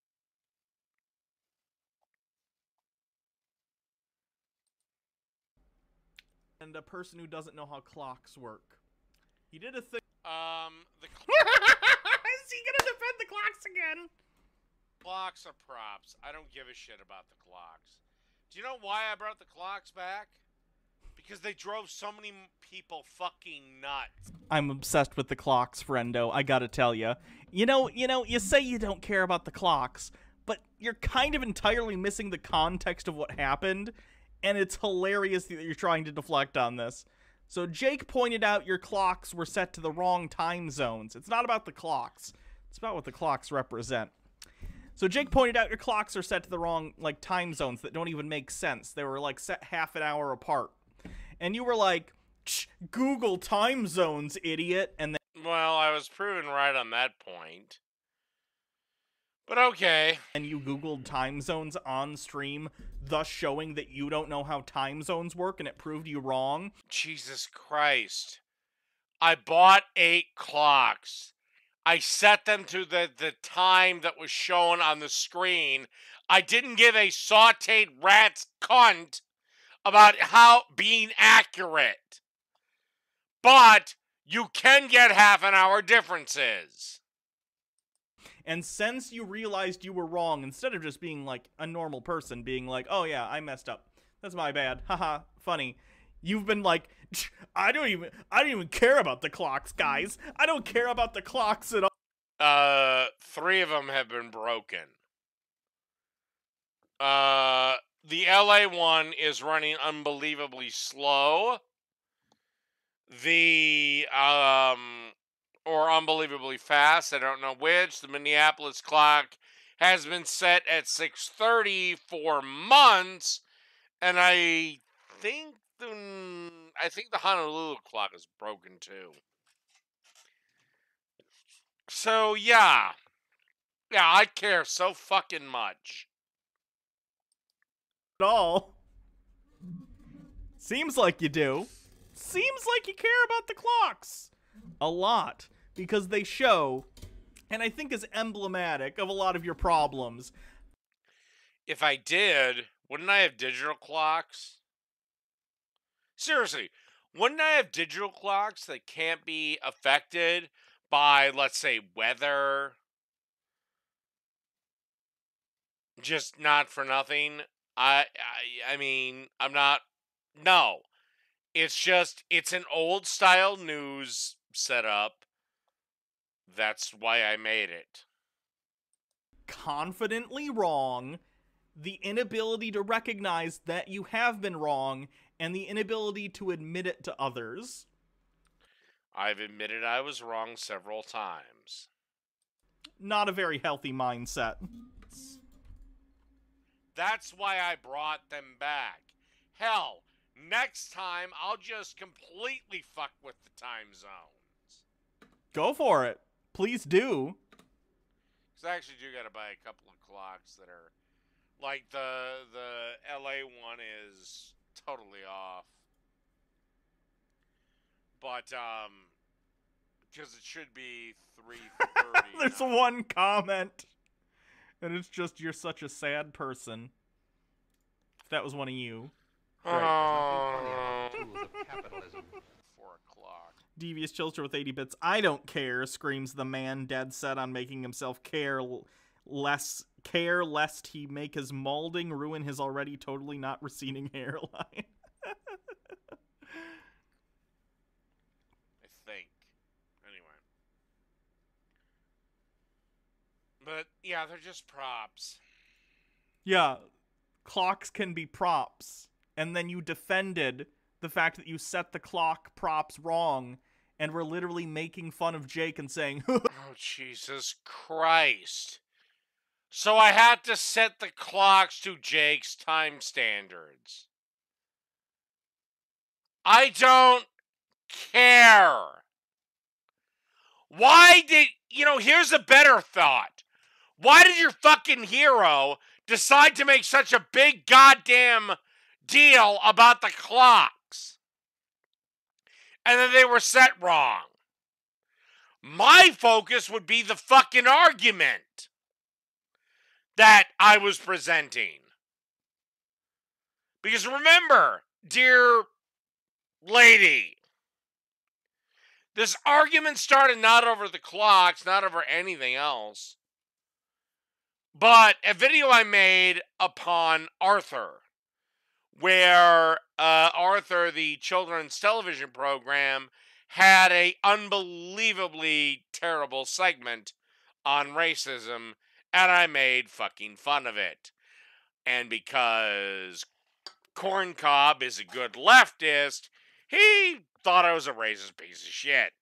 And a person who doesn't know how clocks work. He did a thing. Is he gonna defend the clocks again? Clocks are props. I don't give a shit about the clocks. Do you know why I brought the clocks back? Because they drove so many people fucking nuts. I'm obsessed with the clocks, friendo. I gotta tell you. You know, you say you don't care about the clocks, but you're kind of entirely missing the context of what happened, and it's hilarious that you're trying to deflect on this. So Jake pointed out your clocks were set to the wrong time zones. It's not about the clocks. It's about what the clocks represent. So Jake pointed out your clocks are set to the wrong, time zones that don't even make sense. They were, set half an hour apart. And you were like, Google time zones, idiot. And then, well, I was proven right on that point. But okay. And you Googled time zones on stream, thus showing that you don't know how time zones work, and it proved you wrong. Jesus Christ. I bought 8 clocks. I set them to the time that was shown on the screen. I didn't give a sauteed rat's cunt about how being accurate. But you can get half an hour differences. And since you realized you were wrong, instead of just being a normal person, being like, oh yeah, I messed up. That's my bad. Haha, funny. You've been like, I don't even care about the clocks, guys. I don't care about the clocks at all. 3 of them have been broken. The LA one is running unbelievably slow. Or unbelievably fast, I don't know which. The Minneapolis clock has been set at 6:30 for months, and I think the Honolulu clock is broken too. So yeah, I care so fucking much. At all. Seems like you do. Seems like you care about the clocks a lot, because they show, and I think is emblematic of a lot of your problems. If I did, wouldn't I have digital clocks? Seriously, wouldn't I have digital clocks that can't be affected by, let's say, weather? Just not for nothing. I mean, I'm not. No, it's just it's an old style news setup. That's why I made it. Confidently wrong, the inability to recognize that you have been wrong, and the inability to admit it to others. I've admitted I was wrong several times. Not a very healthy mindset. That's why I brought them back. Hell, next time I'll just completely fuck with the time zones. Go for it. Please do. Because I actually do gotta buy a couple of clocks that are like the LA one is totally off. But because it should be 3:30. There's one comment. And it's just, you're such a sad person. If that was one of you. Oh. 4 o'clock. Devious Chilster with 80 bits. I don't care, screams the man dead set on making himself care lest he make his molding ruin his already totally not receding hairline. I think. Anyway. But, yeah, they're just props. Yeah, clocks can be props. And then you defended the fact that you set the clock props wrong and were literally making fun of Jake and saying, oh, Jesus Christ. So I had to set the clocks to Jake's time standards. I don't care. Why did, here's a better thought. Why did your fucking hero decide to make such a big goddamn deal about the clocks? And then they were set wrong. My focus would be the fucking argument that I was presenting. Because remember, dear lady, this argument started not over the clocks, not over anything else, but a video I made upon Arthur, where Arthur, the children's television program, had a unbelievably terrible segment on racism, and I made fucking fun of it. And because Corncob is a good leftist, he thought I was a racist piece of shit.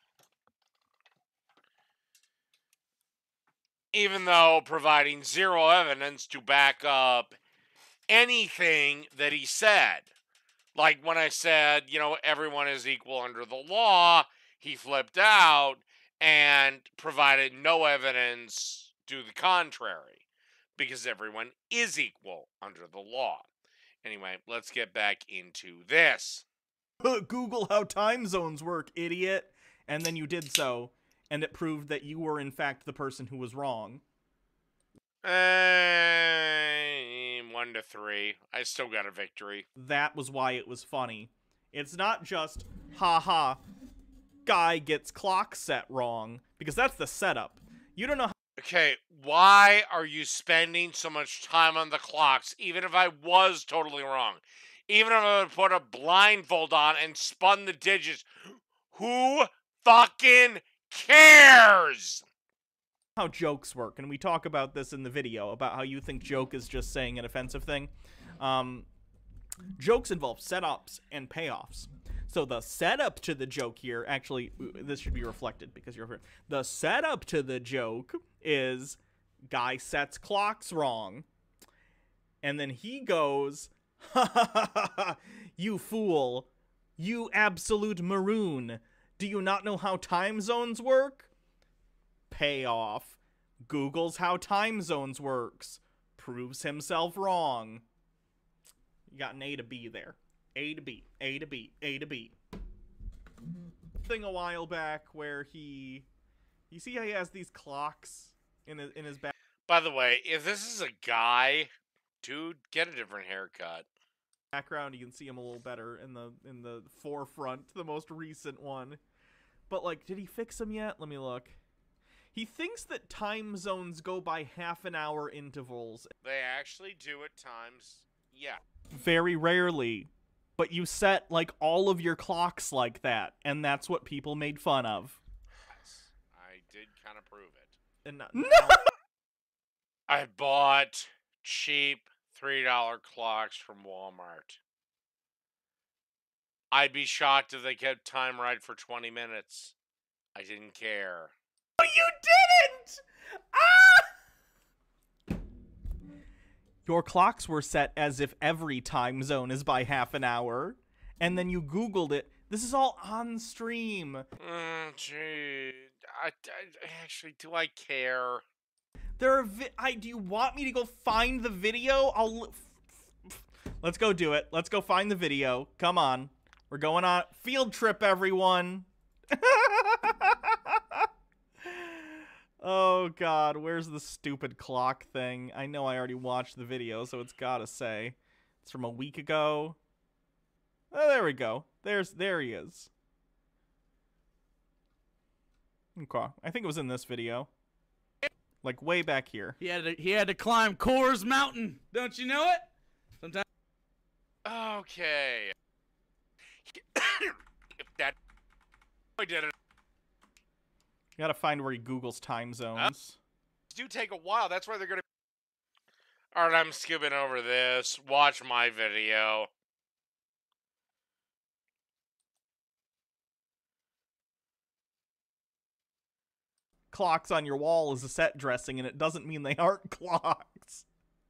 Even though providing zero evidence to back up anything that he said. Like when I said, everyone is equal under the law, he flipped out and provided no evidence to the contrary. Because everyone is equal under the law. Anyway, let's get back into this. Google how time zones work, idiot. And then you did so, and it proved that you were in fact the person who was wrong. 1-3. I still got a victory. That was why it was funny. It's not just, haha, guy gets clock set wrong, because that's the setup. You don't know how. Okay, why are you spending so much time on the clocks, even if I was totally wrong? Even if I would put a blindfold on and spun the digits, who fucking cares? How jokes work, and we talk about this in the video, about how you think joke is just saying an offensive thing. Jokes involve setups and payoffs. So the setup to the joke here, actually, this should be reflected because you're here. The setup to the joke is Guy sets clocks wrong. And then he goes, "Ha ha ha ha ha, you fool. You absolute maroon. Do you not know how time zones work?" Payoff. Googles how time zones works. Proves himself wrong. You got an A to B there. A to B, A to B, A to B. Thing a while back where you see how he has these clocks in his back. By the way, if this is a guy, dude, get a different haircut. Background, you can see him a little better in the forefront, the most recent one. But like, did he fix them yet? Let me look. He thinks that time zones go by half-an-hour intervals. They actually do at times. Yeah. Very rarely. But you set, like, all of your clocks like that, and that's what people made fun of. Yes, I did kind of prove it. And no! I bought cheap $3 clocks from Walmart. I'd be shocked if they kept time right for 20 minutes. I didn't care. Oh, you didn't! Ah! Your clocks were set as if every time zone is by half an hour. And then you Googled it. This is all on stream. Gee. Actually, do I care? There are do you want me to go find the video? Let's go do it. Let's go find the video. Come on. We're going on field trip, everyone. Oh, God. Where's the stupid clock thing? I know I already watched the video, so it's gotta say. It's from a week ago. Oh, there we go. There he is. Okay. I think it was in this video. Like, way back here. He had to climb Coors Mountain. Don't you know it? Sometimes. Okay. If that... I did it. You gotta find where he Googles time zones. Do take a while. That's why they're gonna... Alright, I'm skipping over this. Watch my video. Clocks on your wall is a set dressing, and it doesn't mean they aren't clocks.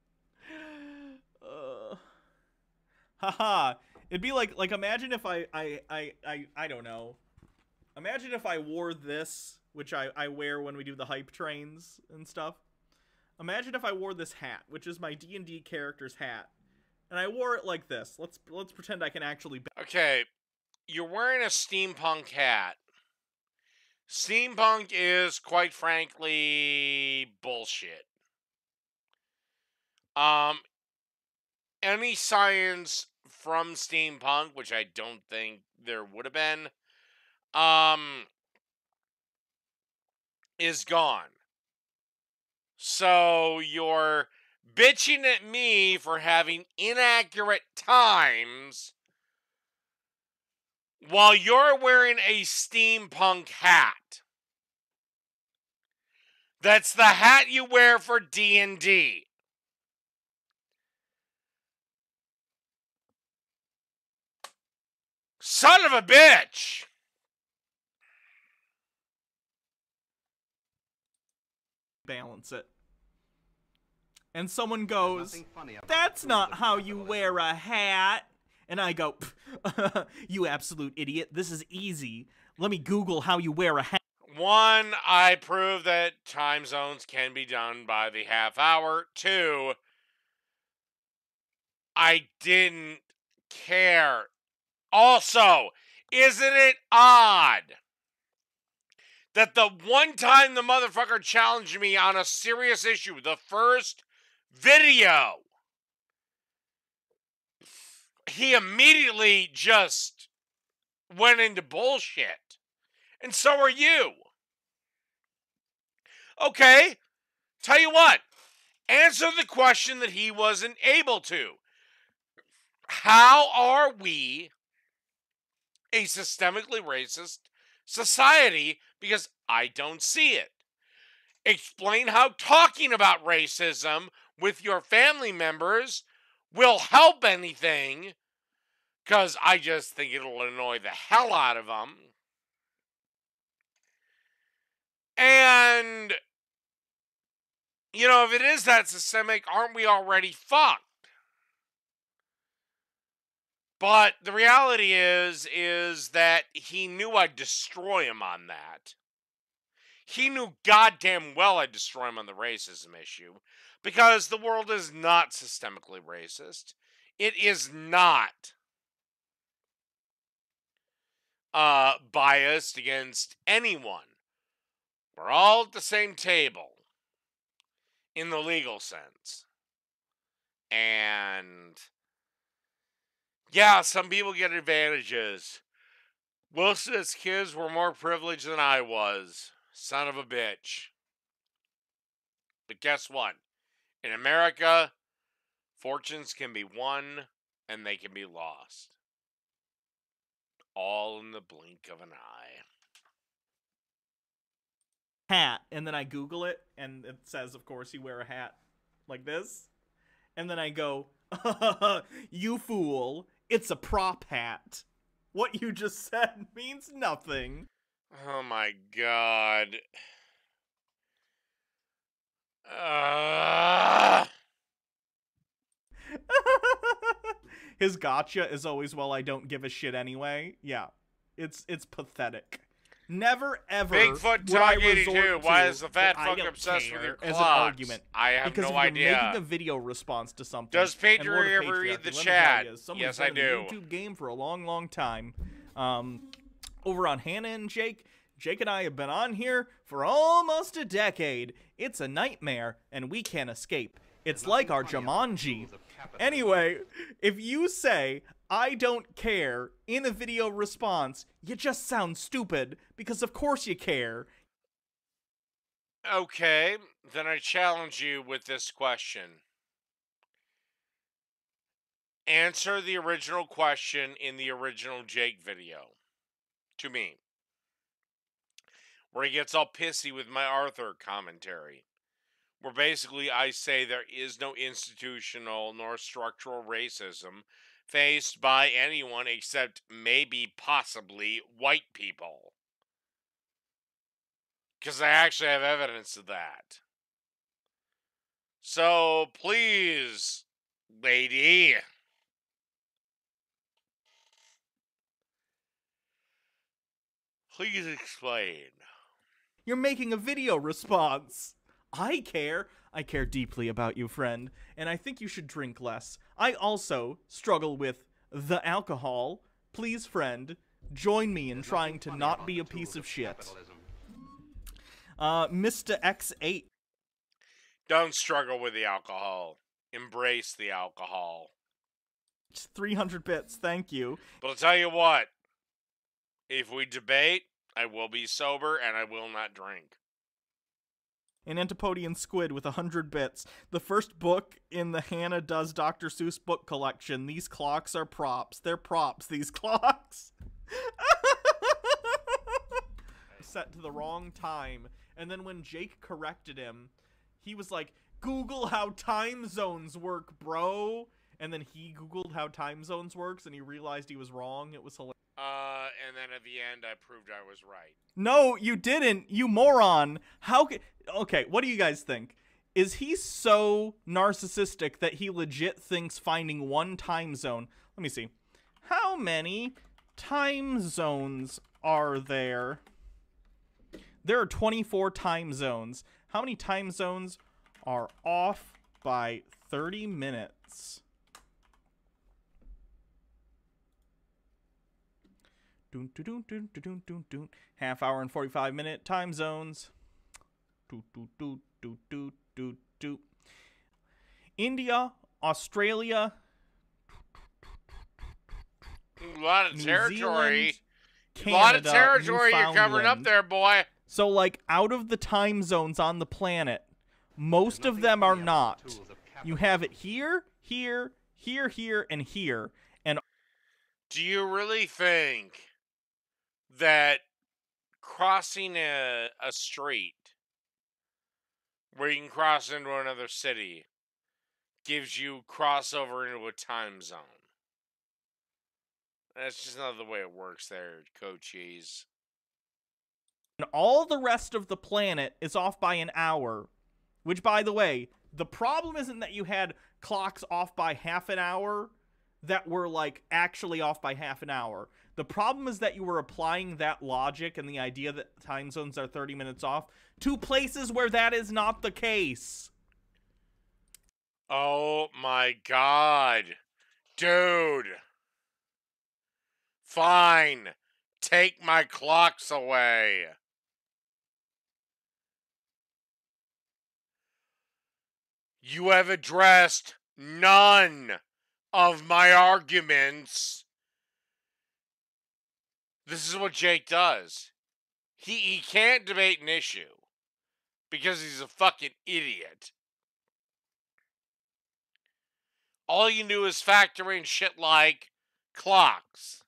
Haha. It'd be like imagine if I don't know. Imagine if I wore this, which I wear when we do the hype trains and stuff. Imagine if I wore this hat, which is my D&D character's hat, and I wore it like this. Let's pretend I can actually. Okay, you're wearing a steampunk hat. Steampunk is, quite frankly, bullshit. Any science from steampunk, which I don't think there would have been, is gone. So you're bitching at me for having inaccurate times while you're wearing a steampunk hat. That's the hat you wear for D&D. Son of a bitch! Balance it. And someone goes, "That's not how you wear a hat." And I go, "You absolute idiot. This is easy. Let me Google how you wear a hat." One, I prove that time zones can be done by the half hour. Two, I didn't care. Also, isn't it odd that the one time the motherfucker challenged me on a serious issue, the first video, he immediately just went into bullshit. And so are you. Okay, tell you what. Answer the question that he wasn't able to. How are we a systemically racist society? Because I don't see it. Explain how talking about racism with your family members will help anything, because I just think it'll annoy the hell out of them. And you know, if it is that systemic, aren't we already fucked? But the reality is that he knew I'd destroy him on that. He knew goddamn well I'd destroy him on the racism issue. Because the world is not systemically racist. It is not biased against anyone. We're all at the same table in the legal sense. And yeah, some people get advantages. Wilson's kids were more privileged than I was. Son of a bitch. But guess what? In America, fortunes can be won and they can be lost. All in the blink of an eye. Hat, and then I Google it, and it says, of course, you wear a hat like this. And then I go, you fool, it's a prop hat. What you just said means nothing. Oh my god. His gotcha is always, well, I don't give a shit anyway. Yeah, it's pathetic. Never ever Bigfoot would I Dog 82. resort Why to is the fat I fuck don't obsessed with care your as clocks? an argument. I have because no if idea. You're making a video response to something. Does and Lord of Patriot ever read Patriarchy, the let me chat? tell you, someone's Yes, I been in do. the YouTube game for a long, long time. Over on Hannah and Jake. Jake and I have been on here for almost a decade. It's a nightmare, and we can't escape. It's like our Jumanji. Anyway, if you say, I don't care, in a video response, you just sound stupid, because of course you care. Okay, then I challenge you with this question. Answer the original question in the original Jake video. To me. Where he gets all pissy with my Arthur commentary. Where basically I say there is no institutional nor structural racism faced by anyone except maybe possibly white people. Because I actually have evidence of that. So please, lady, please explain. You're making a video response. I care. I care deeply about you, friend, and I think you should drink less. I also struggle with the alcohol. Please, friend, join me in trying to not be a piece of shit. Mr. X8. Don't struggle with the alcohol. Embrace the alcohol. 300 bits, thank you. But I'll tell you what. If we debate, I will be sober and I will not drink. An Antipodian Squid with 100 bits. The first book in the Hannah Does Dr. Seuss book collection. These clocks are props. They're props, these clocks. Set to the wrong time. And then when Jake corrected him, he was like, Google how time zones work, bro. And then he Googled how time zones works and he realized he was wrong. It was hilarious. And then at the end, I proved I was right. No, you didn't, you moron. How could... Okay, what do you guys think? Is he so narcissistic that he legit thinks finding one time zone... Let me see. How many time zones are there? There are 24 time zones. How many time zones are off by 30 minutes? Dun, dun, dun, dun, dun, dun, dun. Half hour and 45-minute time zones. Doo, doo, doo, doo, doo, doo, doo. India, Australia. A lot of New territory. Zealand, A lot of Canada, territory you're covering up Newfoundland. there, boy. So, like, out of the time zones on the planet, most of them are not. You have it here, here, here, here, and here. And Do you really think that crossing a street where you can cross into another city gives you crossover into a time zone? That's just not the way it works there, Coaches. all the rest of the planet is off by an hour. Which, by the way, the problem isn't that you had clocks off by half an hour that were, like, actually off by half an hour. The problem is that you were applying that logic and the idea that time zones are 30 minutes off to places where that is not the case. Oh my god. Dude. Fine. Take my clocks away. You have addressed none of my arguments. This is what Jake does. He can't debate an issue because he's a fucking idiot. All you can do is factor in shit like clocks.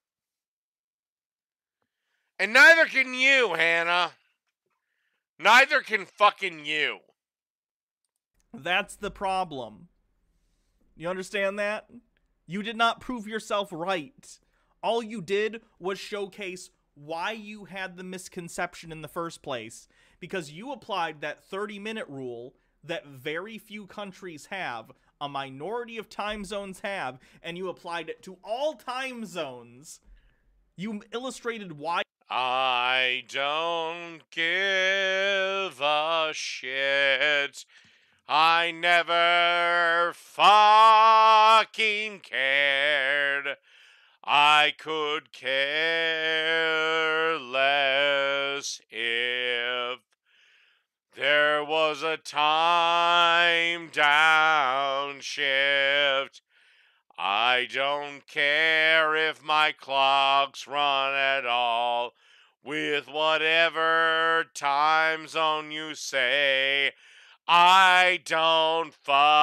And neither can you, Hannah. Neither can fucking you. That's the problem. You understand that? You did not prove yourself right. All you did was showcase why you had the misconception in the first place. Because you applied that 30-minute rule that very few countries have, a minority of time zones have, and you applied it to all time zones. You illustrated why. I don't give a shit. I never fucking cared. I could care less if there was a time downshift. I don't care if my clocks run at all. With whatever time zone you say, I don't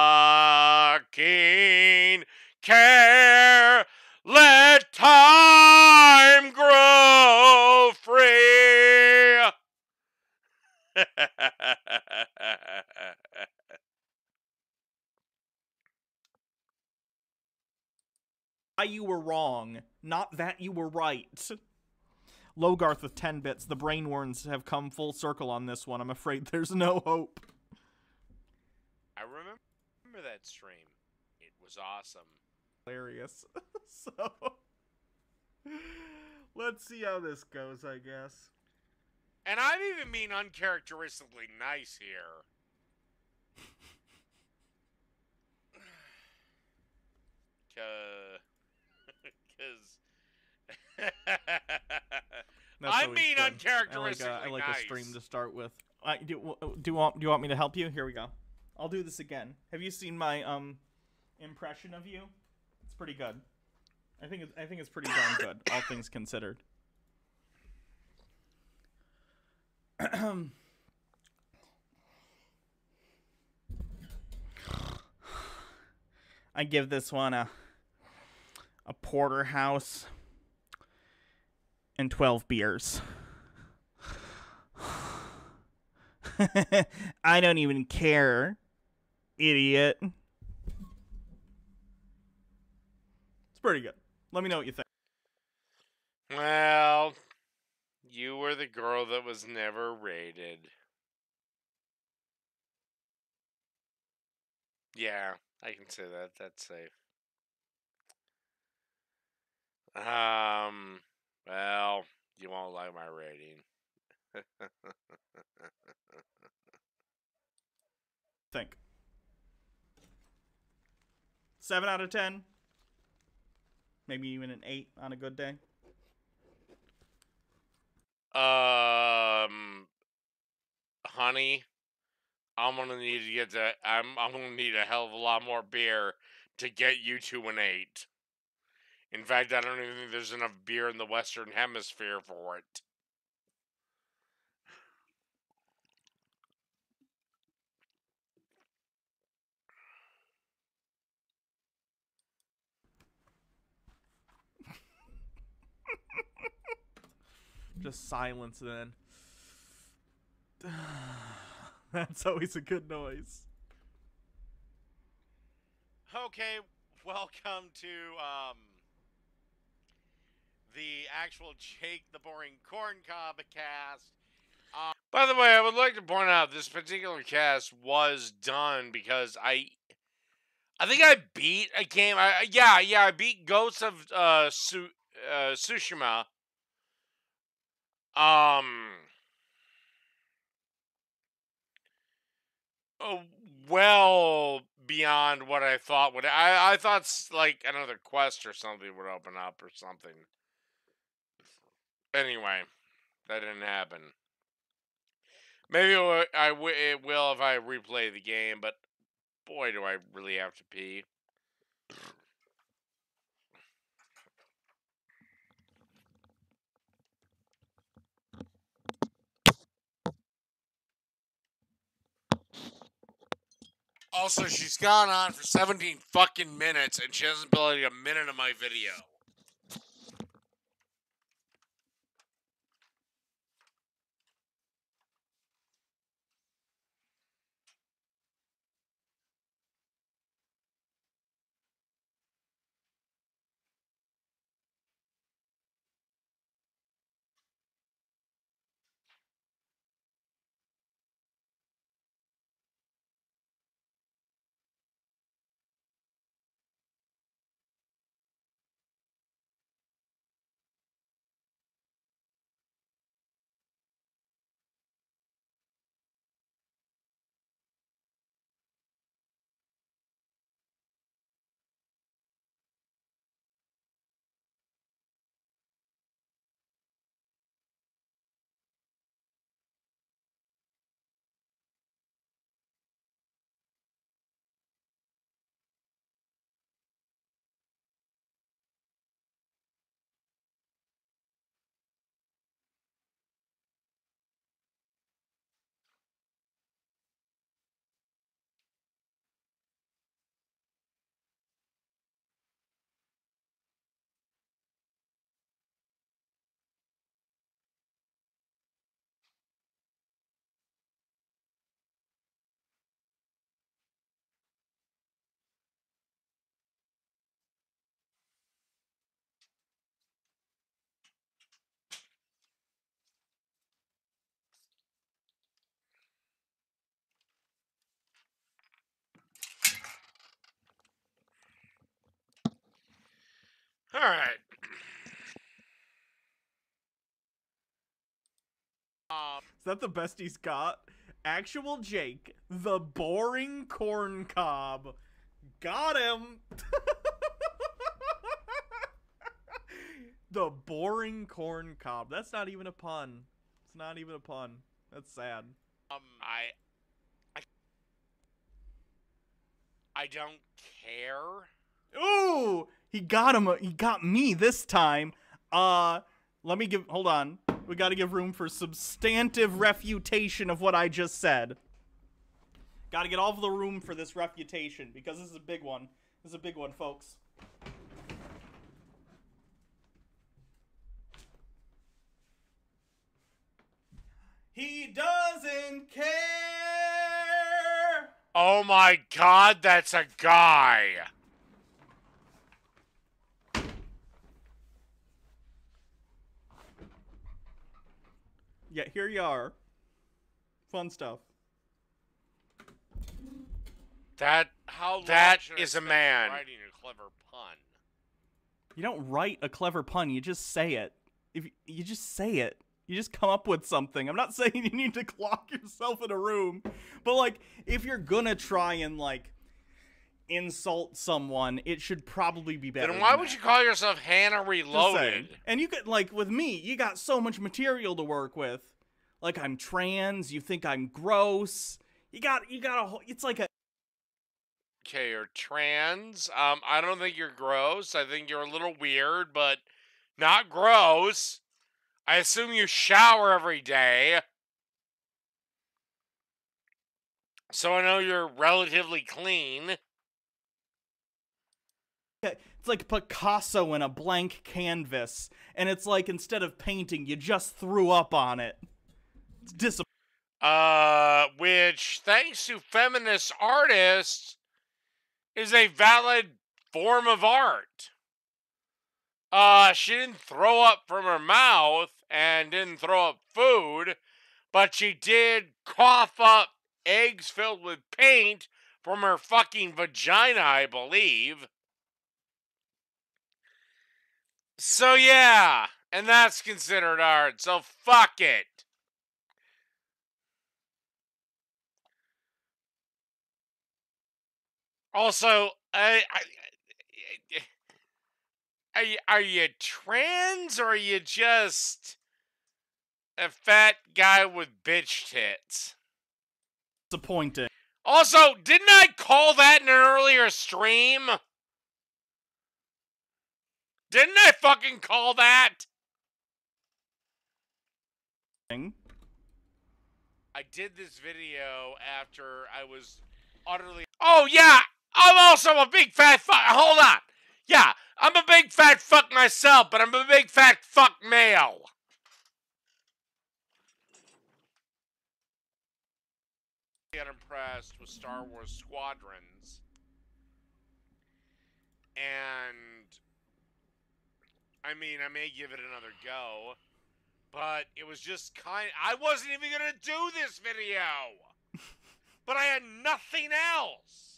fucking care. Let time grow free. You were wrong, not that you were right. Logarth with 10 bits. The brain worms have come full circle on this one. I'm afraid there's no hope. I remember that stream. It was awesome. Hilarious. So, let's see how this goes, I guess. And I'm even being uncharacteristically nice here. I'm being uncharacteristically I like nice. a stream to start with. Do you want me to help you? Here we go. I'll do this again. Have you seen my impression of you? It's pretty good. I think it's pretty darn good, all things considered. I give this one a porterhouse and 12 beers. I don't even care, idiot. It's pretty good. Let me know what you think. Well, you were the girl that was never rated. Yeah, I can say that. That's safe. Well, you won't like my rating. Think. 7 out of 10. Maybe even an 8 on a good day. Honey, I'm gonna need to get that. I'm gonna need a hell of a lot more beer to get you to an 8. In fact, I don't even think there's enough beer in the Western Hemisphere for it. Just silence then. That's always a good noise. Okay, welcome to the actual Jake the Boring Corn Cob cast. By the way, I would like to point out this particular cast was done because I think I beat a game. I beat Ghosts of Tsushima. Well beyond what I thought would. I thought like another quest or something would open up or something. Anyway, that didn't happen. Maybe it will if I replay the game, but boy, do I really have to pee. Also, she's gone on for 17 fucking minutes, and she hasn't played a minute of my video. All right. Is that the best he's got? Actual Jake, the boring corn cob. Got him! The boring corn cob. That's not even a pun. It's not even a pun. That's sad. I don't care. Ooh! He got him. He got me this time. Let me give... Hold on. We gotta give room for substantive refutation of what I just said. Gotta get all of the room for this refutation, because this is a big one. This is a big one, folks. He doesn't care! Oh my god, that's a guy! Yeah, here you are. Fun stuff. That is a man. Writing a clever pun. You don't write a clever pun, you just say it. If you just say it. You just come up with something. I'm not saying you need to lock yourself in a room, but like if you're gonna try and like insult someone, it should probably be better. Then why would you call yourself Hannah Reloaded? And you could, like, with me, you got so much material to work with. Like, I'm trans, you think I'm gross. You got a whole, it's like a... Okay, you're trans. I don't think you're gross. I think you're a little weird, but not gross. I assume you shower every day. So I know you're relatively clean. It's like Picasso in a blank canvas, and it's like instead of painting, you just threw up on it. It's disappointing. Which, thanks to feminist artists, is a valid form of art. She didn't throw up from her mouth and didn't throw up food, but she did cough up eggs filled with paint from her fucking vagina, I believe. So yeah, and that's considered art, so fuck it. Also, are you trans or are you just a fat guy with bitch tits? Disappointing. Also, didn't I call that in an earlier stream? Didn't I fucking call that? I did this video after I was utterly... Oh, yeah! I'm also a big fat fuck... Hold on! Yeah, I'm a big fat fuck myself, but I'm a big fat fuck male. Get impressed with Star Wars Squadrons. And... I mean, I may give it another go. But it was just I wasn't even gonna do this video! But I had nothing else!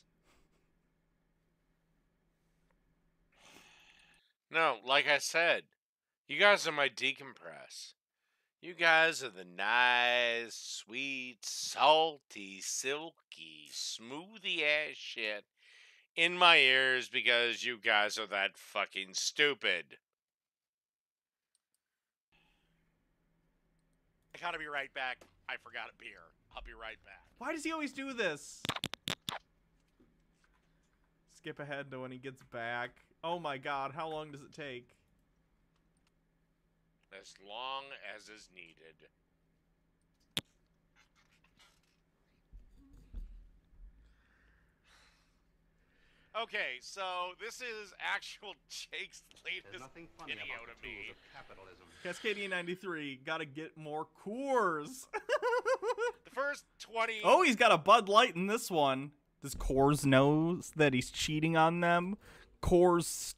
No, like I said, you guys are my decompress. You guys are the nice, sweet, salty, silky, smoothie ass shit in my ears because you guys are that fucking stupid. I gotta be right back. I forgot a beer. I'll be right back. Why does he always do this? Skip ahead to when he gets back. Oh my god, how long does it take? As long as is needed. Okay, so this is actual Jake's latest video to me. Cascadia 93, gotta get more Coors. The first 20... Oh, he's got a Bud Light in this one. Does Coors know that he's cheating on them? Coors...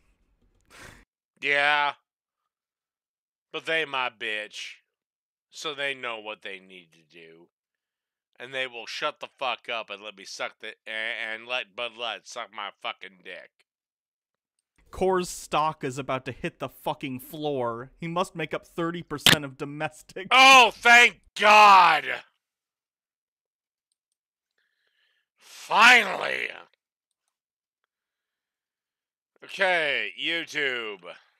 Yeah. But they my bitch. So they know what they need to do. And they will shut the fuck up and let me suck the... and let Bud Light suck my fucking dick. Coors stock is about to hit the fucking floor. He must make up 30% of domestic. Oh, thank God! Finally! Okay, YouTube.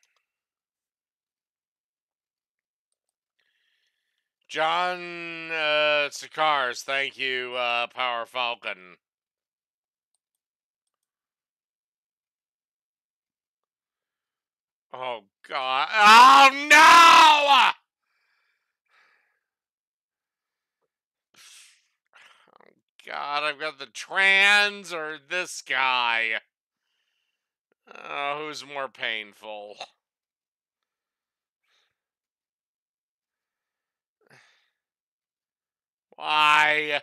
John Sakars, thank you, Power Falcon. Oh, God. Oh, no! Oh, God, I've got the trans or this guy. Who's more painful? Why?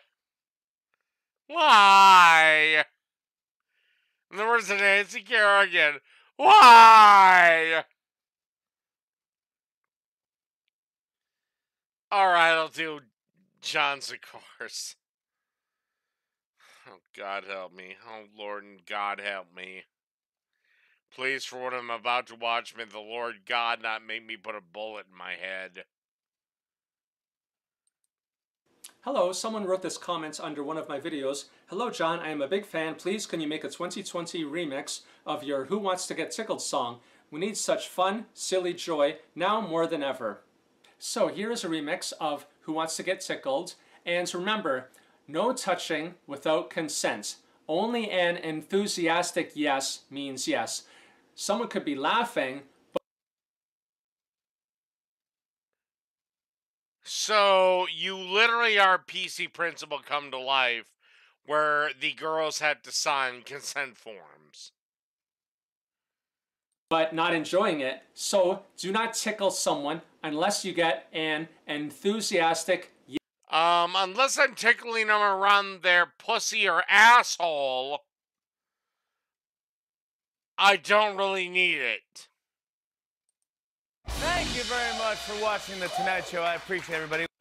Why? In the words of Nancy Kerrigan, why? Alright, I'll do John Sakars. Oh, God help me. Oh, Lord and God help me. Please, for what I'm about to watch, may the Lord God not make me put a bullet in my head. Hello, someone wrote this comment under one of my videos. Hello, John, I am a big fan. Please, can you make a 2020 remix of your Who Wants to Get Tickled song? We need such fun, silly joy, now more than ever. So here is a remix of Who Wants to Get Tickled. And remember, no touching without consent. Only an enthusiastic yes means yes. Someone could be laughing, but... So, you literally are PC Principal come to life, where the girls had to sign consent forms. But not enjoying it. So, do not tickle someone unless you get an enthusiastic yes. Unless I'm tickling them around their pussy or asshole, I don't really need it. Thank you very much for watching The Tonight Show. I appreciate everybody.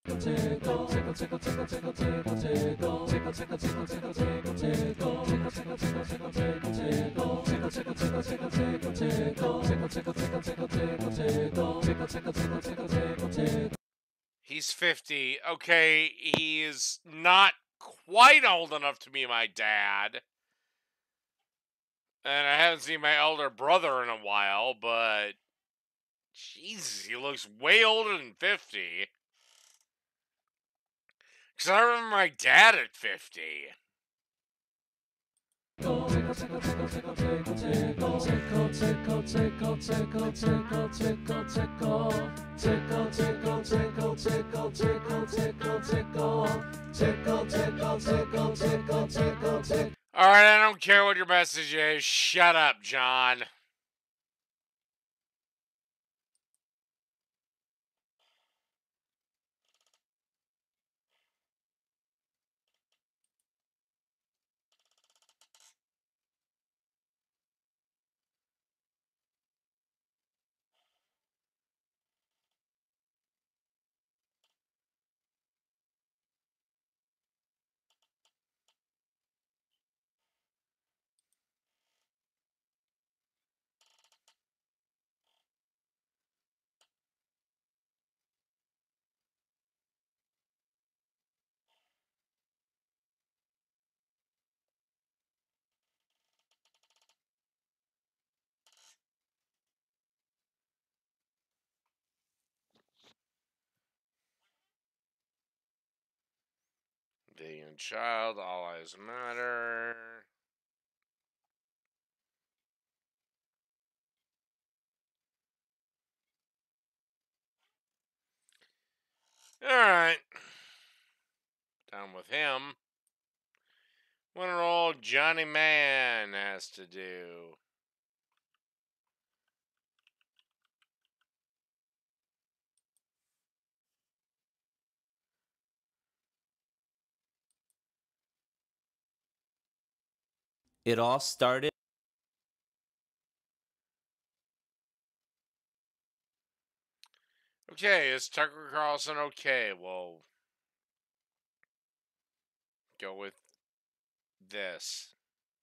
He's 50. Okay, he's not quite old enough to be my dad. And I haven't seen my elder brother in a while, but Jesus, he looks way older than 50. Because I remember my dad at 50. Alright, I don't care what your message is. Shut up, John. Being a child, all lives matter. Alright. Down with him. Wonder old Johnny Man has to do. It all started. Okay, is Tucker Carlson okay? Well, go with this.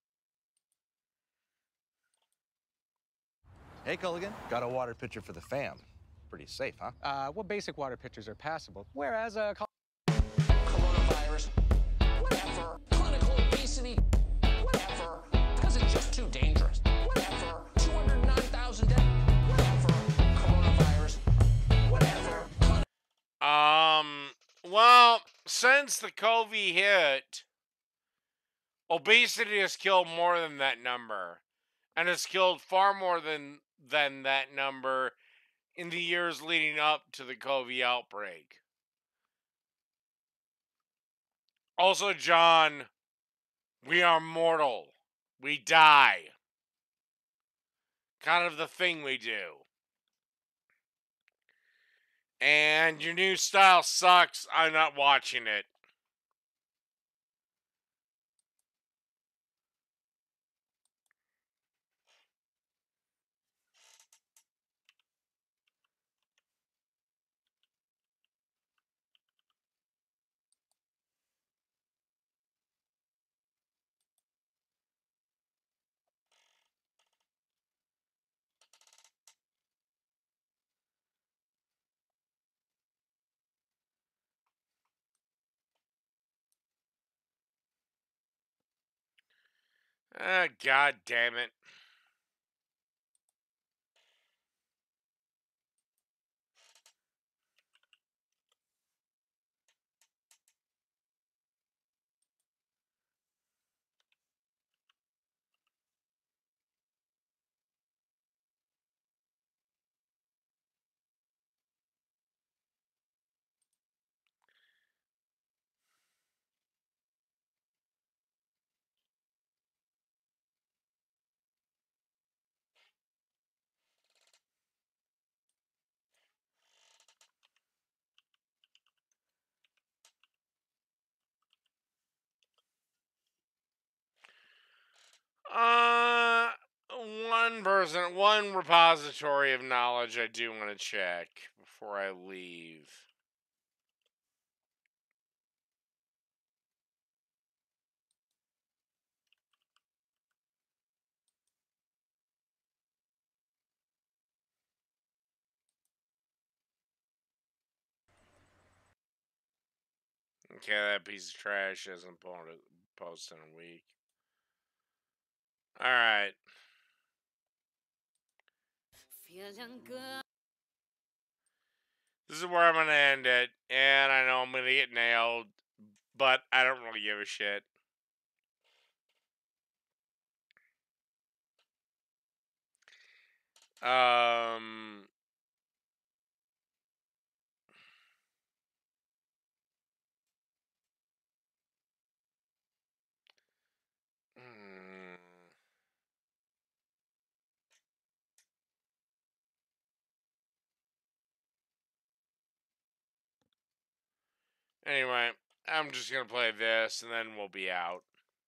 Hey, Culligan. Got a water pitcher for the fam. Pretty safe, huh? Well, basic water pitchers are passable, whereas coronavirus, whatever. Clinical obesity, whatever. Because it's just too dangerous, whatever. 209,000 dead, whatever. Coronavirus, whatever. Well, since the COVID hit, obesity has killed more than that number. And has killed far more than that number in the years leading up to the COVID outbreak. Also, John, we are mortal. We die. Kind of the thing we do. And your new style sucks. I'm not watching it. Ah, God damn it. One repository of knowledge I do want to check before I leave. Okay, that piece of trash hasn't posted in a week. Alright. Feeling good. This is where I'm gonna end it, and I know I'm gonna get nailed, but I don't really give a shit. Um... Anyway, I'm just gonna play this, and then we'll be out.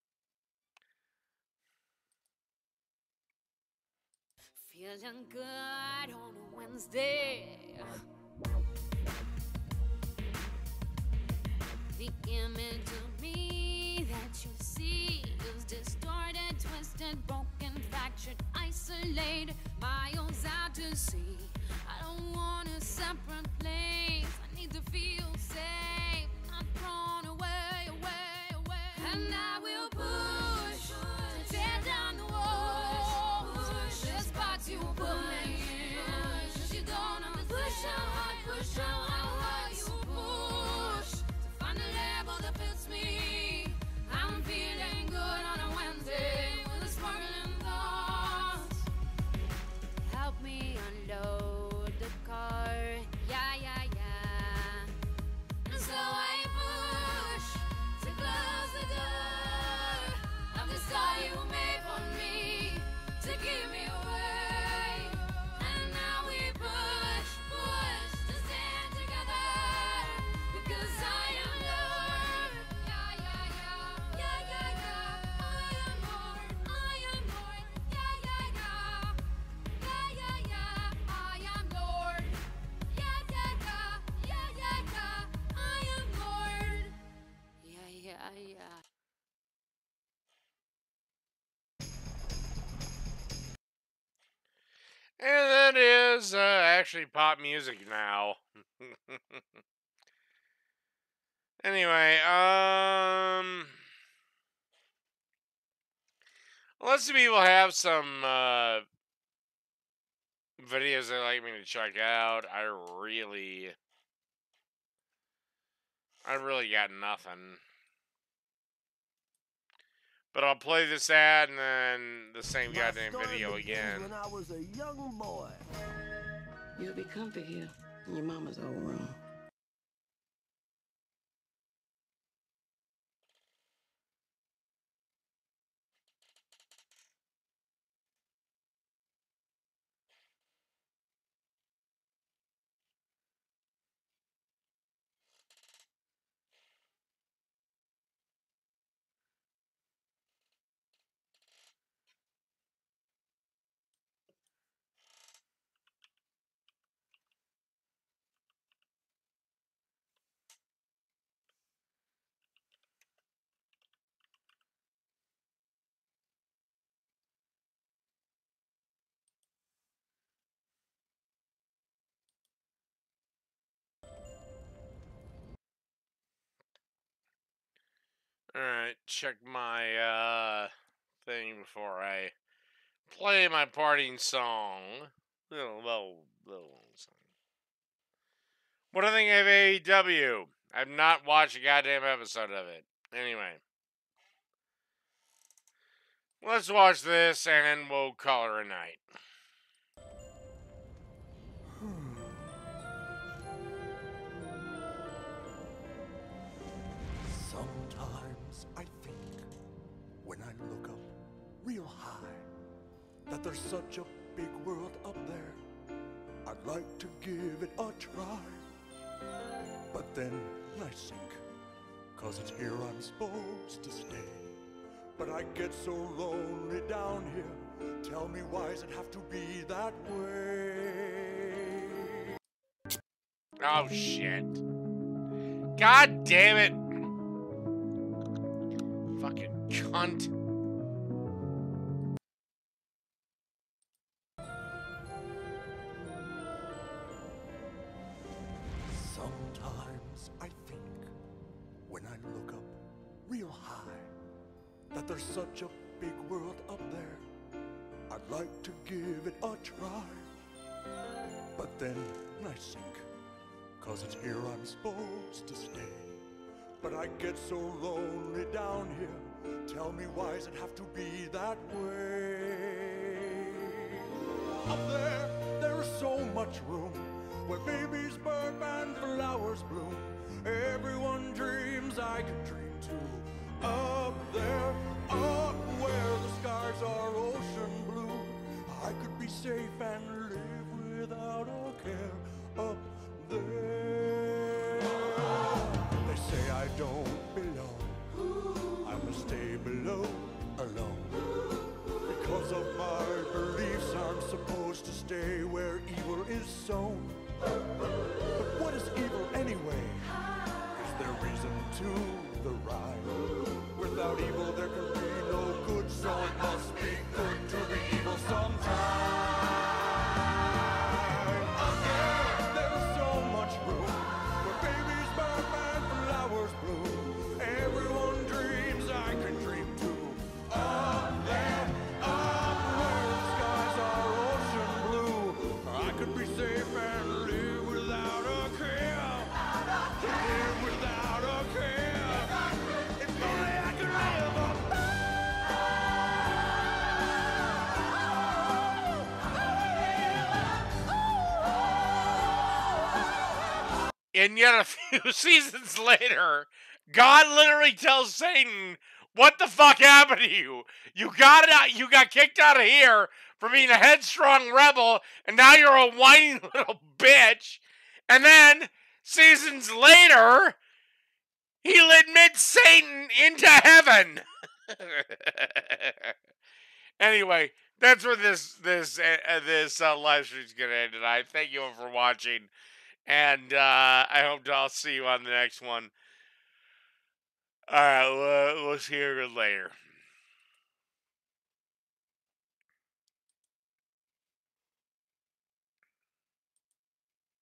Feeling good on a Wednesday. The image of me that you see is distorted, twisted, broken, fractured, isolated, miles out to sea. I don't want a separate place. I need to feel safe, not thrown away, away, away. And I will push to tear down the walls. The spots you put me in. 'Cause you don't understand. Push how hard you push to find a label that fits me. I'm feeling good on a Wednesday with a sparkling thoughts. Help me unload the car. Yeah, yeah, yeah. And so I push to close the door of the star you made for me to keep me away. And now we push to stand together because I am Lord. Yeah, yeah, yeah. Yeah, yeah, yeah. I am Lord. I am Lord. Yeah, yeah, yeah. Yeah, yeah, yeah. I am Lord. Yeah, yeah, yeah. Yeah, yeah, yeah. I am Lord. Yeah, yeah, yeah. And that is actually pop music now. Anyway, lots of people have some videos they like me to check out. I really got nothing. But I'll play this ad and then the same goddamn video again. When I was a young boy. You'll be comfy here in your mama's old room. Alright, check my thing before I play my parting song. Little song. What do I think of AEW? I've not watched a goddamn episode of it. Anyway. Let's watch this and we'll call her a night. Sometimes I think, when I look up real high, that there's such a big world up there. I'd like to give it a try. But then I sink, 'cause it's here I'm supposed to stay. But I get so lonely down here. Tell me, why does it have to be that way? Oh, shit. God damn it. Fucking cunt. Sometimes I think, when I look up real high that there's such a big world up there. I'd like to give it a try. But then I sink, 'cause it's here I'm supposed to stay. But I get so lonely down here. Tell me, why does it have to be that way? Up there is so much room where babies burp and flowers bloom. Everyone dreams, I can dream too. Up there, up where the skies are ocean blue, I could be safe and live without a care. Up there, they say I don't belong. I must stay below alone. Because of my beliefs, I'm supposed to stay where evil is sown. But what is evil anyway? Is there reason to the rhyme? Without evil there can be no good, so it must be good to be evil sometime. There is so much room where babies burp and flowers bloom. Everyone dreams, I can dream too. Up there, up where the skies are ocean blue, I could be safe and live without a care. Live without a care. If only I could live up And yet a few seasons later, God literally tells Satan, "What the fuck happened to you? You got out. You got kicked out of here for being a headstrong rebel, and now you're a whiny little bitch." And then seasons later, he'll admit Satan into heaven. Anyway, that's where this live stream's gonna end tonight. Thank you all for watching. And I hope I'll see you on the next one. All right, we'll see you later.